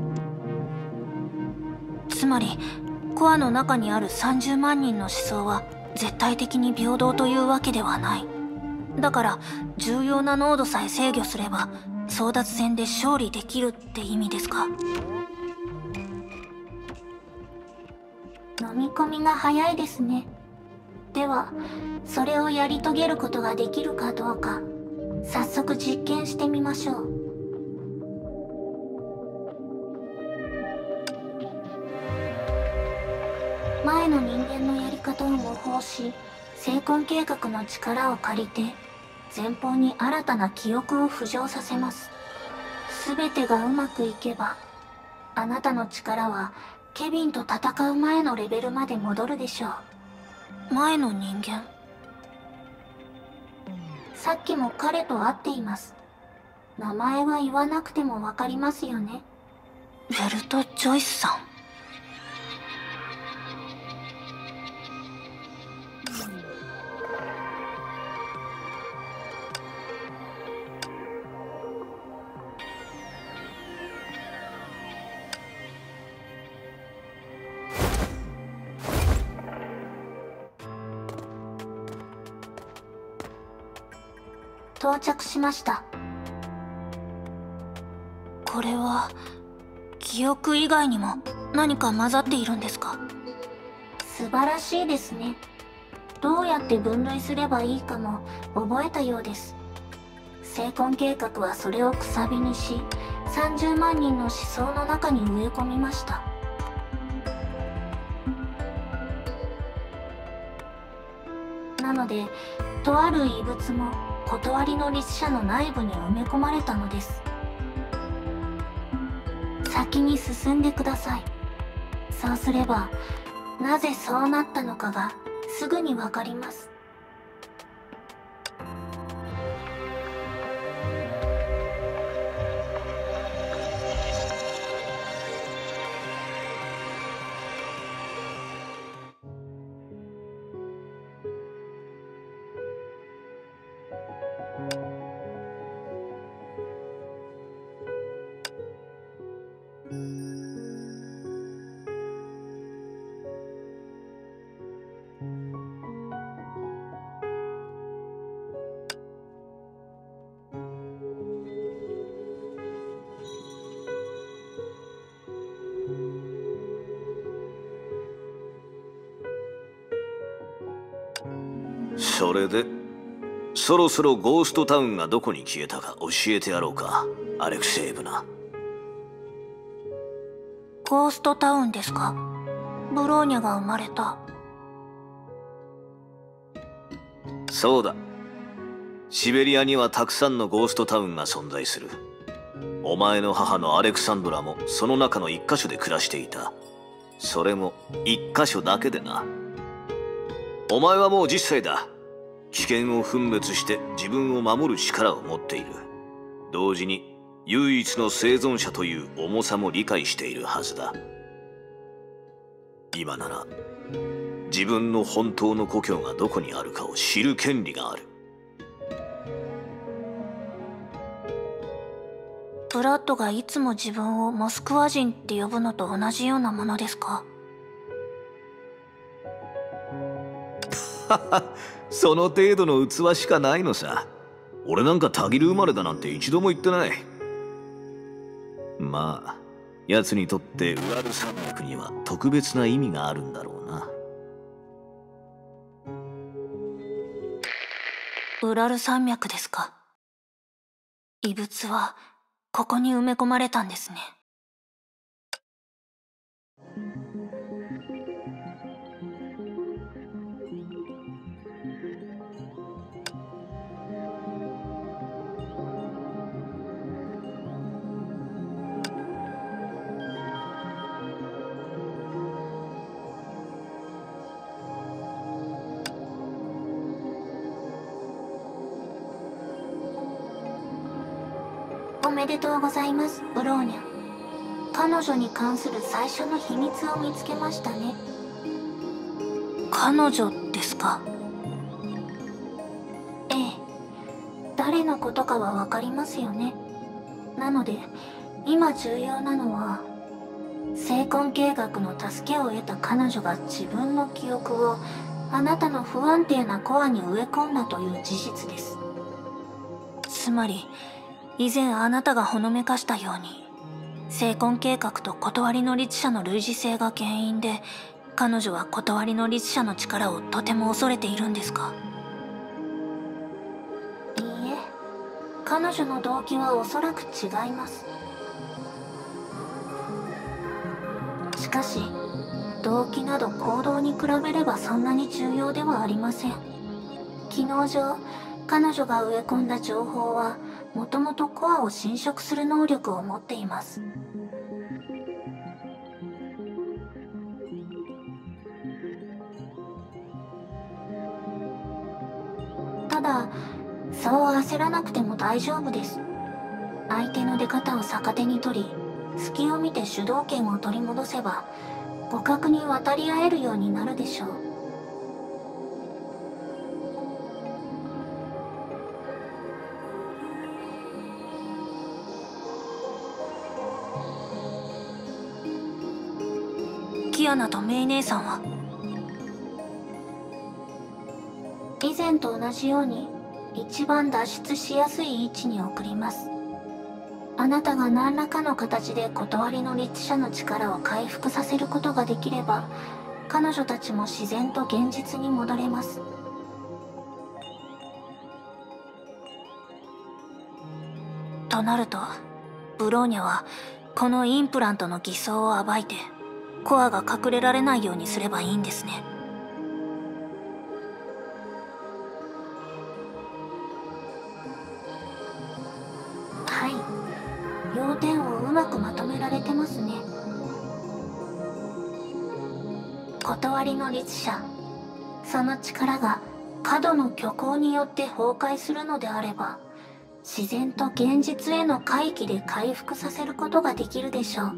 つまり、コアの中にある30万人の思想は絶対的に平等というわけではない。だから、重要な濃度さえ制御すれば、争奪戦で勝利できるって意味ですか。飲み込みが早いですね。では、それをやり遂げることができるかどうか、早速実験してみましょう。前の人間のやり方を模倣し、成婚計画の力を借りて、前方に新たな記憶を浮上させます。すべてがうまくいけば、あなたの力はケビンと戦う前のレベルまで戻るでしょう。前の人間。さっきも彼と会っています。名前は言わなくてもわかりますよね。ベルト・ジョイスさん。 到着しました。これは記憶以外にも何か混ざっているんですか？素晴らしいですね。どうやって分類すればいいかも覚えたようです。聖魂計画はそれをくさびにし、30万人の思想の中に植え込みました。なので、とある異物も断りの律者の内部に埋め込まれたのです。先に進んでください。そうすれば、なぜそうなったのかがすぐにわかります。 それでそろそろゴーストタウンがどこに消えたか教えてやろうか、アレクセイブナ。 ゴーストタウンですか？ブローニャが生まれた。 そうだ。シベリアにはたくさんのゴーストタウンが存在する。お前の母のアレクサンドラもその中の一箇所で暮らしていた。それも一箇所だけでな。お前はもう10歳だ。危険を分別して自分を守る力を持っている。同時に唯一の生存者という重さも理解しているはずだ。今なら自分の本当の故郷がどこにあるかを知る権利がある。 ブラッドがいつも自分をモスクワ人って呼ぶのと同じようなものですか？ その程度の器しかないのさ。俺なんかタギル生まれだなんて一度も言ってない。まあ奴にとってウラル山脈には特別な意味があるんだろうな。 ウラル山脈ですか。異物はここに埋め込まれたんですね。おめでとうございます、ブローニャ。彼女に関する最初の秘密を見つけましたね。彼女ですか？ええ。誰のことかはわかりますよね。なので、今重要なのは、聖魂計画の助けを得た彼女が自分の記憶をあなたの不安定なコアに植え込んだという事実です。つまり、以前あなたがほのめかしたように、聖魂計画と断りの律者の類似性が原因で、彼女は断りの律者の力をとても恐れているんですか？いいえ、彼女の動機はおそらく違います。しかし、動機など行動に比べればそんなに重要ではありません。機能上、彼女が植え込んだ情報は、もともとコアを侵食する能力を持っています。ただ、そう焦らなくても大丈夫です。相手の出方を逆手に取り、隙を見て主導権を取り戻せば、互角に渡り合えるようになるでしょう。キアナとメイ姉さんは？以前と同じように一番脱出しやすい位置に送ります。あなたが何らかの形で断りの律者の力を回復させることができれば、彼女たちも自然と現実に戻れます。となると、ブローニャはこのインプラントの偽装を暴いてコアが隠れられないようにすればいいんですね。はい、要点をうまくまとめられてますね。断りの律者、その力が過度の虚構によって崩壊するのであれば、自然と現実への回帰で回復させることができるでしょう。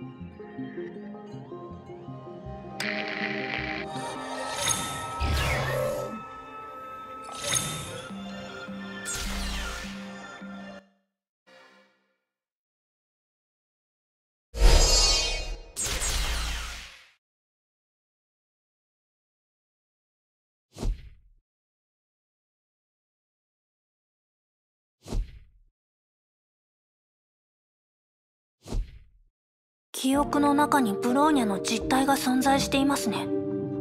記憶の中にブローニャの実体が存在していますね。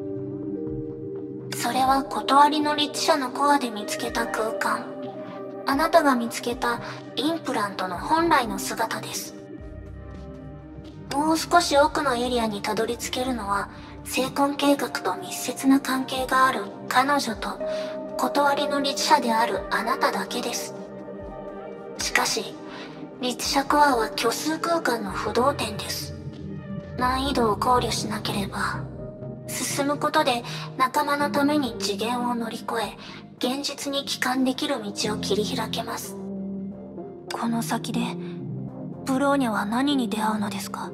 それは断りの律者のコアで見つけた空間。あなたが見つけたインプラントの本来の姿です。もう少し奥のエリアにたどり着けるのは、成婚計画と密接な関係がある彼女と断りの律者であるあなただけです。しかし、律者コアは虚数空間の不動点です。難易度を考慮しなければ、進むことで仲間のために次元を乗り越え、現実に帰還できる道を切り開けます。この先で、ブローニャは何に出会うのですか？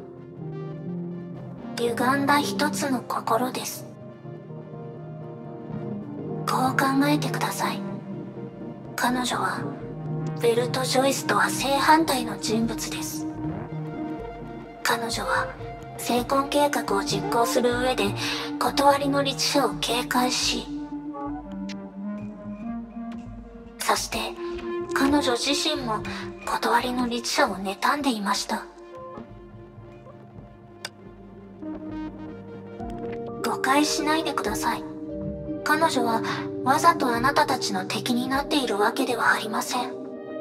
歪んだ一つの心です。こう考えてください。彼女は、ベルト・ジョイスとは正反対の人物です。彼女は成婚計画を実行する上で断りの律者を警戒し、そして彼女自身も断りの律者を妬んでいました。誤解しないでください。彼女はわざとあなたたちの敵になっているわけではありません。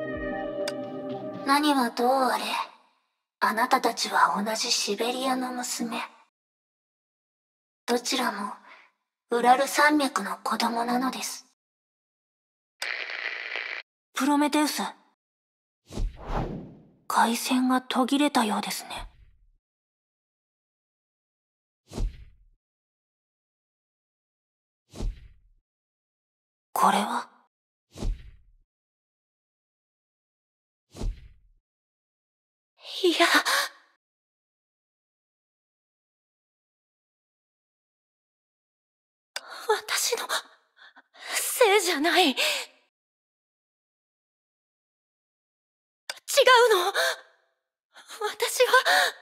何はどうあれ、あなたたちは同じシベリアの娘。どちらもウラル山脈の子供なのです。プロメテウス、回線が途切れたようですね。これは。 いや、私のせいじゃない。違うの。私は。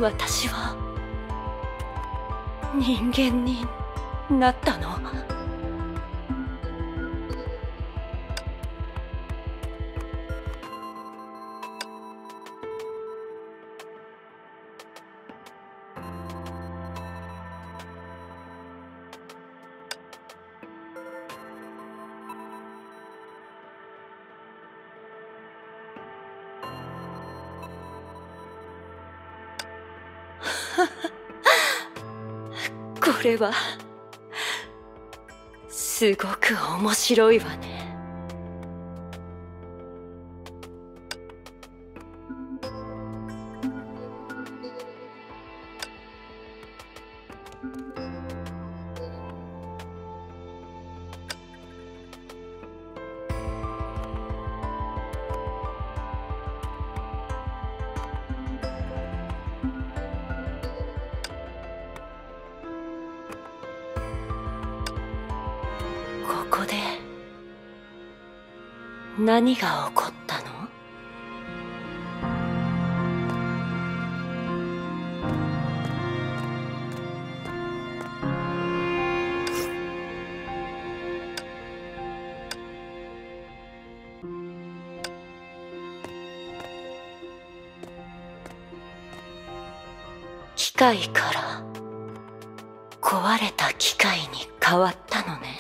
私は人間になったの？これはすごく面白いわね。ここで何が起こったの？機械から壊れた機械に変わったのね。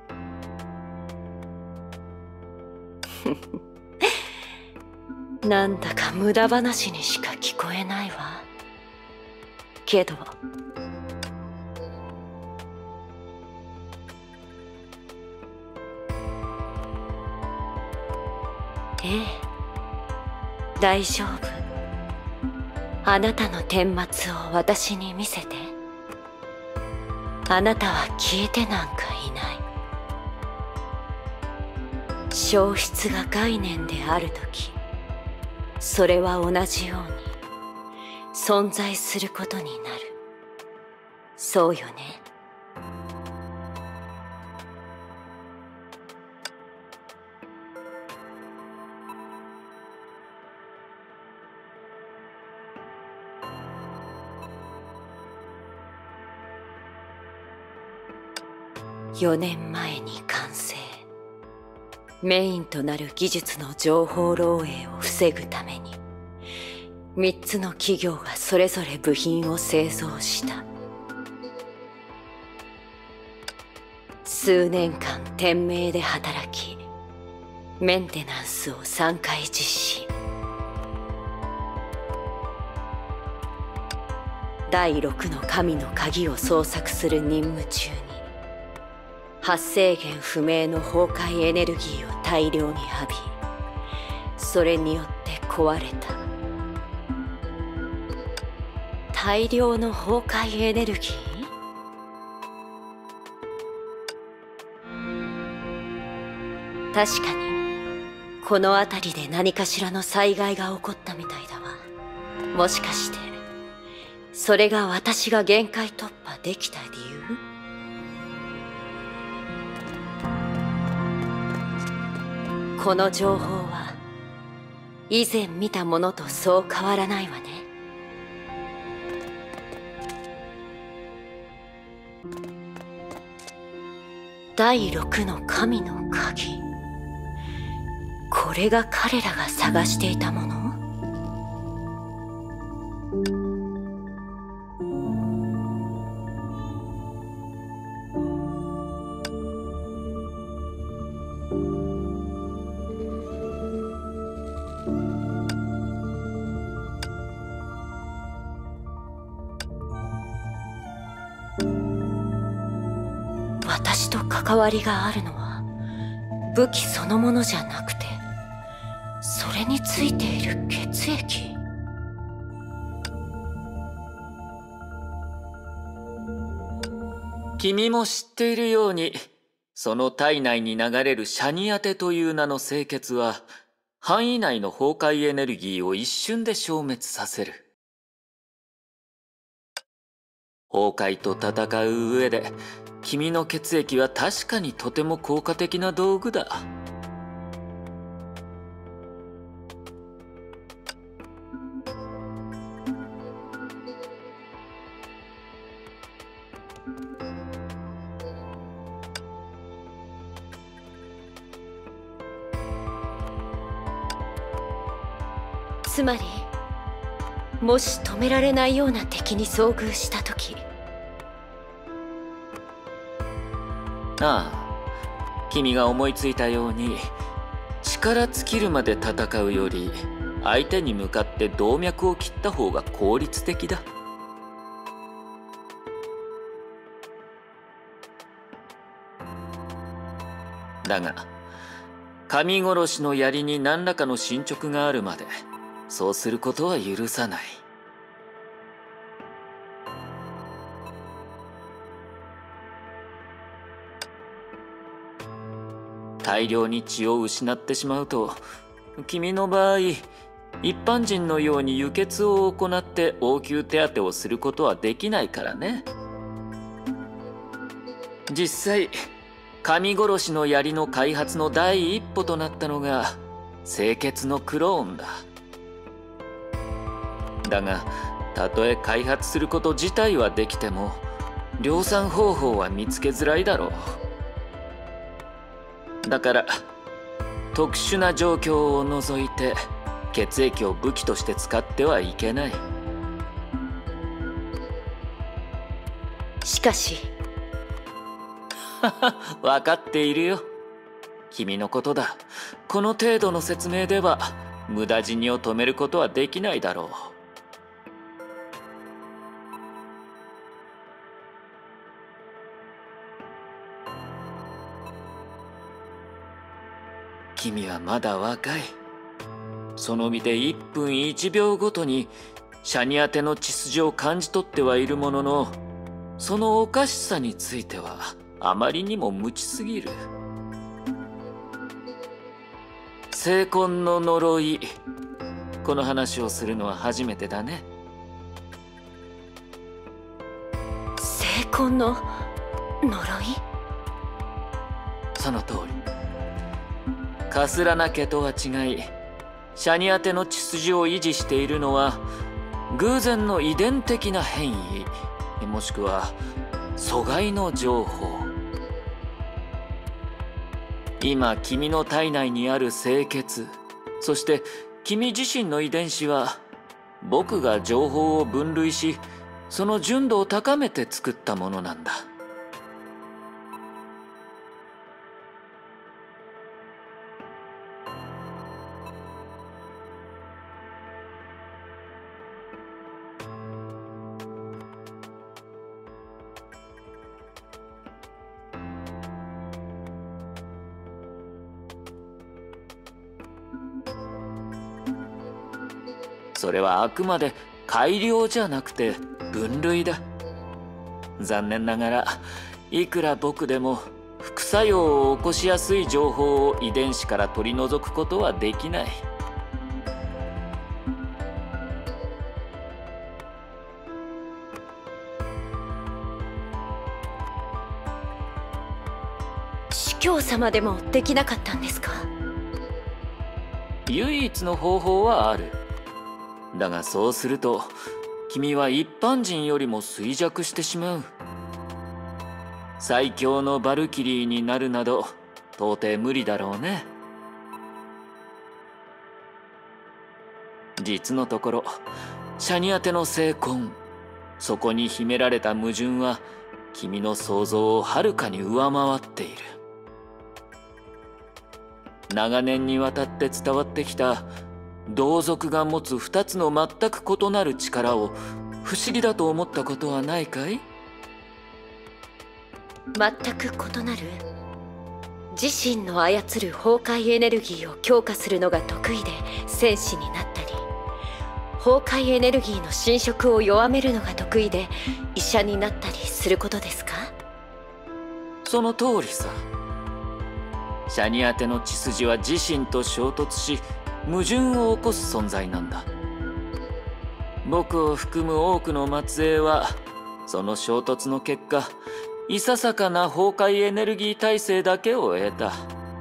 なんだか無駄話にしか聞こえないわ。けどええ、大丈夫。あなたの顛末を私に見せて。あなたは消えてなんかいない。消失が概念であるとき、それは同じように存在することになる。そうよね。4年前に完成。メインとなる技術の情報漏洩を防ぐために3つの企業がそれぞれ部品を製造した。数年間店名で働き、メンテナンスを3回実施。第6の神の鍵を捜索する任務中に発生源不明の崩壊エネルギーを大量に浴び、それによって壊れた。大量の崩壊エネルギー？確かにこの辺りで何かしらの災害が起こったみたいだわ。もしかしてそれが私が限界突破できた理由？この情報は以前見たものとそう変わらないわね。第6の神の鍵。これが彼らが探していたもの？私と関わりがあるのは武器そのものじゃなくて、それについている血液。 君も知っているように、その体内に流れるシャニアテという名の清血は範囲内の崩壊エネルギーを一瞬で消滅させる。崩壊と戦う上で君の血液は確かにとても効果的な道具だ。 つまりもし止められないような敵に遭遇した時。 ああ、君が思いついたように力尽きるまで戦うより相手に向かって動脈を切った方が効率的だ。だが神殺しの槍に何らかの進捗があるまでそうすることは許さない。大量に血を失ってしまうと、君の場合一般人のように輸血を行って応急手当てをすることはできないからね。実際神殺しの槍の開発の第一歩となったのが清潔のクローンだ。だがたとえ開発すること自体はできても量産方法は見つけづらいだろう。だから特殊な状況を除いて血液を武器として使ってはいけない。 しかし分かっているよ。君のことだ。この程度の説明では無駄死にを止めることはできないだろう。君はまだ若い。その身で1分1秒ごとにシャニアテの血筋を感じ取ってはいるものの、そのおかしさについてはあまりにも無知すぎる。聖魂の呪い、この話をするのは初めてだね。 聖魂の呪い？ その通り。カスラナ家とは違い、シャニアテの血筋を維持しているのは偶然の遺伝的な変異、もしくは阻害の情報。今君の体内にある清潔、そして君自身の遺伝子は僕が情報を分類し、その純度を高めて作ったものなんだ。それはあくまで改良じゃなくて分類だ。残念ながらいくら僕でも副作用を起こしやすい情報を遺伝子から取り除くことはできない。 司教様でもできなかったんですか？ 唯一の方法はある。だがそうすると君は一般人よりも衰弱してしまう。最強のバルキリーになるなど到底無理だろうね。実のところシャニアテの聖魂、そこに秘められた矛盾は君の想像をはるかに上回っている。長年にわたって伝わってきた同族が持つ2つの全く異なる力を不思議だと思ったことはないかい？ 全く異なる？自身の操る崩壊エネルギーを強化するのが得意で戦士になったり、崩壊エネルギーの侵食を弱めるのが得意で医者になったりすることですか？ その通りさ。シャニアテの血筋は自身と衝突し矛盾を起こす存在なんだ。僕を含む多くの末裔はその衝突の結果、いささかな崩壊エネルギー耐性だけを得た。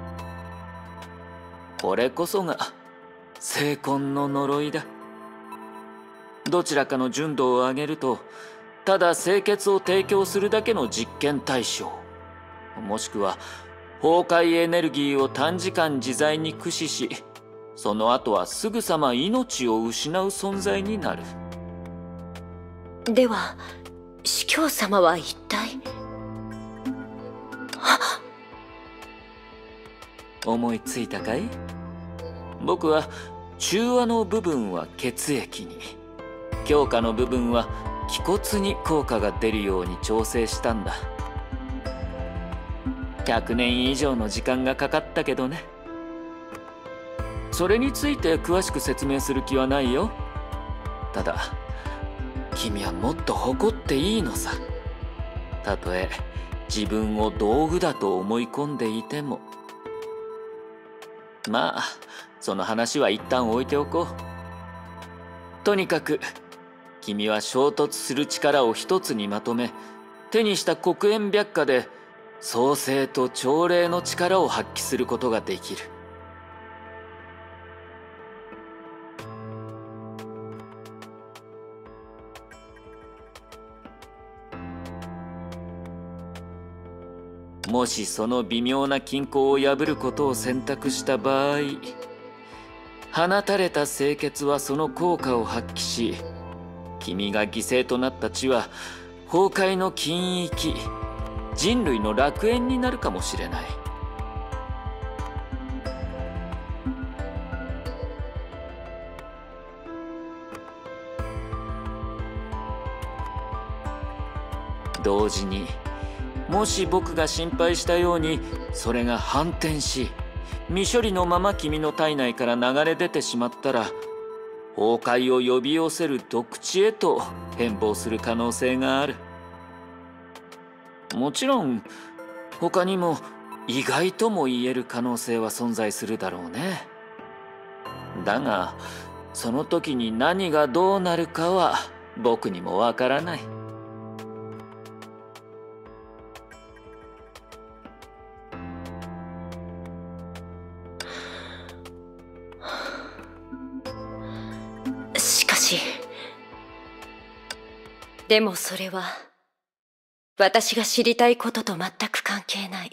これこそが聖魂の呪いだ。どちらかの純度を上げると、ただ清潔を提供するだけの実験対象、もしくは崩壊エネルギーを短時間自在に駆使しその後はすぐさま命を失う存在になる。 では司教様は一体。 思いついたかい？僕は中和の部分は血液に、強化の部分は気骨に効果が出るように調整したんだ。100年以上の時間がかかったけどね。それについて詳しく説明する気はないよ。ただ君はもっと誇っていいのさ。たとえ自分を道具だと思い込んでいても。まあその話は一旦置いておこう。とにかく君は衝突する力を一つにまとめ、手にした黒煙白化で創生と朝礼の力を発揮することができる。もしその微妙な均衡を破ることを選択した場合、放たれた清潔はその効果を発揮し、君が犠牲となった地は崩壊の禁域、人類の楽園になるかもしれない。同時にもし僕が心配したようにそれが反転し、未処理のまま君の体内から流れ出てしまったら、崩壊を呼び寄せる毒地へと変貌する可能性がある。もちろん他にも意外とも言える可能性は存在するだろうね。だがその時に何がどうなるかは僕にもわからない。 でもそれは私が知りたいことと全く関係ない。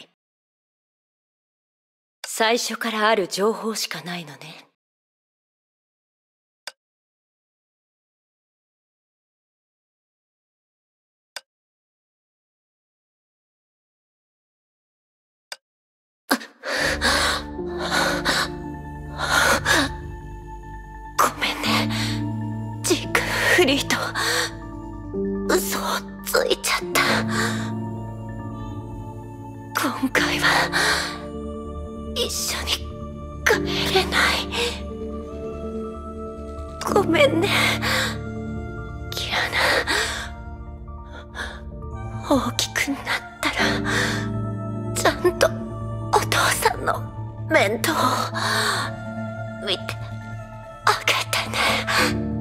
最初からある情報しかないのね。ごめんね、ジーク・フリート。嘘をついちゃった。今回は一緒に帰れない。ごめんね、キアナ。大きくなったらちゃんとお父さんの面倒を見てあげてね。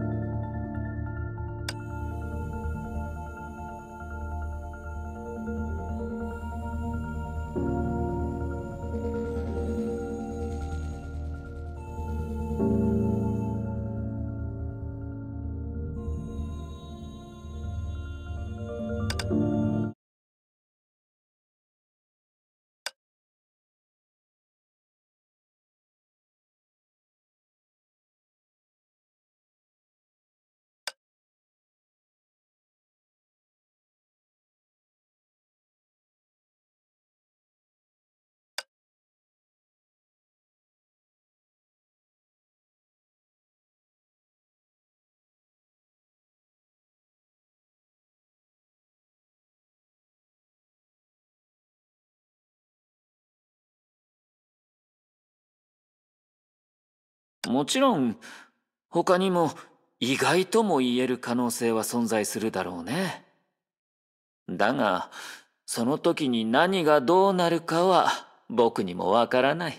もちろん他にも意外とも言える可能性は存在するだろうね。だがその時に何がどうなるかは僕にもわからない。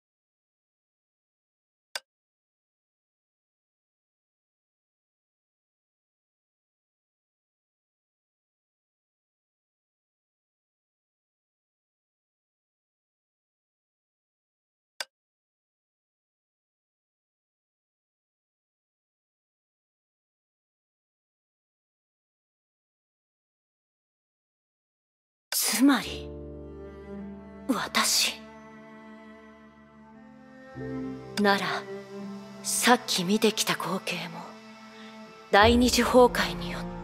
つまり私ならさっき見てきた光景も第二次崩壊によって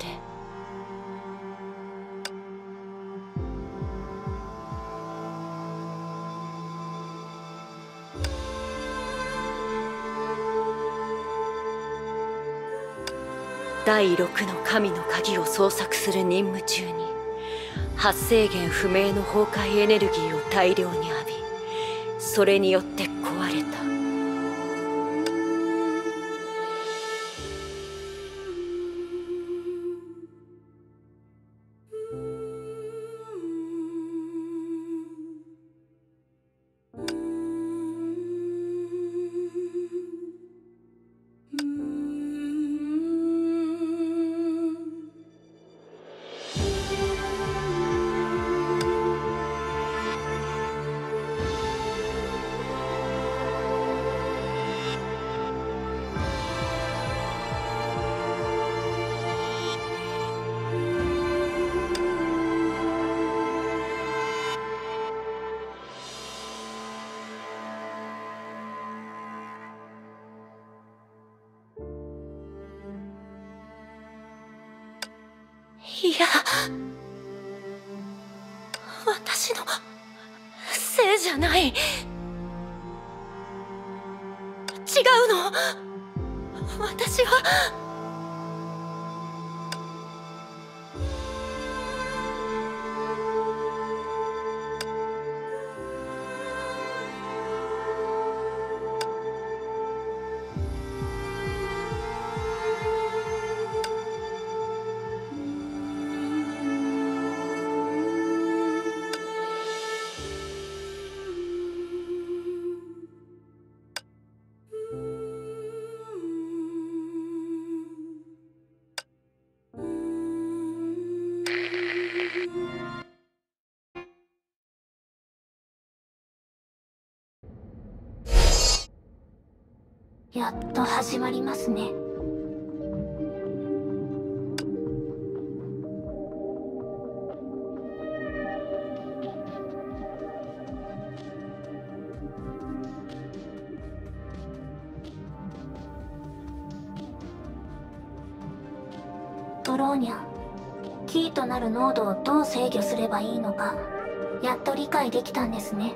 第6の神の鍵を捜索する任務中に発生源不明の崩壊エネルギーを大量に浴び、それによって壊れた。いや、私のせいじゃない。違うの。私はやっと始まりますね。ブローニャ、キーとなる濃度をどう制御すればいいのか、やっと理解できたんですね。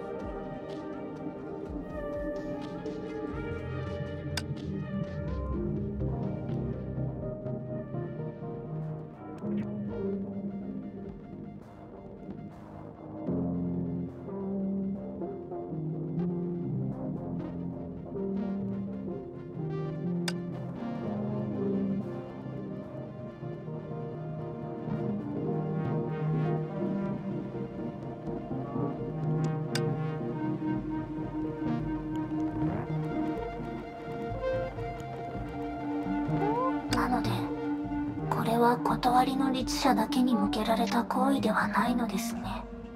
なので、これは断りの律者だけに向けられた行為ではないのですね。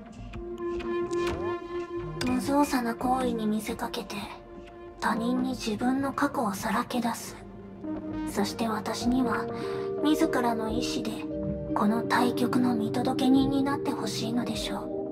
無造作な行為に見せかけて他人に自分の過去をさらけ出す。そして私には自らの意志でこの対局の見届け人になってほしいのでしょう。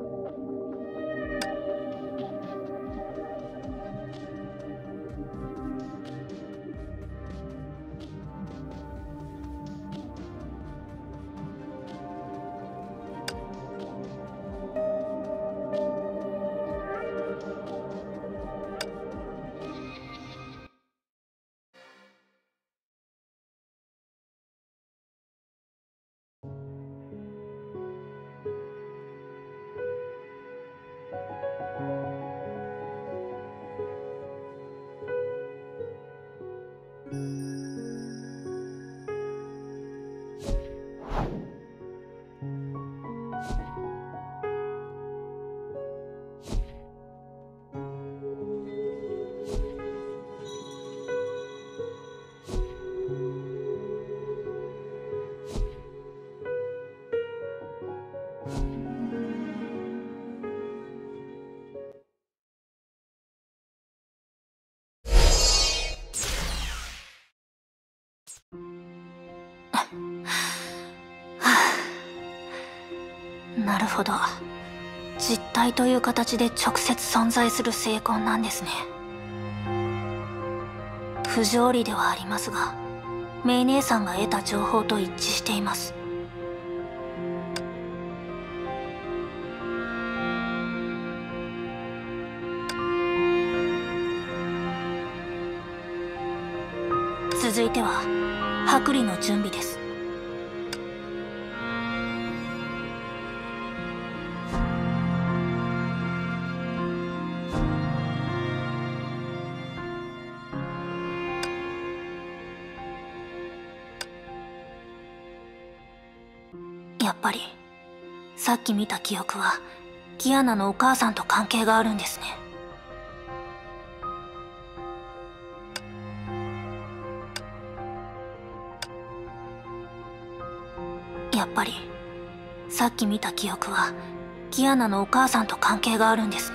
なるほど。実体という形で直接存在する聖魂なんですね。 不条理ではありますが、メイ姉さんが得た情報と一致しています。続いては剥離の準備です。やっぱりさっき見た記憶はキアナのお母さんと関係があるんですね。やっぱりさっき見た記憶はキアナのお母さんと関係があるんですね。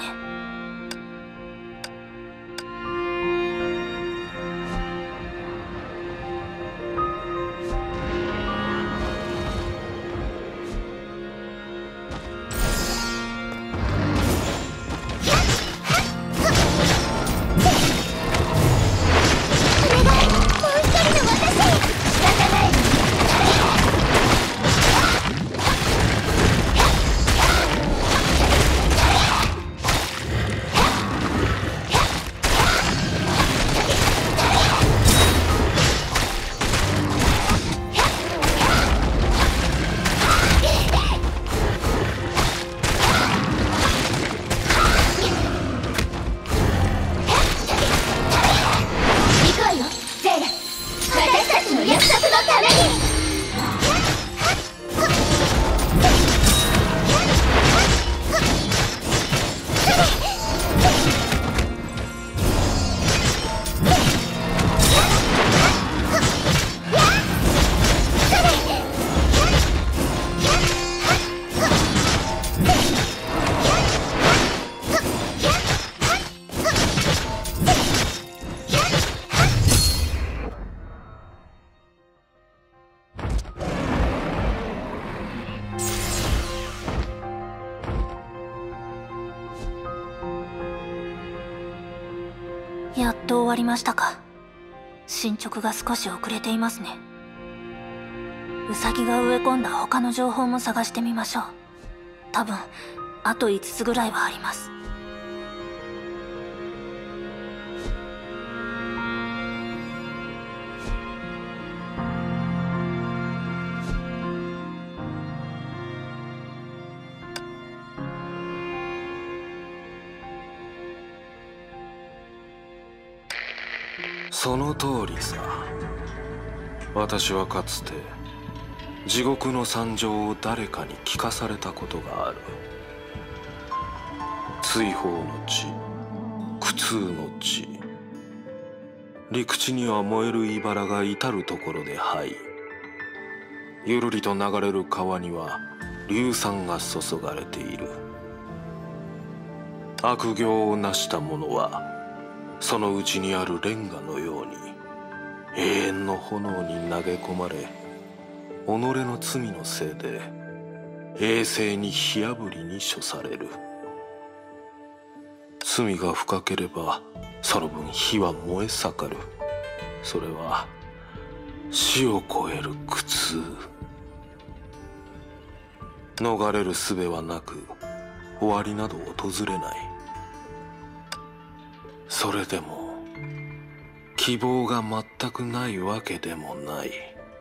やっと終わりましたか。進捗が少し遅れていますね。ウサギが植え込んだ他の情報も探してみましょう。多分あと5つぐらいはあります。 その通りさ。私はかつて地獄の惨状を誰かに聞かされたことがある。追放の地、苦痛の地、陸地には燃える茨が至る所で這い、ゆるりと流れる川には硫酸が注がれている。悪行を成した者はそのうちにあるレンガのように永遠の炎に投げ込まれ、己の罪のせいで永世に火あぶりに処される。罪が深ければその分火は燃え盛る。それは死を超える苦痛。逃れる術はなく、終わりなど訪れない。それでも希望が全くないわけでもない。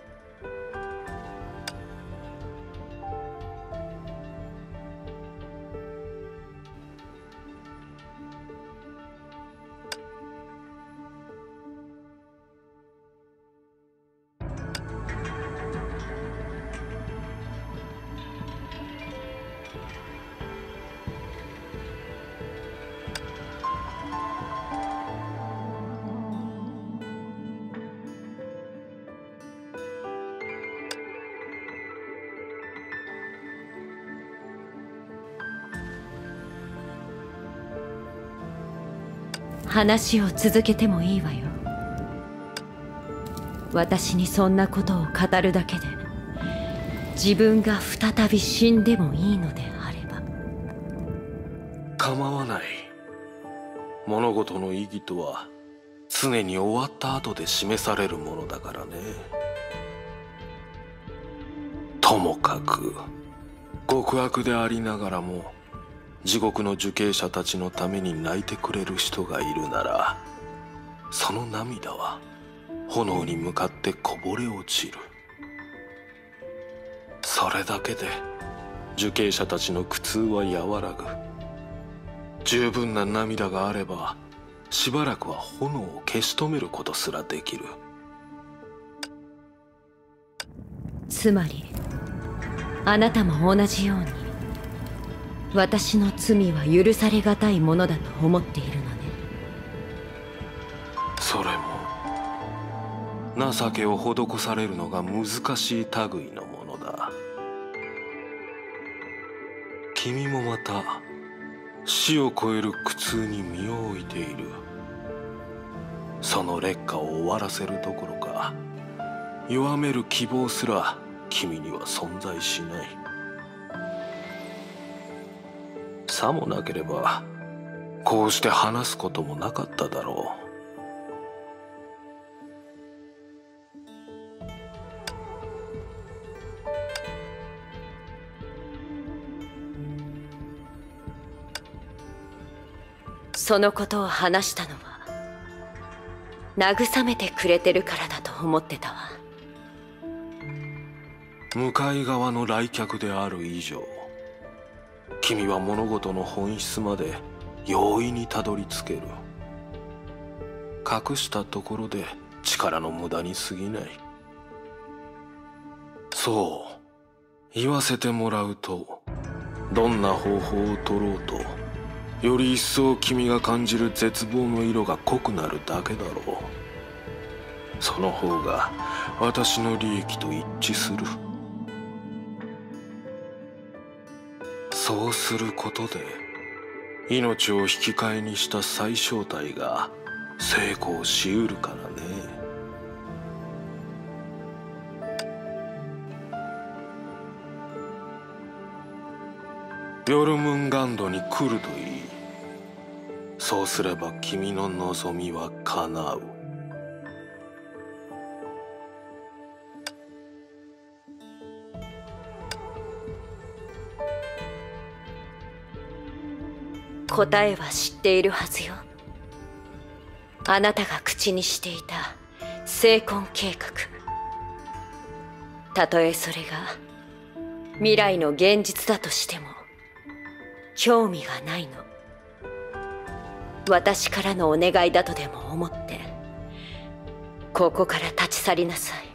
話を続けてもいいわよ。私にそんなことを語るだけで自分が再び死んでもいいのであれば。 構わない。物事の意義とは常に終わった後で示されるものだからね。ともかく極悪でありながらも地獄の受刑者たちのために泣いてくれる人がいるなら、その涙は炎に向かってこぼれ落ちる。それだけで受刑者たちの苦痛は和らぐ。十分な涙があればしばらくは炎を消し止めることすらできる。 つまりあなたも同じように私の罪は許されがたいものだと思っているのね。 それも情けを施されるのが難しい類のものだ。君もまた死を超える苦痛に身を置いている。その劣化を終わらせるどころか弱める希望すら君には存在しない。さもなければこうして話すこともなかっただろう。 そのことを話したのは慰めてくれてるからだと思ってたわ。 向かい側の来客である以上、君は物事の本質まで容易にたどり着ける。隠したところで力の無駄に過ぎない。そう言わせてもらうと、どんな方法を取ろうとより一層君が感じる絶望の色が濃くなるだけだろう。その方が私の利益と一致する。そうすることで命を引き換えにした再招待が成功しうるからね。ヨルムンガンドに来るといい。そうすれば君の望みは叶う。 答えは知っているはずよ。あなたが口にしていた成婚計画。たとえそれが未来の現実だとしても興味がないの。私からのお願いだとでも思ってここから立ち去りなさい。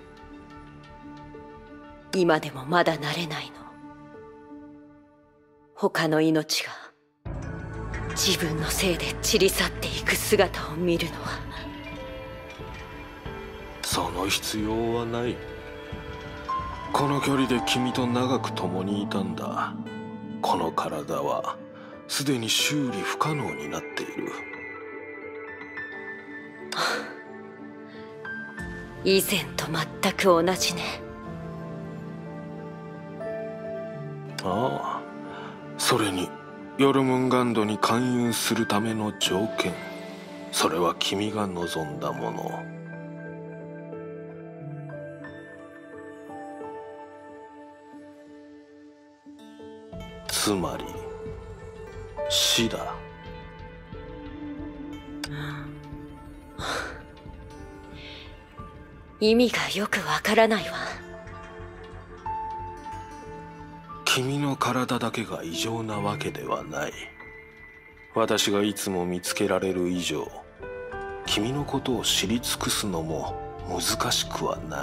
今でもまだ慣れないの。他の命が自分のせいで散り去っていく姿を見るのは。 その必要はない。この距離で君と長く共にいたんだ。この体はすでに修理不可能になっている。 以前と全く同じね。 ああ、それにヨルムンガンドに勧誘するための条件、それは君が望んだもの。つまり死だ。 意味がよくわからないわ。 君の体だけが異常なわけではない。私がいつも見つけられる以上、君のことを知り尽くすのも難しくはない。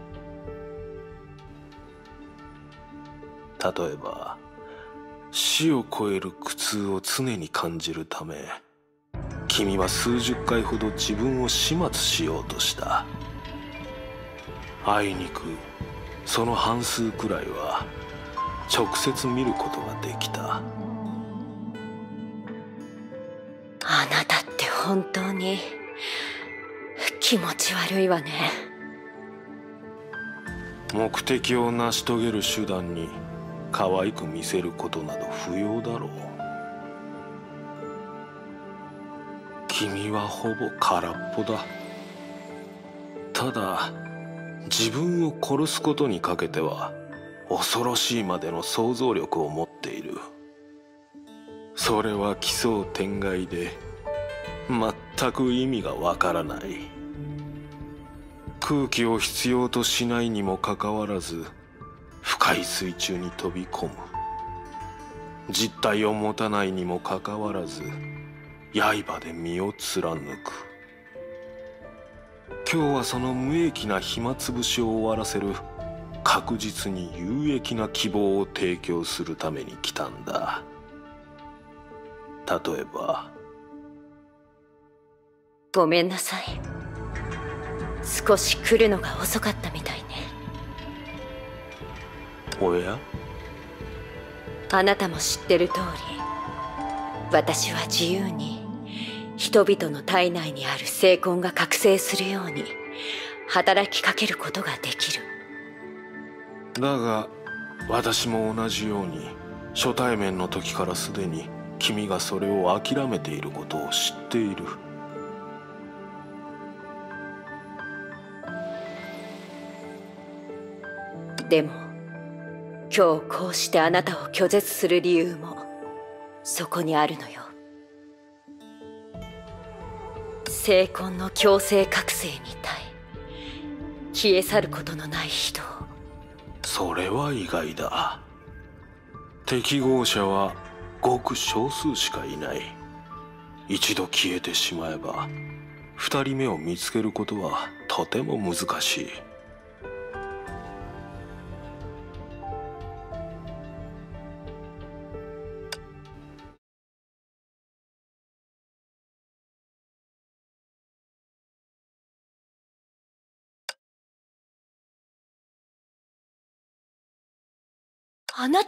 例えば死を超える苦痛を常に感じるため、君は数十回ほど自分を始末しようとした。あいにくその半数くらいは直接見ることができた。 あなたって本当に気持ち悪いわね。 目的を成し遂げる手段に可愛く見せることなど不要だろう。 君はほぼ空っぽだ。ただ自分を殺すことにかけては恐ろしいまでの想像力を持っている。それは奇想天外で全く意味がわからない。空気を必要としないにもかかわらず深い水中に飛び込む。実体を持たないにもかかわらず刃で身を貫く。今日はその無益な暇つぶしを終わらせる確実に有益な希望を提供するために来たんだ。例えば。 ごめんなさい。少し来るのが遅かったみたいね。 おや？ あなたも知ってる通り、私は自由に人々の体内にある精魂が覚醒するように働きかけることができる。 だが私も同じように初対面の時からすでに君がそれを諦めていることを知っている。 でも今日こうしてあなたを拒絶する理由もそこにあるのよ。精魂の強制覚醒に耐え消え去ることのない人を。 それは意外だ。適合者はごく少数しかいない。一度消えてしまえば二人目を見つけることはとても難しい。 あなた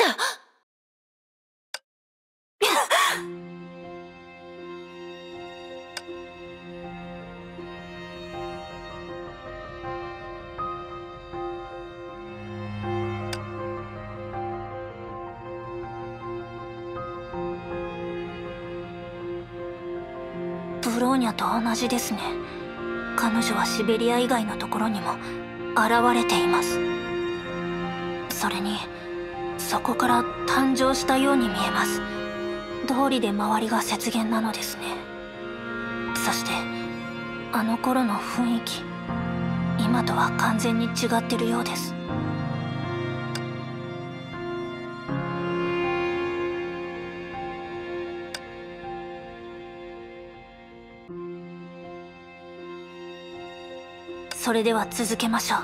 ブローニャと同じですね。彼女はシベリア以外のところにも現れています。それにそこから誕生したように見えます。道理で周りが雪原なのですね。そしてあの頃の雰囲気、今とは完全に違ってるようです。それでは続けましょう。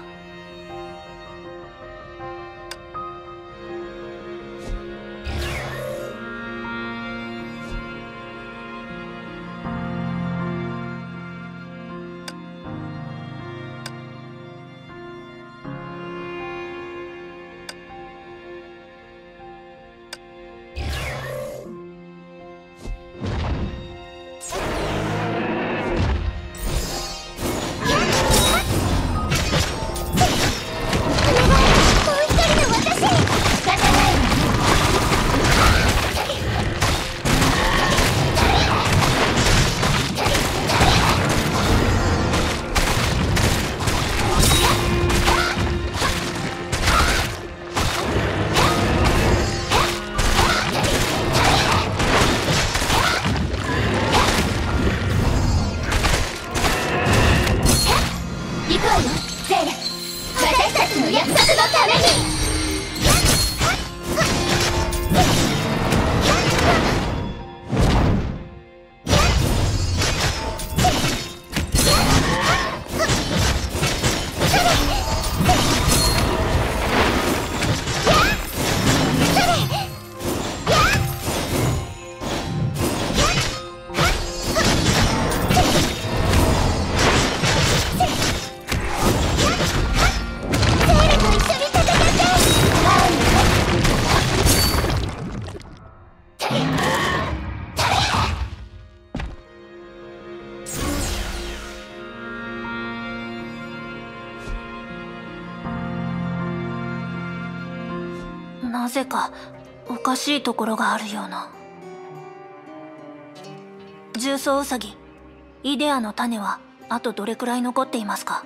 なぜかおかしいところがあるような。重曹ウサギ、 イデアの種はあとどれくらい残っていますか？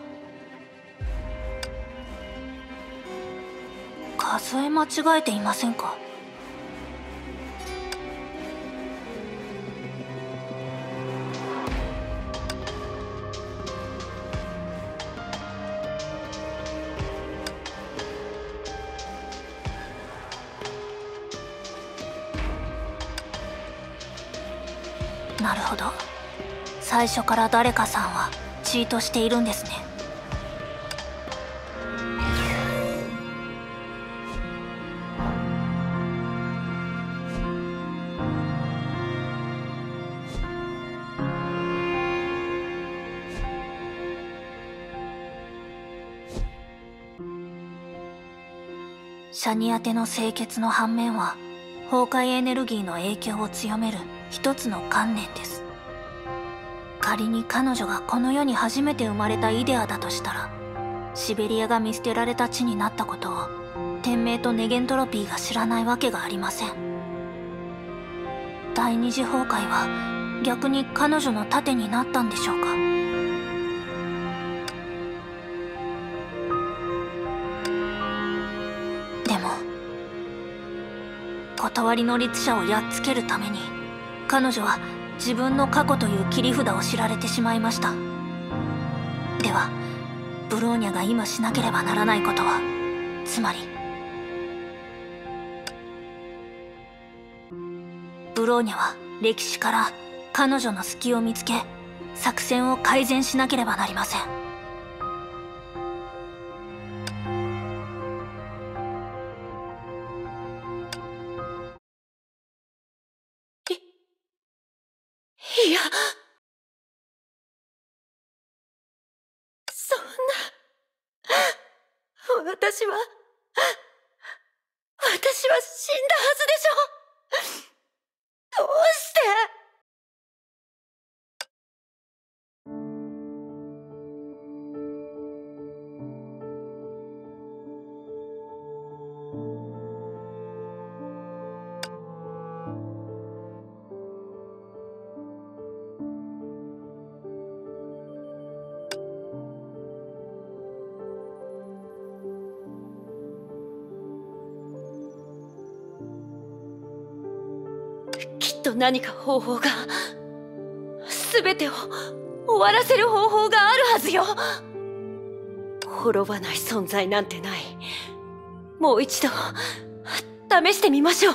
数え間違えていませんか？なるほど。最初から誰かさんはチートしているんですね。シャニアテの清潔の反面は崩壊エネルギーの影響を強める一つの観念です。仮に彼女がこの世に初めて生まれたイデアだとしたら、シベリアが見捨てられた地になったことを天命とネゲントロピーが知らないわけがありません。第二次崩壊は逆に彼女の盾になったんでしょうか。でも断りの律者をやっつけるために彼女は自分の過去という切り札を知られてしまいました。ではブローニャが今しなければならないことは、つまりブローニャは歴史から彼女の隙を見つけ作戦を改善しなければなりません。 いや、そんな、私は死んだはずでしょ。どうして。きっと何か方法が、全てを終わらせる方法があるはずよ。滅ばない存在なんてない。もう一度試してみましょう。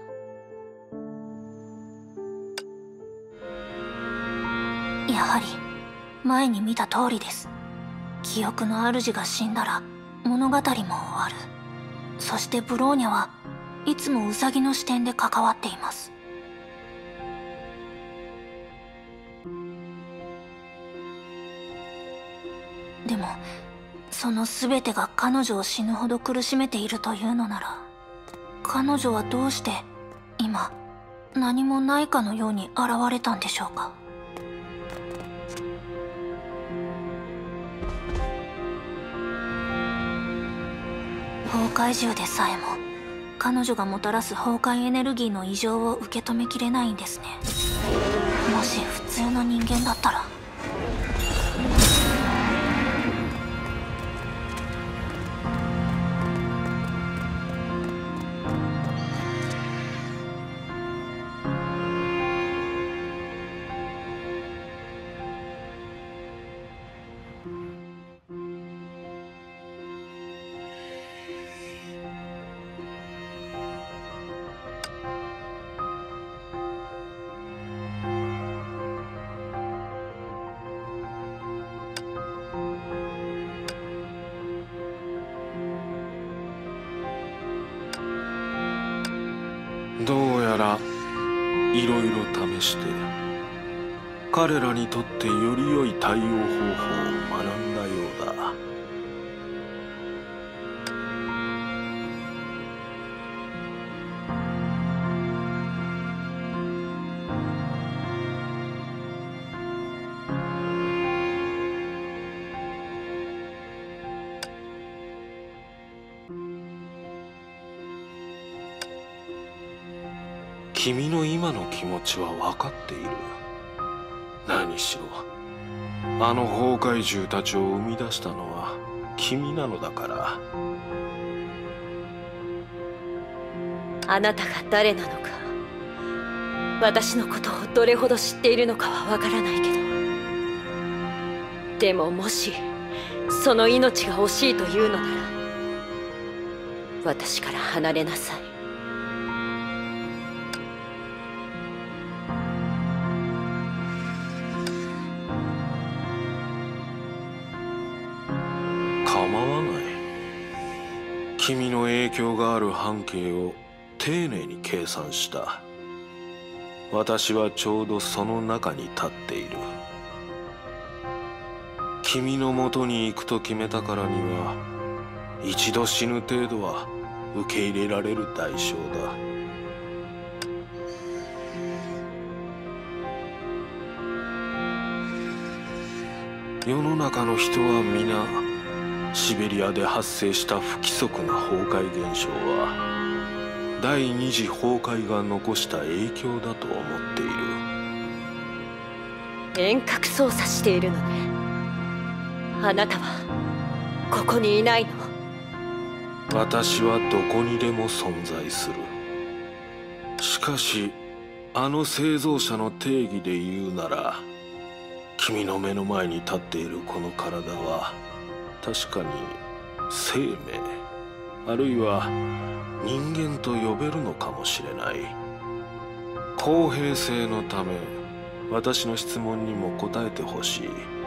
やはり前に見た通りです。記憶の主が死んだら物語も終わる。そしてブローニャはいつもウサギの視点で関わっています。でもその全てが彼女を死ぬほど苦しめているというのなら、彼女はどうして今何もないかのように現れたんでしょうか。崩壊獣でさえも彼女がもたらす崩壊エネルギーの異常を受け止めきれないんですね。もし普通の人間だったら。 どうやらいろいろ試して彼らにとってより良い対応方法を学んだようだ。君の今の気持ちは分かっている。何しろあの崩壊獣たちを生み出したのは君なのだから。 あなたが誰なのか、私のことをどれほど知っているのかはわからないけど、でももしその命が惜しいというのなら、私から離れなさい。 構わない。君の影響がある半径を丁寧に計算した。私はちょうどその中に立っている。君のもとに行くと決めたからには、一度死ぬ程度は受け入れられる代償だ。世の中の人は皆、シベリアで発生した不規則な崩壊現象は第二次崩壊が残した影響だと思っている。 遠隔操作しているのね。あなたはここにいないの？ 私はどこにでも存在する。しかしあの製造者の定義で言うなら、君の目の前に立っているこの体は確かに生命、あるいは人間と呼べるのかもしれない。公平性のため私の質問にも答えてほしい。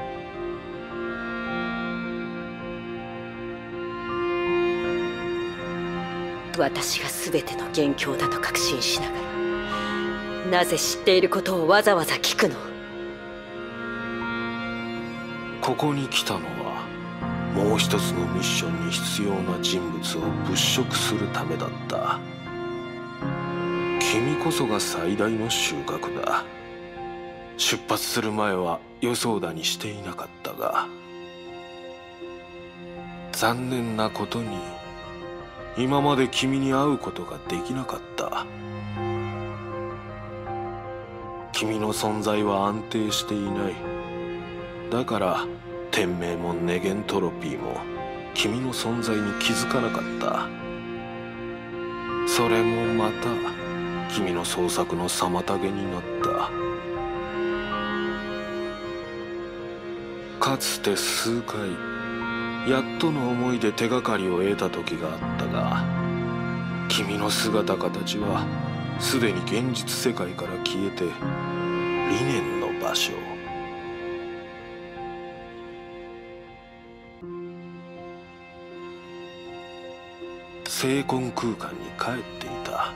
私が全ての元凶だと確信しながら、なぜ知っていることをわざわざ聞くの？ ここに来たのはもう一つのミッションに必要な人物を物色するためだった。君こそが最大の収穫だ。出発する前は予想だにしていなかったが、残念なことに今まで君に会うことができなかった。君の存在は安定していない。だから天命もネゲントロピーも君の存在に気づかなかった。それもまた君の捜索の妨げになった。かつて数回やっとの思いで手がかりを得た時があったが、君の姿形はすでに現実世界から消えて理念の場所、精魂空間に帰っていた。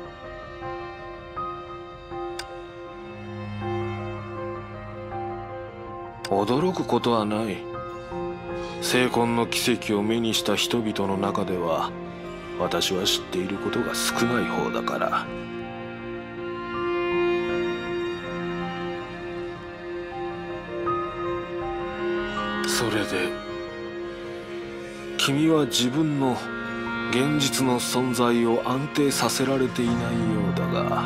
驚くことはない。精魂の奇跡を目にした人々の中では私は知っていることが少ない方だから。それで君は自分の現実の存在を安定させられていないようだが、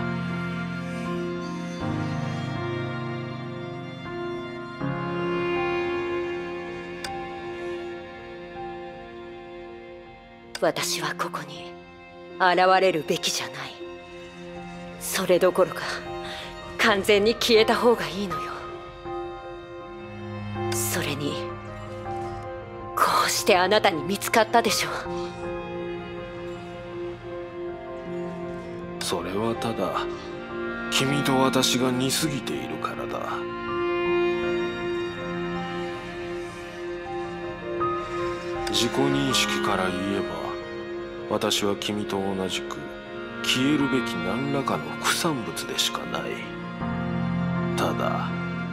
私はここに現れるべきじゃない。それどころか完全に消えた方がいいのよ。それにこうしてあなたに見つかったでしょ。 それはただ君と私が似すぎているからだ。自己認識から言えば私は君と同じく消えるべき何らかの副産物でしかない。ただ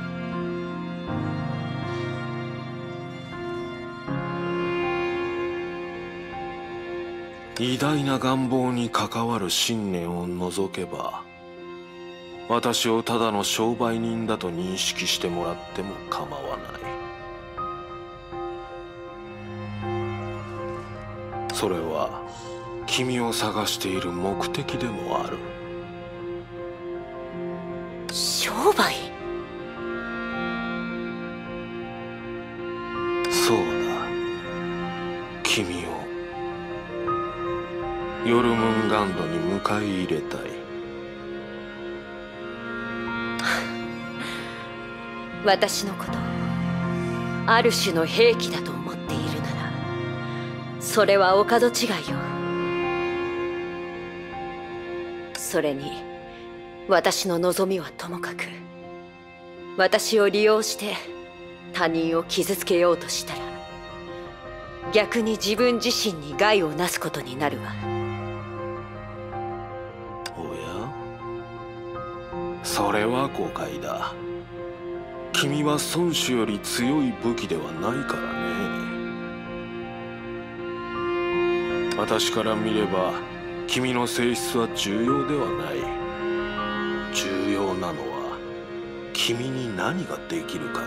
偉大な願望に関わる信念を除けば、私をただの商売人だと認識してもらっても構わない。それは君を探している目的でもある。 商売？ ヨルムンガンドに迎え入れたい。 私のことをある種の兵器だと思っているなら、それはお門違いよ。それに私の望みはともかく、私を利用して他人を傷つけようとしたら、逆に自分自身に害をなすことになるわ。 おや、それは誤解だ。君は孫子より強い武器ではないからね。私から見れば君の性質は重要ではない。重要なのは君に何ができるかだ。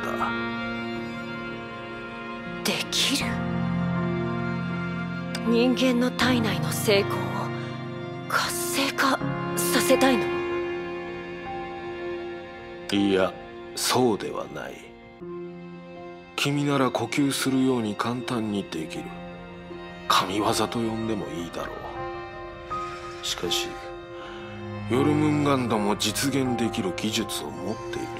できる？人間の体内の精魂を活性化させたいの？ いや、そうではない。君なら呼吸するように簡単にできる。神業と呼んでもいいだろう。しかしヨルムンガンドも実現できる技術を持っている。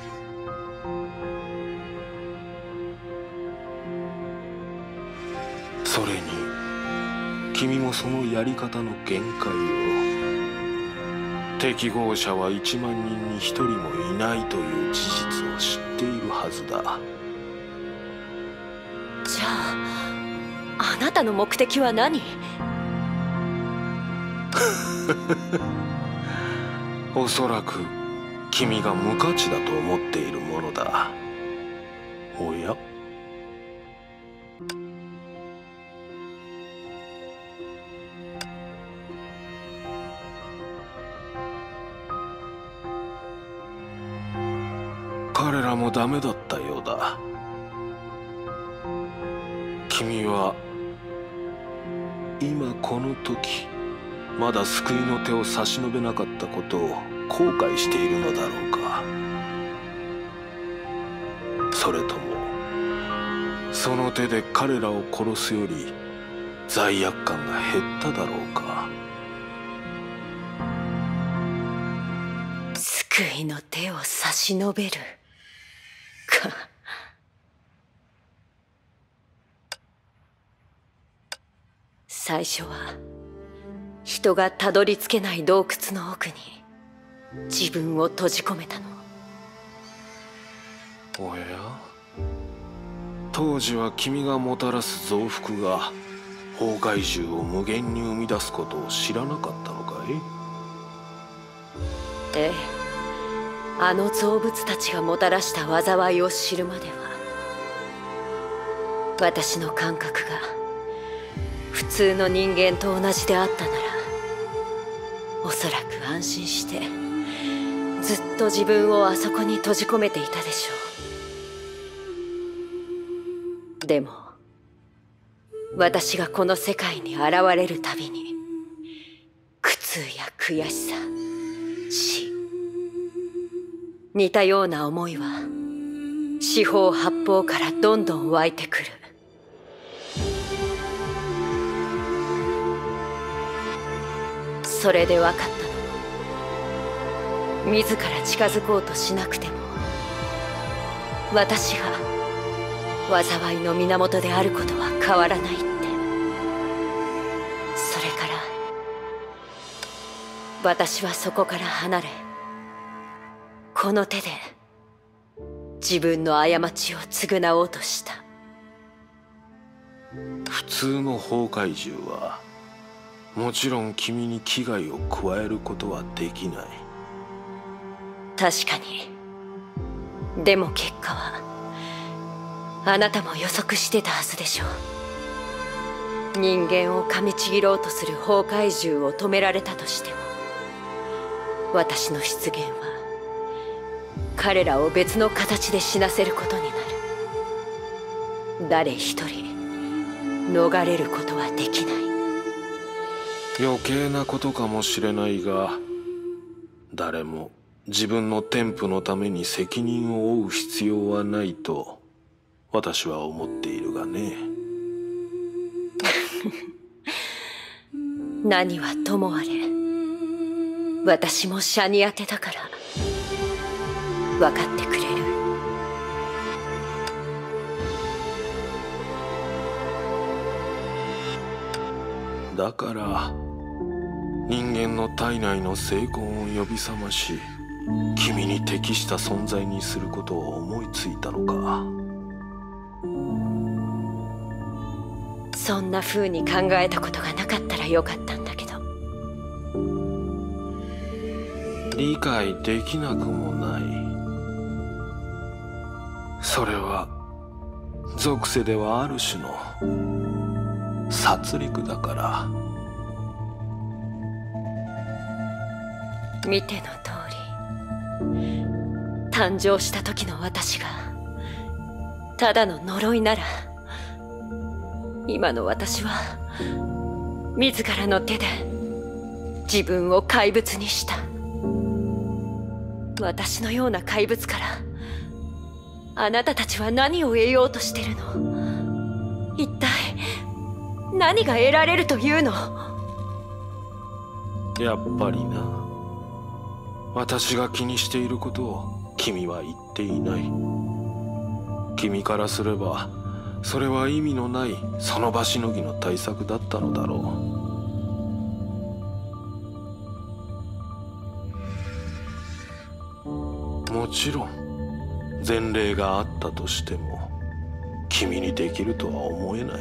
それに君もそのやり方の限界を。適合者は1万人に1人もいないという事実を知っているはずだ。 じゃあ、あなたの目的は何？ おそらく君が無価値だと思っているものだ。おや？彼らもダメだったようだ。君は今この時まだ救いの手を差し伸べなかったことを後悔しているのだろうか。それともその手で彼らを殺すより罪悪感が減っただろうか。 救いの手を差し伸べるか。最初は人がたどり着けない洞窟の奥に自分を閉じ込めたの。 おや？当時は君がもたらす増幅が崩壊獣を無限に生み出すことを知らなかったのかい？ ええ、あの造物たちがもたらした災いを知るまでは、私の感覚が普通の人間と同じであったなら、おそらく安心してずっと自分をあそこに閉じ込めていたでしょう。でも私がこの世界に現れるたびに、苦痛や悔しさ、死、似たような思いは四方八方からどんどん湧いてくる。それで分かったの。自ら近づこうとしなくても、私が災いの源であることは変わらないって。それから私はそこから離れ、この手で自分の過ちを償おうとした。 普通の崩壊獣はもちろん君に危害を加えることはできない。 確かに。でも結果はあなたも予測してたはずでしょう。人間を噛みちぎろうとする崩壊獣を止められたとしても、私の出現は彼らを別の形で死なせることになる。誰一人逃れることはできない。 余計なことかもしれないが、誰も自分の天賦のために責任を負う必要はないと私は思っているがね。 何はともあれ、私もシャニアテだから分かってくれる。 だから人間の体内の精魂を呼び覚まし、君に適した存在にすることを思いついたのか。 そんな風に考えたことがなかったらよかったんだけど。 理解できなくもない。それは属性ではある種の殺戮だから。 見ての通り、誕生した時の私がただの呪いなら、今の私は自らの手で自分を怪物にした。私のような怪物からあなたたちは何を得ようとしてるの？一体何が得られるというの？ やっぱりな。私が気にしていることを君は言っていない。君からすればそれは意味のないその場しのぎの対策だったのだろう。もちろん前例があったとしても君にできるとは思えない。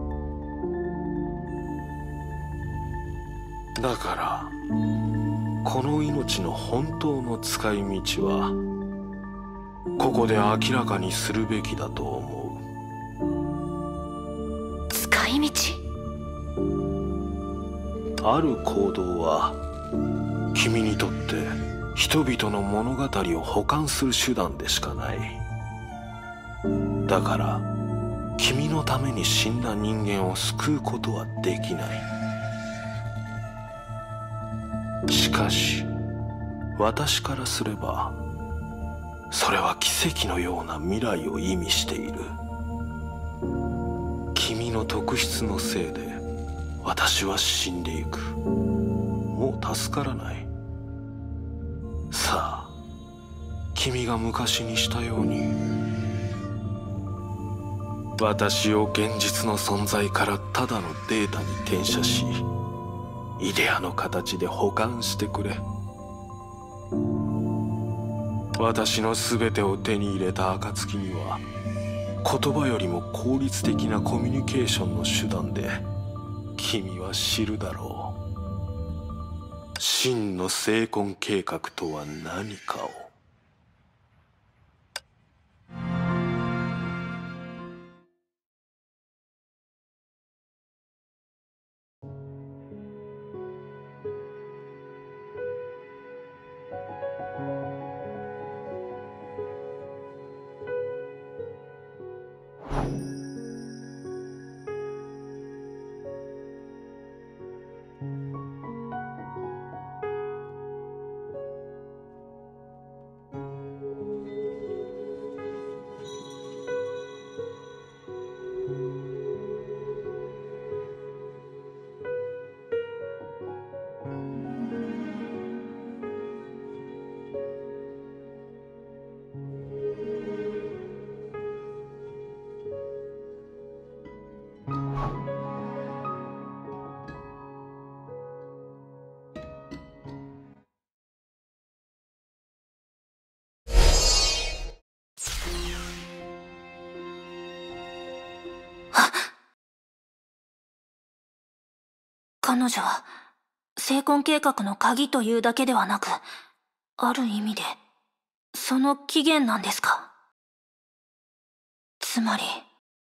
だからこの命の本当の使い道はここで明らかにするべきだと思う。使い道？ ある行動は君にとって人々の物語を補完する手段でしかない。だから君のために死んだ人間を救うことはできない。しかし私からすればそれは奇跡のような未来を意味している。君の特質のせいで私は死んでいく。もう助からない。さあ君が昔にしたように私を現実の存在からただのデータに転写し、イデアの形で保管してくれ。私の全てを手に入れた暁には言葉よりも効率的なコミュニケーションの手段で君は知るだろう。真の精魂計画とは何かを。 彼女は精魂計画の鍵というだけではなく、ある意味でその起源なんですか？つまり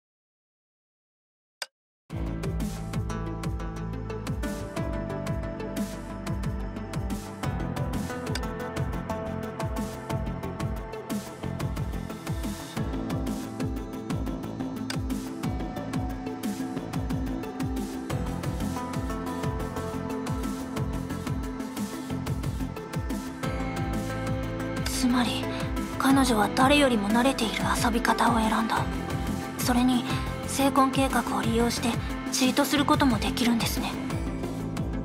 彼女は誰よりも慣れている遊び方を選んだ。それに精魂計画を利用してチートすることもできるんですね。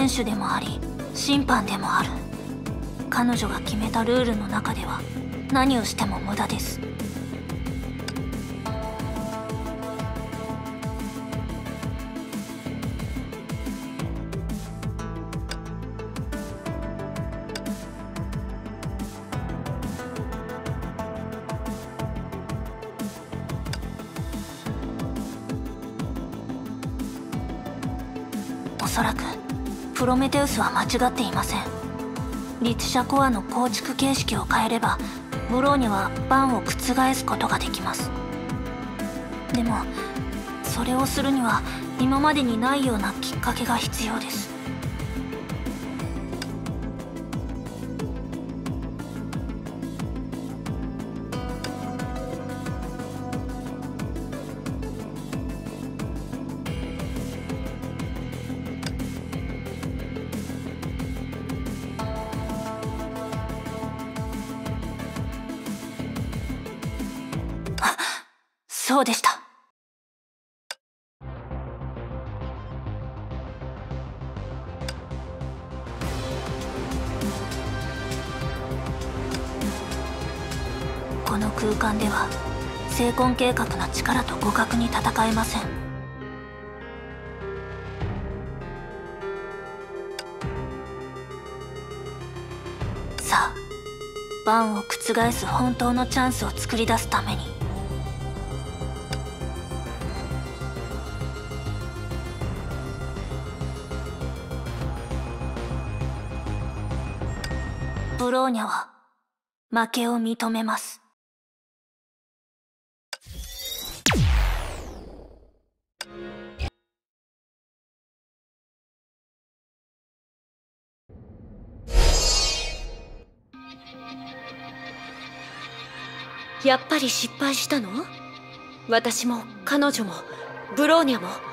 選手でもあり審判でもある。彼女が決めたルールの中では何をしても無駄です。おそらくプロメテウスは間違っていません。律者コアの構築形式を変えればブローニャはバンを覆すことができます。でもそれをするには今までにないようなきっかけが必要です。そうでした。この空間では聖魂計画の力と互角に戦えません。さあ、バンを覆す本当のチャンスを作り出すためにブローニャは負けを認めます。 やっぱり失敗したの？私も彼女もブローニャも